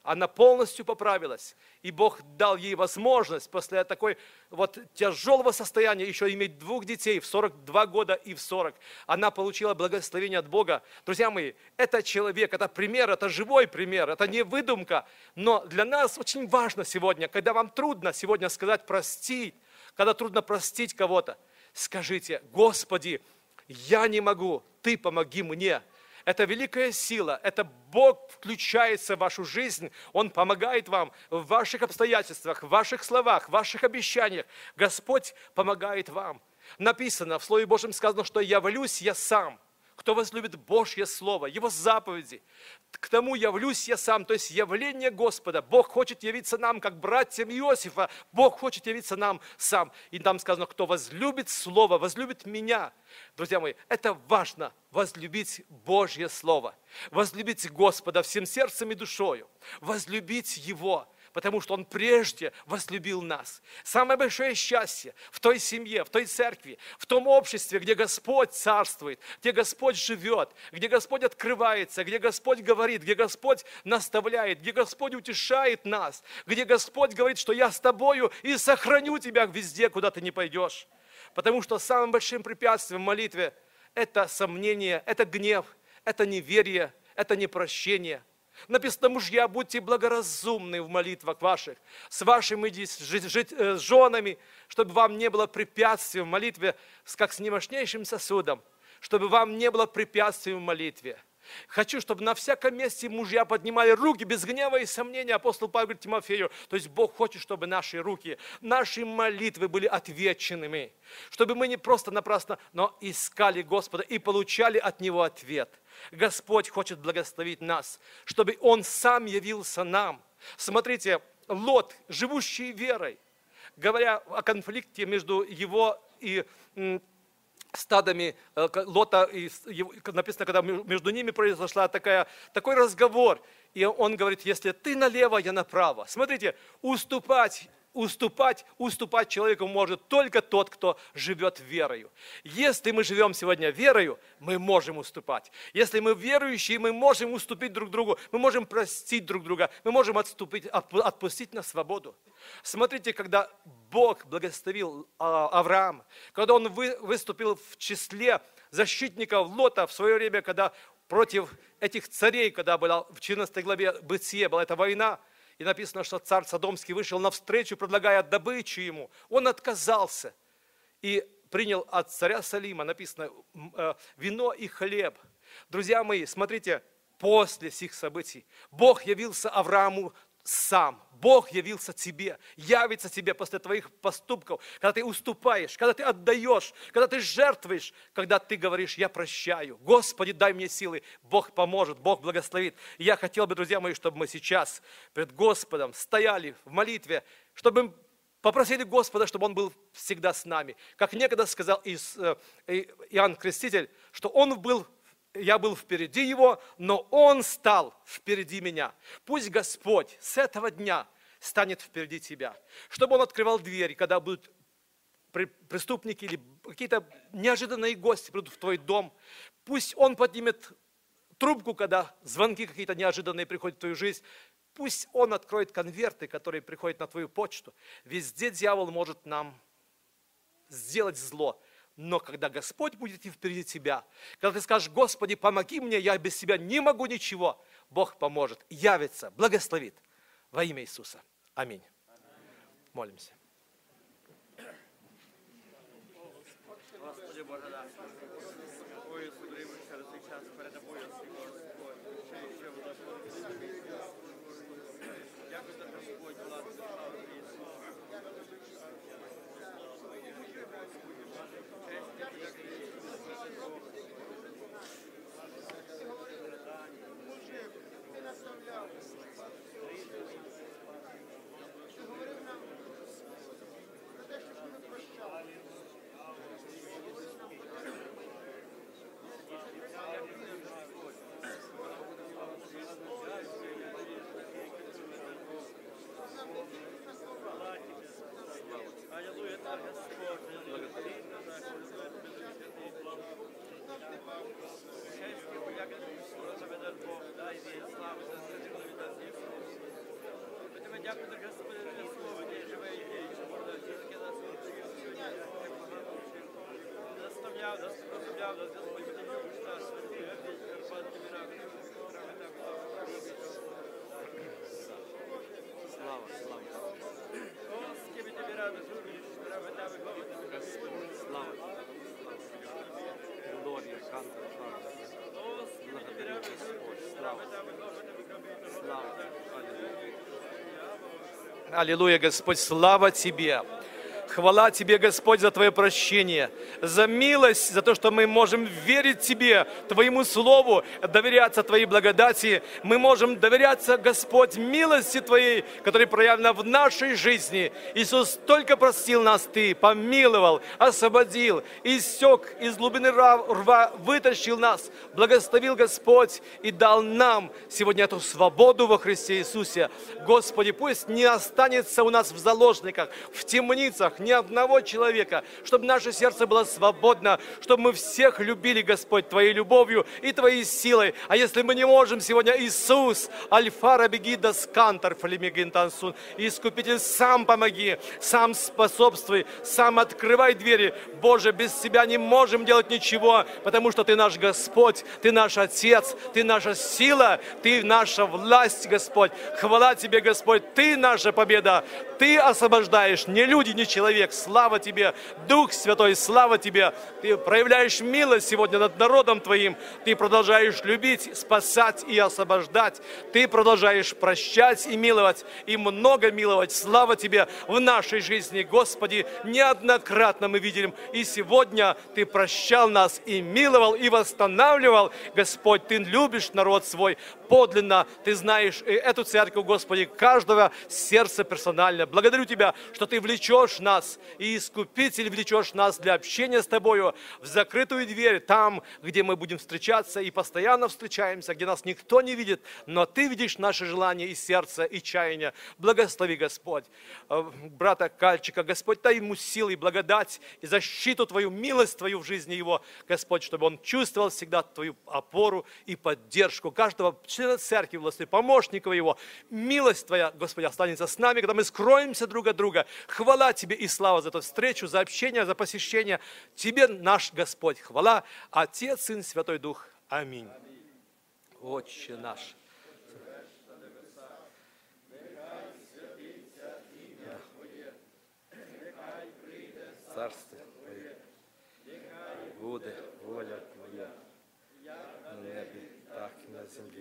Она полностью поправилась. И Бог дал ей возможность после такой вот тяжелого состояния еще иметь 2 детей в 42 года и в 40. Она получила благословение от Бога. Друзья мои, это человек, это пример, это живой пример, это не выдумка. Но для нас очень важно сегодня, когда вам трудно сегодня сказать простить, когда трудно простить кого-то, скажите: Господи, я не могу, Ты помоги мне. Это великая сила, это Бог включается в вашу жизнь, Он помогает вам в ваших обстоятельствах, в ваших словах, в ваших обещаниях. Господь помогает вам. Написано, в Слове Божьем сказано, что явлюсь я сам. Кто возлюбит Божье Слово, Его заповеди, к тому явлюсь я сам, то есть явление Господа. Бог хочет явиться нам, как братьям Иосифа, Бог хочет явиться нам сам. И там сказано, кто возлюбит Слово, возлюбит меня. Друзья мои, это важно, возлюбить Божье Слово, возлюбить Господа всем сердцем и душою, возлюбить Его, потому что Он прежде возлюбил нас. Самое большое счастье в той семье, в той церкви, в том обществе, где Господь царствует, где Господь живет, где Господь открывается, где Господь говорит, где Господь наставляет, где Господь утешает нас, где Господь говорит, что я с тобою и сохраню тебя везде, куда ты не пойдешь. Потому что самым большим препятствием в молитве это сомнение, это гнев, это неверие, это непрощение. Написано: мужья, будьте благоразумны в молитвах ваших, с вашими женами, чтобы вам не было препятствий в молитве, как с немощнейшим сосудом, чтобы вам не было препятствий в молитве. Хочу, чтобы на всяком месте мужья поднимали руки без гнева и сомнения. Апостол Павел говорит Тимофею, то есть Бог хочет, чтобы наши руки, наши молитвы были отвеченными, чтобы мы не просто напрасно, но искали Господа и получали от Него ответ. Господь хочет благословить нас, чтобы Он сам явился нам. Смотрите, Лот, живущий верой, говоря о конфликте между его и стадами Лота, написано, когда между ними произошла такой разговор, и он говорит: если ты налево, я направо. Смотрите, уступать человеку может только тот, кто живет верою. Если мы живем сегодня верою, мы можем уступать. Если мы верующие, мы можем уступить друг другу, мы можем простить друг друга, мы можем отпустить на свободу. Смотрите, когда Бог благословил Авраама, когда он выступил в числе защитников Лота в свое время, когда против этих царей, когда была в 14 главе Бытие, была эта война, и написано, что царь Содомский вышел навстречу, предлагая добычу ему. Он отказался и принял от царя Салима, написано, вино и хлеб. Друзья мои, смотрите, после сих событий Бог явился Аврааму сам. Бог явился тебе, явится тебе после твоих поступков, когда ты уступаешь, когда ты отдаешь, когда ты жертвуешь, когда ты говоришь: я прощаю. Господи, дай мне силы. Бог поможет, Бог благословит. И я хотел бы, друзья мои, чтобы мы сейчас пред Господом стояли в молитве, чтобы попросили Господа, чтобы Он был всегда с нами. Как некогда сказал Иоанн Креститель, что я был впереди Его, но Он стал впереди меня. Пусть Господь с этого дня станет впереди тебя. Чтобы Он открывал двери, когда будут преступники или какие-то неожиданные гости придут в твой дом. Пусть Он поднимет трубку, когда звонки какие-то неожиданные приходят в твою жизнь. Пусть Он откроет конверты, которые приходят на твою почту. Везде дьявол может нам сделать зло. Но когда Господь будет идти впереди тебя, когда ты скажешь: Господи, помоги мне, я без Тебя не могу ничего, Бог поможет, явится, благословит. Во имя Иисуса. Аминь. Молимся. Господи Боже наш, Ой, судри, цей час перед тобою, Господь, ще дякую за Господь, власне, Аллилуйя, так, Господь, благослови нас, счастье, подяка, что заведет Бог, дай мне славу, за Аллилуйя, Господь, слава Тебе. Хвала Тебе, Господь, за Твое прощение, за милость, за то, что мы можем верить Тебе, Твоему Слову, доверяться Твоей благодати. Мы можем доверяться, Господь, милости Твоей, которая проявлена в нашей жизни. Иисус только простил нас, Ты помиловал, освободил, иссек из глубины рва, вытащил нас, благословил Господь и дал нам сегодня эту свободу во Христе Иисусе. Господи, пусть не останется у нас в заложниках, в темницах, ни одного человека, чтобы наше сердце было свободно, чтобы мы всех любили, Господь, Твоей любовью и Твоей силой. А если мы не можем сегодня, Иисус, Альфа беги да скантар фалимигинтансун, Искупитель, сам помоги, сам способствуй, сам открывай двери. Боже, без Тебя не можем делать ничего, потому что Ты наш Господь, Ты наш Отец, Ты наша сила, Ты наша власть, Господь. Хвала Тебе, Господь, Ты наша победа, Ты освобождаешь, не люди, не человек. Слава Тебе, Дух Святой, слава Тебе. Ты проявляешь милость сегодня над народом Твоим. Ты продолжаешь любить, спасать и освобождать. Ты продолжаешь прощать и миловать, и много миловать. Слава Тебе в нашей жизни, Господи. Неоднократно мы видели, и сегодня Ты прощал нас, и миловал, и восстанавливал. Господь, Ты любишь народ свой подлинно. Ты знаешь эту церковь, Господи, каждого сердца персонально. Благодарю Тебя, что Ты влечешь нас, и Искупитель влечешь нас для общения с Тобою в закрытую дверь, там, где мы будем встречаться и постоянно встречаемся, где нас никто не видит, но Ты видишь наши желания и сердце, и чаяния. Благослови, Господь, брата Кальчика, Господь, дай ему силы и благодать, и защиту Твою, милость Твою в жизни его, Господь, чтобы он чувствовал всегда Твою опору и поддержку каждого члена церкви, власти, помощника его. Милость Твоя, Господи, останется с нами, когда мы скроемся друг от друга. Хвала Тебе и слава за эту встречу, за общение, за посещение. Тебе, наш Господь, хвала, Отец, Сын, Святой Дух. Аминь. Отче наш. Царство Твое, буде воля Твоя, на небі, так і на землі.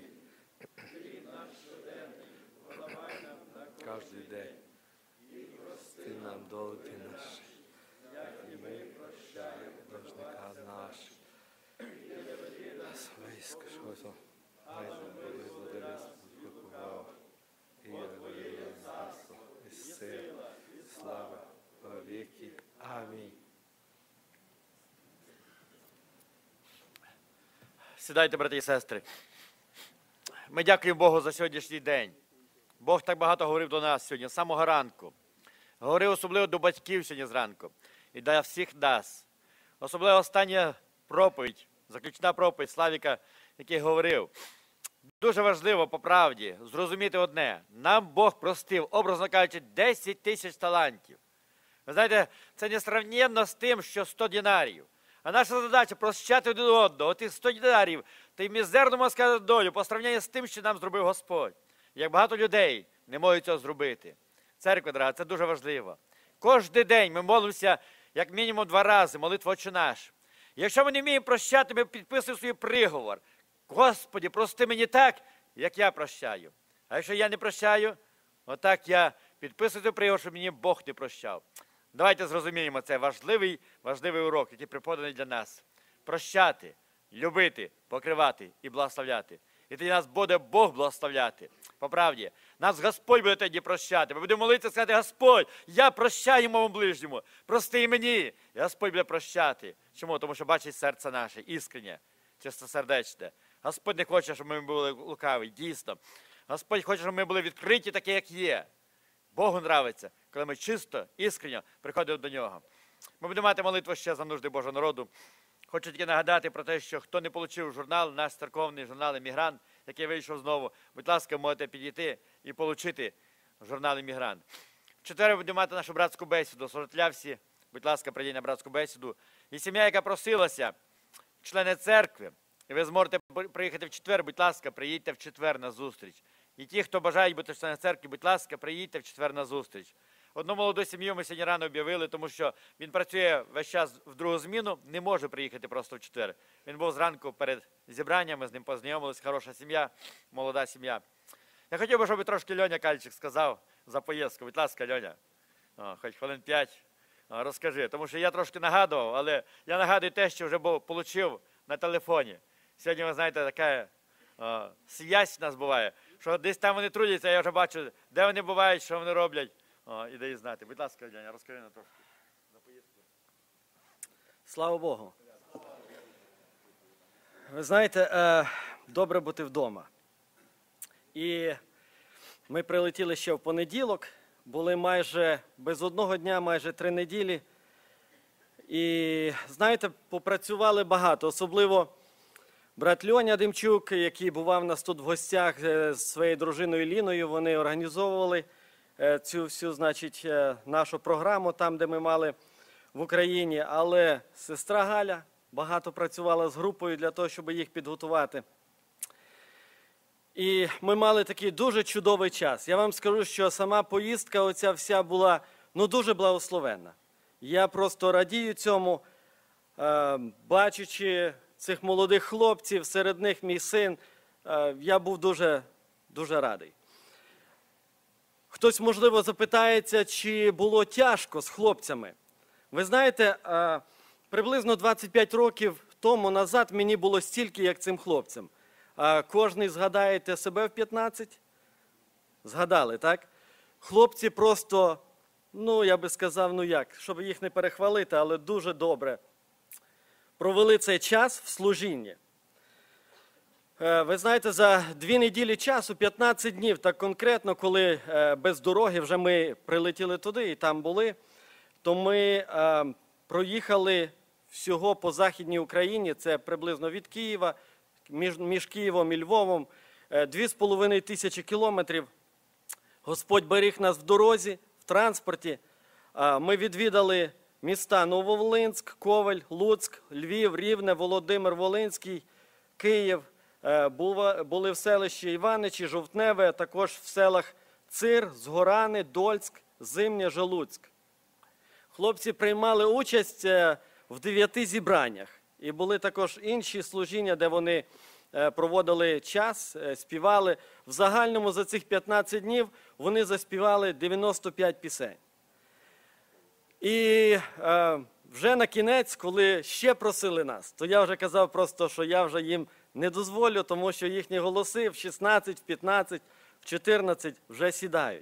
Кожний день прости нам долги наші, як і ми прощаємо должника наших. Свойсько, що най забули владелиство Богова, і Євангелія Царство, і сила, і слава во веки. Амінь. Сідайте, брати і сестри. Ми дякуємо Богу за сьогоднішній день. Бог так багато говорив до нас сьогодні, з самого ранку. Говорив особливо до батьків сьогодні зранку. І до всіх нас. Особливо остання проповідь, заключна проповідь Славіка, який говорив. Дуже важливо, по правді, зрозуміти одне. Нам Бог простив, образно кажучи, 10 тисяч талантів. Ви знаєте, це несравненно з тим, що 100 динарів. А наша задача прощати один одного. Тих 100 динарів, та й мізерну, можна сказати, долю, по сравненню з тим, що нам зробив Господь. Як багато людей не можуть цього зробити. Церква, дорога, це дуже важливо. Кожен день ми молимося, як мінімум 2 рази, молитва «Отче наш». Якщо ми не вміємо прощати, ми підписуємо свій приговор. Господи, прости мені так, як я прощаю. А якщо я не прощаю, отак я підписую цей приговор, щоб мені Бог не прощав. Давайте зрозуміємо, це важливий урок, який преподаний для нас. Прощати, любити, покривати і благословляти. І тоді нас буде Бог благословляти. По правді, нас Господь буде тоді прощати. Ми будемо молитися, сказати: Господь, я прощаю моєму ближньому, прости і мені. І Господь буде прощати. Чому? Тому що бачить серце наше, іскреннє, чистосердечне. Господь не хоче, щоб ми були лукаві, дійсно. Господь хоче, щоб ми були відкриті, такі, як є. Богу нравиться, коли ми чисто, іскренньо приходимо до Нього. Ми будемо мати молитву ще за нужди Божого народу. Хочу тільки нагадати про те, що хто не отримав журнал, наш церковний журнал «Емігрант», який вийшов знову, будь ласка, можете підійти і отримати журнал «Іммігрант». В четвер будемо мати нашу братську бесіду. Служителя всі, будь ласка, прийдіть на братську бесіду. І сім'я, яка просилася, члени церкви, і ви зможете приїхати в четвер, будь ласка, приїдьте в четвер на зустріч. І ті, хто бажають бути членами церкви, будь ласка, приїдьте в четвер на зустріч. Одну молоду сім'ю ми сьогодні рано об'явили, тому що він працює весь час в другу зміну, не може приїхати просто в четвер. Він був зранку перед зібранням, ми з ним познайомилися, хороша сім'я, молода сім'я. Я хотів би, щоб трошки Льоня Кальчик сказав за поїздку. Будь ласка, Льоня, хоч хвилин 5, розкажи. Тому що я трошки нагадував, але я нагадую те, що вже отримав на телефоні. Сьогодні, ви знаєте, така связь у нас буває, що десь там вони трудяться, я вже бачу, де вони бувають, що вони роблять. І дають знати. Будь ласка, Льоня, розкажи нам трошки за поїздку. Слава Богу. Ви знаєте, добре бути вдома. І ми прилетіли ще в понеділок, були майже без одного дня, майже 3 неділі. І, знаєте, попрацювали багато, особливо брат Льоня Демчук, який бував у нас тут в гостях з своєю дружиною Ліною, вони організовували цю всю, значить, нашу програму там, де ми мали в Україні. Але сестра Галя багато працювала з групою для того, щоб їх підготувати. І ми мали такий дуже чудовий час. Я вам скажу, що сама поїздка оця вся була, дуже благословенна. Я просто радію цьому, бачачи цих молодих хлопців, серед них мій син, я був дуже, дуже радий. Хтось, можливо, запитається, чи було тяжко з хлопцями. Ви знаєте, приблизно 25 років тому назад мені було стільки, як цим хлопцям. Кожний згадаєте себе в 15? Згадали, так? Хлопці просто, я би сказав, щоб їх не перехвалити, але дуже добре провели цей час в служінні. Ви знаєте, за 2 неділі часу, 15 днів, так конкретно, коли без дороги вже ми прилетіли туди і там були, то ми проїхали всього по Західній Україні, це приблизно від Києва, між Києвом і Львовом, 2,5 тисячі кілометрів. Господь беріг нас в дорозі, в транспорті. Ми відвідали міста Нововолинськ, Ковель, Луцьк, Львів, Рівне, Володимир Волинський, Київ. Були в селищі Іваничі, Жовтневе, також в селах Цир, Згорани, Дольськ, Зимня, Желуцьк. Хлопці приймали участь в 9 зібраннях. І були також інші служіння, де вони проводили час, співали. В загальному за цих 15 днів вони заспівали 95 пісень. І вже на кінець, коли ще просили нас, то я вже казав просто, що я вже їм не дозволю, тому що їхні голоси в 16, в 15, в 14 вже сідають.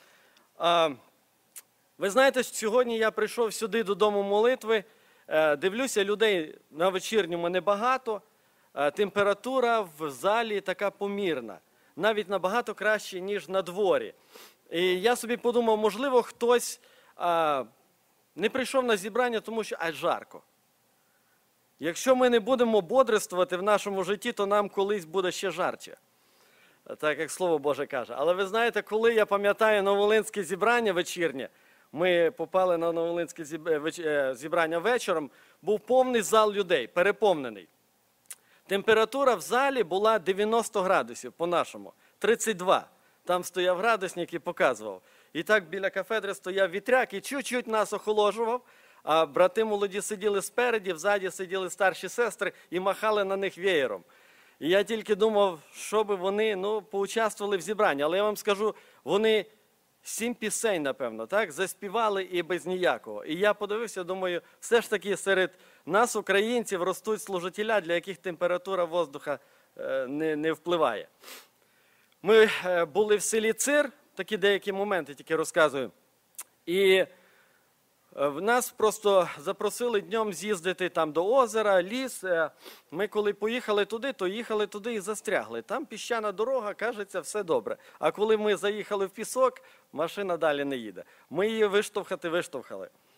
Ви знаєте, сьогодні я прийшов сюди додому молитви, дивлюся, людей на вечірньому небагато, температура в залі така помірна, навіть набагато краще, ніж на дворі. І я собі подумав, можливо, хтось не прийшов на зібрання, тому що жарко. Якщо ми не будемо бодрствувати в нашому житті, то нам колись буде ще жарче. Так, як Слово Боже каже. Але ви знаєте, коли я пам'ятаю Нововолинське зібрання вечірнє, ми попали на Нововолинське зібрання вечором, був повний зал людей, переповнений. Температура в залі була 90 градусів по-нашому, 32. Там стояв градусник і показував. І так біля кафедри стояв вітряк і чуть-чуть нас охолоджував, а брати молоді сиділи спереді, взаді сиділи старші сестри і махали на них веєром. І я тільки думав, щоб вони поучаствували в зібранні. Але я вам скажу, вони 7 пісень, напевно, так, заспівали і без ніякого. І я подивився, думаю, все ж таки серед нас, українців, ростуть служителя, для яких температура воздуха не впливає. Ми були в селі Цир, такі деякі моменти тільки розказую. І в нас просто запросили днем з'їздити там до озера, ліс. Ми коли поїхали туди, то їхали туди і застрягли. Там піщана дорога, кажеться, все добре. А коли ми заїхали в пісок, машина далі не їде. Ми її виштовхали.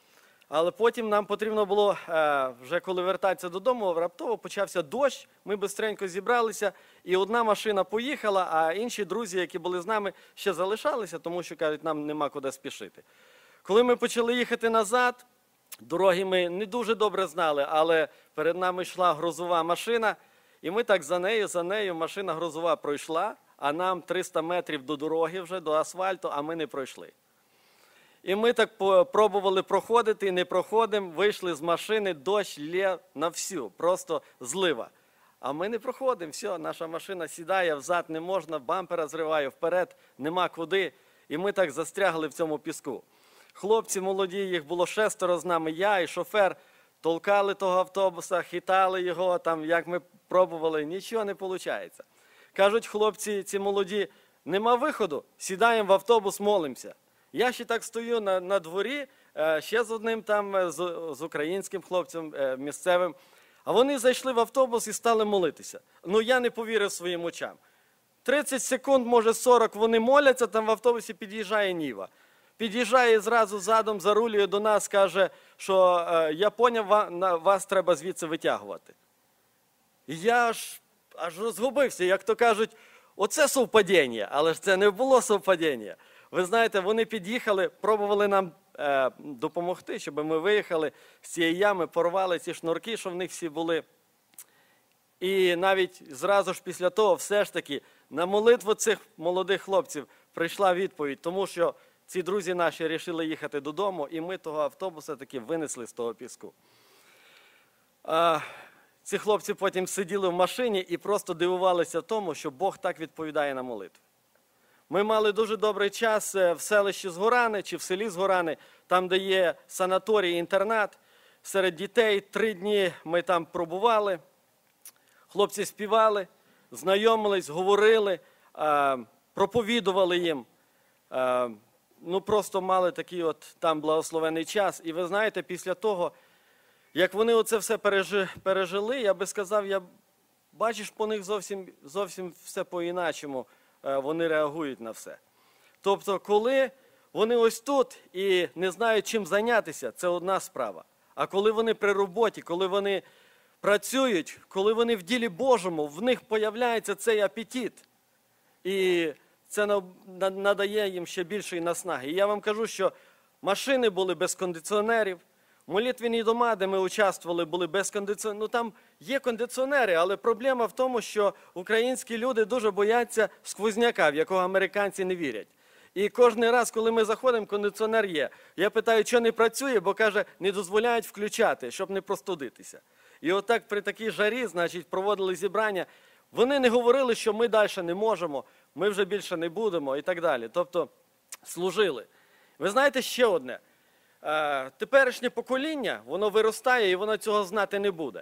Але потім нам потрібно було, вже коли вертатися додому, раптово почався дощ, ми бистренько зібралися, і одна машина поїхала, а інші друзі, які були з нами, ще залишалися, тому що, кажуть, нам нема куди спішити. Коли ми почали їхати назад, дороги ми не дуже добре знали, але перед нами йшла грузова машина, і ми так за нею, машина грузова пройшла, а нам 300 метрів до дороги вже, до асфальту, а ми не пройшли. І ми так пробували проходити, не проходимо, вийшли з машини, дощ лє на всю, просто злива. А ми не проходимо, все, наша машина сідає, взад не можна, бампера зриває, вперед, нема куди. І ми так застрягли в цьому піску. Хлопці молоді, їх було 6 з нами, я і шофер, толкали того автобуса, хитали його, там, як ми пробували, нічого не виходить. Кажуть хлопці, ці молоді, нема виходу, сідаємо в автобус, молимося. Я ще так стою на дворі, ще з одним там, з українським хлопцем місцевим, а вони зайшли в автобус і стали молитися. Ну, я не повірив своїм очам. 30 секунд, може 40, вони моляться, там в автобусі під'їжджає Ніва. Під'їжджає зразу задом, зарулює до нас, каже, що я поняв, вас треба звідси витягувати. І я аж розгубився, як то кажуть, оце совпадіння, але ж це не було совпадіння. Ви знаєте, вони під'їхали, пробували нам допомогти, щоб ми виїхали з цієї ями, порвали ці шнурки, що в них всі були. І навіть зразу ж після того, все ж таки, на молитву цих молодих хлопців прийшла відповідь, тому що ці друзі наші вирішили їхати додому, і ми того автобуса таки винесли з того піску. Ці хлопці потім сиділи в машині і просто дивувалися тому, що Бог так відповідає на молитву. Ми мали дуже добрий час в селищі Згорани чи в селі Згорани, там, де є санаторій, інтернат, серед дітей. 3 дні ми там пробували, хлопці співали, знайомились, говорили, проповідували їм. Ну, просто мали такий от там благословений час. І ви знаєте, після того, як вони оце все пережили, я би сказав, бачиш по них зовсім все по-іначому. Вони реагують на все. Тобто, коли вони ось тут і не знають, чим зайнятися, це одна справа. А коли вони при роботі, коли вони працюють, коли вони в ділі Божому, в них появляється цей апетит. І це надає їм ще більшої наснаги. І я вам кажу, що машини були без кондиціонерів, молитвені дома, де ми участвували, були без кондиціонерів. Ну, там є кондиціонери, але проблема в тому, що українські люди дуже бояться сквозняка, в якого американці не вірять. І кожен раз, коли ми заходимо, кондиціонер є. Я питаю, що не працює, бо, каже, не дозволяють включати, щоб не простудитися. І отак при такій жарі, значить, проводили зібрання. Вони не говорили, що ми далі не можемо, ми вже більше не будемо і так далі. Тобто, служили. Ви знаєте ще одне. Теперішнє покоління, воно виростає і воно цього знати не буде.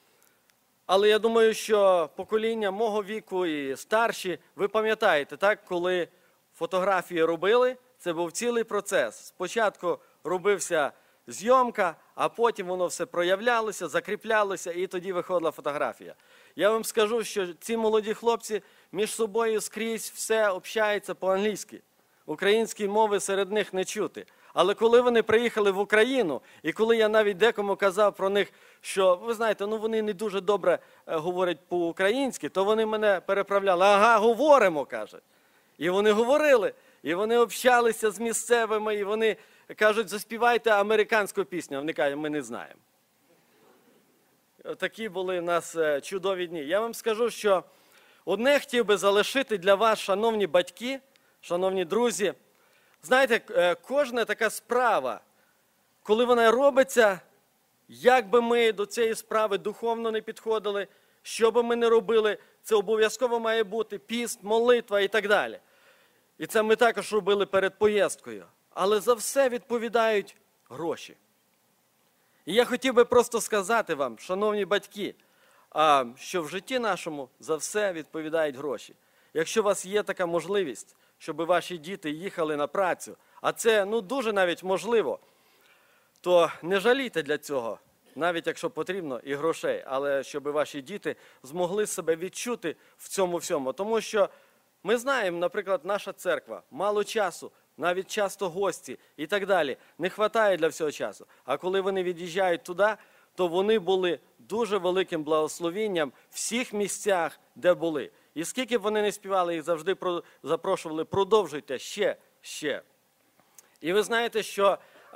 Але я думаю, що покоління мого віку і старші, ви пам'ятаєте, так, коли фотографії робили, це був цілий процес. Спочатку робився зйомка, а потім воно все проявлялося, закріплялося, і тоді виходила фотографія. Я вам скажу, що ці молоді хлопці між собою скрізь все общаються по-англійськи. Української мови серед них не чути. Але коли вони приїхали в Україну, і коли я навіть декому казав про них, що, ви знаєте, ну вони не дуже добре говорять по-українськи, то вони мене переправляли. Ага, говоримо, каже. І вони говорили, і вони общалися з місцевими, і вони кажуть, заспівайте американську пісню. А вони кажуть, ми не знаємо. Такі були в нас чудові дні. Я вам скажу, що одне хотів би залишити для вас, шановні батьки, шановні друзі. Знаєте, кожна така справа, коли вона робиться, як би ми до цієї справи духовно не підходили, що би ми не робили, це обов'язково має бути піст, молитва і так далі. І це ми також робили перед поїздкою. Але за все відповідають гроші. І я хотів би просто сказати вам, шановні батьки, що в житті нашому за все відповідають гроші. Якщо у вас є така можливість, щоб ваші діти їхали на працю, а це дуже навіть можливо, то не жалійте для цього, навіть якщо потрібно, і грошей, але щоб ваші діти змогли себе відчути в цьому всьому. Тому що ми знаємо, наприклад, наша церква, мало часу, навіть часто гості і так далі. Не вистачає для всього часу. А коли вони від'їжджають туди, то вони були дуже великим благословенням в всіх місцях, де були. І скільки б вони не співали, їх завжди запрошували, продовжуйте ще. І ви знаєте, що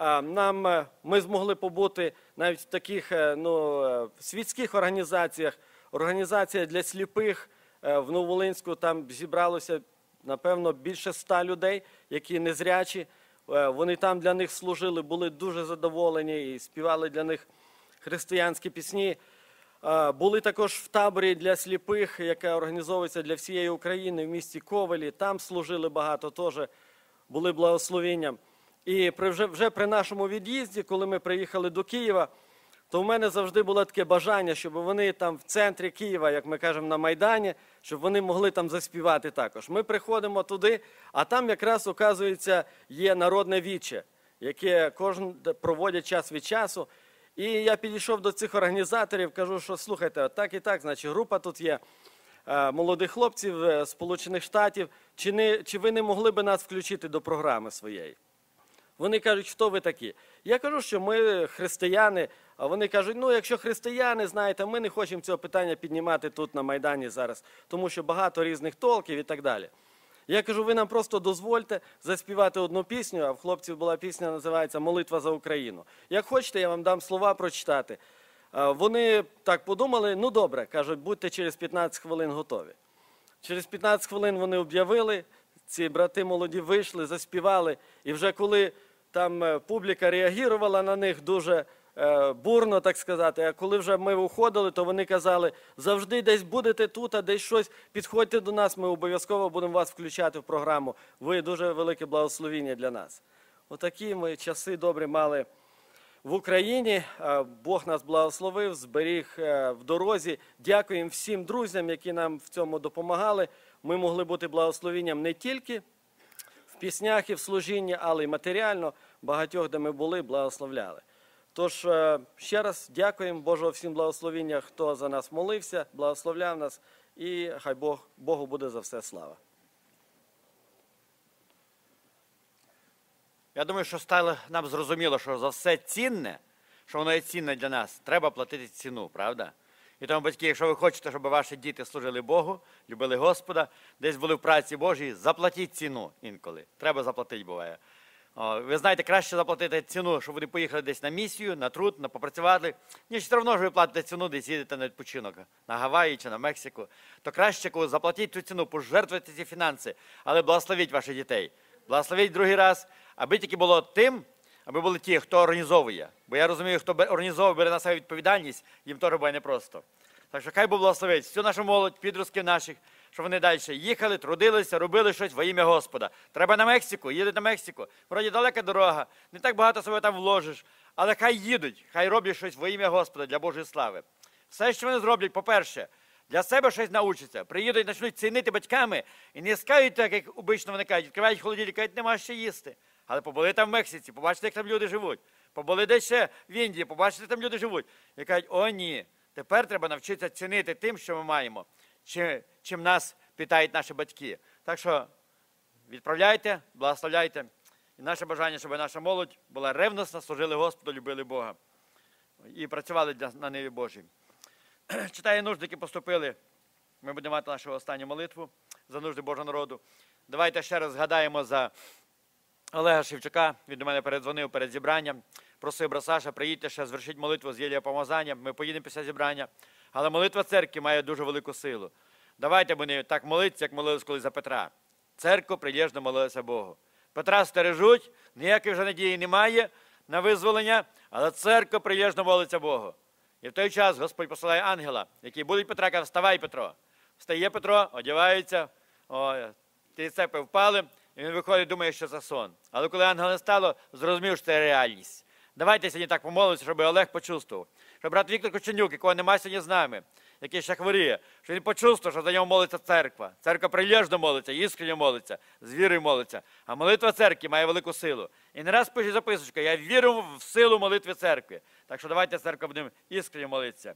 ми змогли побути навіть в таких світських організаціях. Організація для сліпих в Нововолинську, там зібралося, напевно, більше 100 людей, які незрячі. Вони там для них служили, були дуже задоволені і співали для них християнські пісні. Були також в таборі для сліпих, яка організовується для всієї України в місті Ковелі. Там служили багато, теж були благословенням. І вже при нашому від'їзді, коли ми приїхали до Києва, то в мене завжди було таке бажання, щоб вони там в центрі Києва, як ми кажемо, на Майдані, щоб вони могли там заспівати також. Ми приходимо туди, а там якраз, оказується, є народне віче, яке кожен проводять час від часу. І я підійшов до цих організаторів, кажу, що слухайте, так і так, значить, група тут є молодих хлопців з Сполучених Штатів, чи ви не могли б нас включити до програми своєї? Вони кажуть, хто ви такі? Я кажу, що ми християни, а вони кажуть, якщо християни, знаєте, ми не хочемо цього питання піднімати тут на Майдані зараз, тому що багато різних толків і так далі. Я кажу, ви нам просто дозвольте заспівати одну пісню, а в хлопців була пісня, називається «Молитва за Україну». Як хочете, я вам дам слова прочитати. Вони так подумали, добре, кажуть, будьте через 15 хвилин готові. Через 15 хвилин вони об'явили, ці брати молоді вийшли, заспівали, і вже коли там публіка реагувала на них дуже бурно, так сказати, а коли вже ми уходили, то вони казали, завжди десь будете тут, а десь щось, підходьте до нас, ми обов'язково будемо вас включати в програму. Ви дуже велике благословіння для нас. Отакі ми часи добрі мали в Україні. Бог нас благословив, зберіг в дорозі. Дякуємо всім друзям, які нам в цьому допомагали. Ми могли бути благословенням не тільки в піснях і в служінні, але й матеріально. Багатьох, де ми були, благословляли. Тож, ще раз дякуємо Божого всім благословіння, хто за нас молився, благословляв нас, і хай Богу буде за все слава. Я думаю, що стало нам зрозуміло, що за все цінне, що воно є цінне для нас, треба платити ціну, правда? І тому, батьки, якщо ви хочете, щоб ваші діти служили Богу, любили Господа, десь були в праці Божій, заплатіть ціну інколи. Треба заплатити, буває. Ви знаєте, краще заплатити ціну, щоб вони поїхали десь на місію, на труд, на попрацювати, ніж все одно ж ви платите ціну, десь їдете на відпочинок, на Гаваї чи на Мексику. То краще, коли заплатіть цю ціну, пожертвуйте ці фінанси, але благословіть ваших дітей. Благословіть другий раз, аби тільки було тим, аби були ті, хто організовує. Бо я розумію, хто організовує, бере на себе відповідальність, їм теж буває непросто. Так що хай Бог благословить всю нашу молодь, підростків наших, щоб вони далі їхали, трудилися, робили щось во ім'я Господа. Треба на Мексику, їдуть на Мексику. Вроді далека дорога, не так багато себе там вложиш, але хай їдуть, хай роблять щось во ім'я Господа для Божої слави. Все, що вони зроблять, по-перше, для себе щось научаться, приїдуть, почнуть цінити батьками і не скажуть так, як обично вони кажуть, відкривають холодильник, кажуть, нема що їсти. Але побули там в Мексиці, побачите, як там люди живуть. Побули десь ще в Індії, побачите, як там люди живуть. І кажуть, о ні, тепер треба навчитися цінити тим, що ми маємо, чим нас питають наші батьки. Так що відправляйте, благословляйте. І наше бажання, щоб наша молодь була ревностна, служили Господу, любили Бога і працювали на ниві Божій. Читаю нужди, які поступили. Ми будемо мати нашу останню молитву за нужди Божого народу. Давайте ще раз згадаємо за Олега Шевчука. Він до мене передзвонив перед зібранням. Просив, брат Саша, приїдьте ще, звершіть молитву з Єлія помазання. Ми поїдемо після зібрання. Але молитва церкви має дуже велику силу. Давайте будемо так молитися, як молились колись за Петра. Церква прилежно молилася Богу. Петра стережуть, ніякої вже надії немає на визволення, але церква прилежно молиться Богу. І в той час Господь посилає ангела, який буде Петра, каже, вставай, Петро. Встає Петро, одягається, ті цепи впали, і він виходить, думає, що це сон. Але коли ангел не стало, зрозумів, що це реальність. Давайте сьогодні так помолимося, щоб Олег почувствував. Щоб брат Віктор Коченюк, якого немає сьогодні з нами, який ще хворіє, щоб він почувствував, що за нього молиться церква. Церква прилежно молиться, іскренньо молиться, з вірою молиться. А молитва церкви має велику силу. І не раз пише записочка, я вірю в силу молитви церкви. Так що давайте церква будемо іскренньо молитися.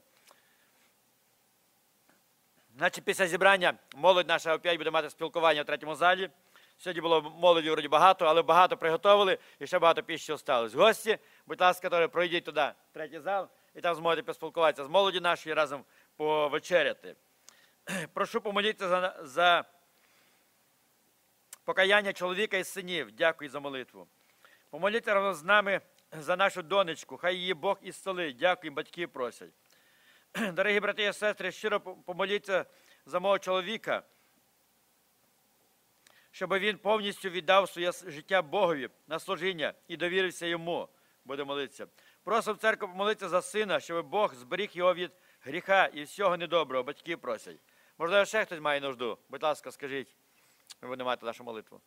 Значить, після зібрання молодь наша опять буде мати спілкування в третьому залі. Сьогодні було молоді вроді багато, але багато приготовили і ще багато пищі осталось. Гості, будь ласка, теж пройдіть туди, третій зал, і там зможете поспілкуватися з молоді нашою і разом повечеряти. Прошу помолитися за покаяння чоловіка і синів. Дякую за молитву. Помоліться разом з нами за нашу донечку. Хай її Бог ісцелить. Дякую, батьки просять. Дорогі брати і сестри, щиро помоліться за мого чоловіка, щоб він повністю віддав своє життя Богові на служіння і довірився йому. Буде молитися. Просимо церкву помолитися за сина, щоб Бог зберіг його від гріха і всього недоброго. Батьки просять. Можливо, ще хтось має нужду. Будь ласка, скажіть. Ви не маєте нашу молитву.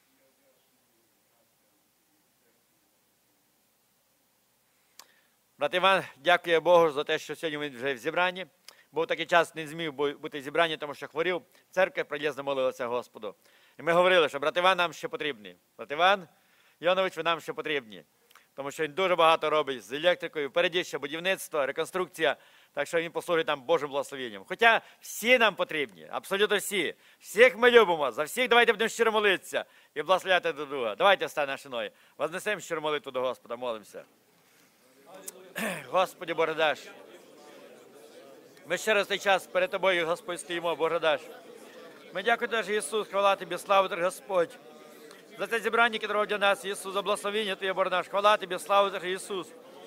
Брат Іван, дякує Богу за те, що сьогодні він вже в зібранні. Був такий час, не зміг бути в зібранні, тому що хворів. Церква приїзно молилася Господу. І ми говорили, що брат Іван нам ще потрібний. Брат Іван Йонович, ви нам ще потрібні. Тому що він дуже багато робить з електрикою. Впереді ще будівництво, реконструкція. Так що він послужить нам Божим благословенням. Хоча всі нам потрібні, абсолютно всі. Всіх ми любимо, за всіх давайте будемо щиро молитися і благословляти до друга. Давайте встанемо наші ноги. Вознесемо щиро молитву до Господа, молимося. Господи, Боже наш, ми ще раз цей час перед Тобою, Господь, стоїмо, Боже наш. Ми дякуємо Тобі, Ісус, хвала Тобі, слава Тобі, Господь. За це зібрання, яке робив для нас, Ісус, за благословення Твоє, Боже наш, хвала Тобі, слава Тобі, Ісус.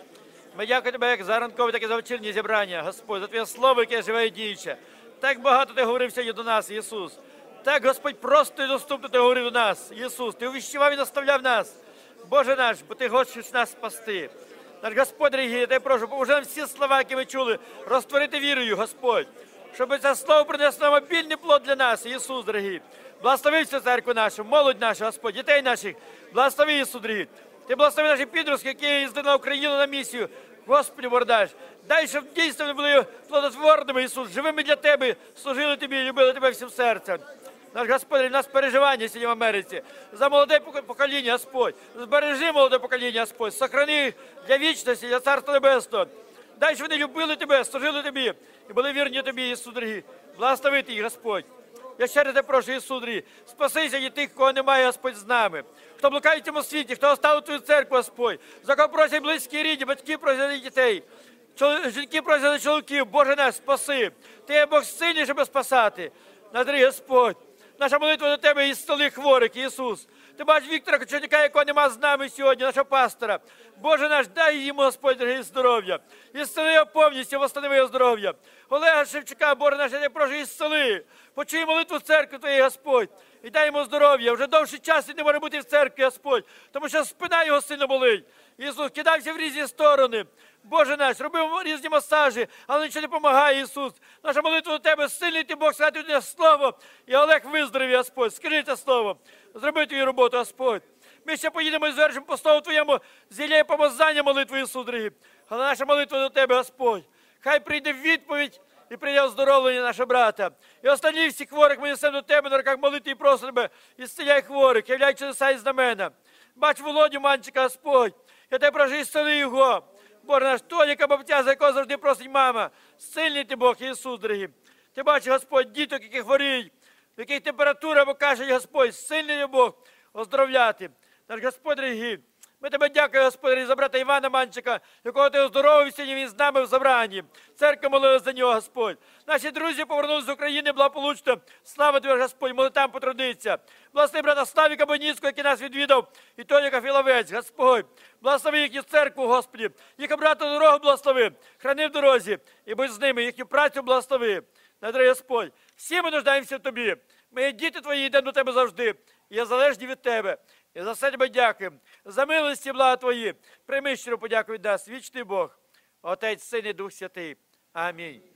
Ми дякуємо Тебе як за ранкове, так і за вечірнє зібрання, Господь, за Твоє слово, яке живе і діюче. Так багато Ти говорив сьогодні до нас, Ісус. Так, Господь, просто і доступно Ти говорив до нас, Ісус. Ти увіщував і наставляв нас, Боже наш, бо Ти хочеш нас спасти. Наш Господь, дорогий, я Тебе прошу, поможи нам всі слова, які ми чули, розтворити вірою, Господь. Щоб це слово принесло нам обільний плод для нас, Ісус, дорогий. Благослови всю церкву нашу, молодь нашу, Господь, дітей наших. Благослови, Ісус, дорогий. Ти благослови наші підростки, які їздили на Україну на місію. Господи, Боже, дай, щоб дійсно вони були плодотворними, Ісус, живими для Тебе, служили Тобі, любили Тебе всім серцем. Наш Господь, у нас переживання сьогодні в Америці. За молоде покоління, Господь. Збережи молоде покоління, Господь. Сохрани їх для вічності, для Царства Небесного. Дай, щоб вони любили Тебе, служили Тобі і були вірні Тобі, Ісус, дорогий. Благословити їх, Господь. Я ще раз Тебе прошу, Ісус, дорогий. Спаси сьогодні тих, кого немає, Господь, з нами. Хто блукає в цьому світі, хто оставив Твою церкву, Господь. За кого просять близькі рідні, батьки просять дітей. Жінки просять за чоловіків. Боже наш, спаси. Ти є Бог сильний, щоб спасати. Дорогий Господь. Наша молитва до Тебе із столи хворих, Ісус. Ти бачиш Віктора Кочерняка, якого нема з нами сьогодні, нашого пастора. Боже наш, дай йому, Господь, дорогий, здоров'я. Ісцели його повністю, восстанови його здоров'я. Олега Шевчука, Боже наш, я Тебе прошу, ісцели. Почуй молитву церкви Твоєї, Господь. І дай йому здоров'я. Вже довший час він не може бути в церкві, Господь. Тому що спина його сильно болить. Ісус, кидався в різні сторони. Боже наш, робив різні масажі, але нічого не допомагає, Ісус. Наша молитва до Тебе, сильний Ти Бог, сказати Тебе слово. І Олег виздоровів, Господь. Скажи це слово. Зроби Твою роботу, Господь. Ми ще поїдемо і звершимо по слову Твоєму зілля і помазання молитви, Ісус, дорогий. Але наша молитва до Тебе, Господь. Хай прийде відповідь і прийде оздоровлення нашого брата. І останні всі хворих ми несемо до Тебе на руках молитви і просимо Тебе. І зціляй хворих, являй чудеса і знамена. Бач Володю Манчика, Господь. Я Тебе прошу, ісцели його. Боже наш, Тоніка Бабтя, за якого завжди просить мама. Сильний Ти Бог, Ісус, дорогий. Ти бачиш, Господь, діток, які хворіють, в яких температура, бо каже, Господь, сильний Ти Бог, оздоровляти. Наш Господь, дорогий, ми Тебе дякуємо, Господь, за брата Івана Манчика, якого Ти оздоровив сьогодні, він з нами в забранні. Церква молилась за нього, Господь. Наші друзі повернулися з України благополучно. Слава Тобі, Господь, молитам потрудиться. Благослови брата Славіка Боніцького, який нас відвідав, і Тоніка Філовець, Господь. Благослови їхню церкву, Господи. Їх брата дорогу благослови, храни в дорозі, і будь з ними, їхню працю благослови. Дорогий Господь, всі ми нуждаємося в Тобі. Ми, діти Твої, йдемо до Тебе завжди. І я залежні від Тебе. І за все Тебе дякуємо. За милості, блага Твої. Прийми щиро подяку від нас. Вічний Бог, Отець, Син і Дух Святий. Амінь.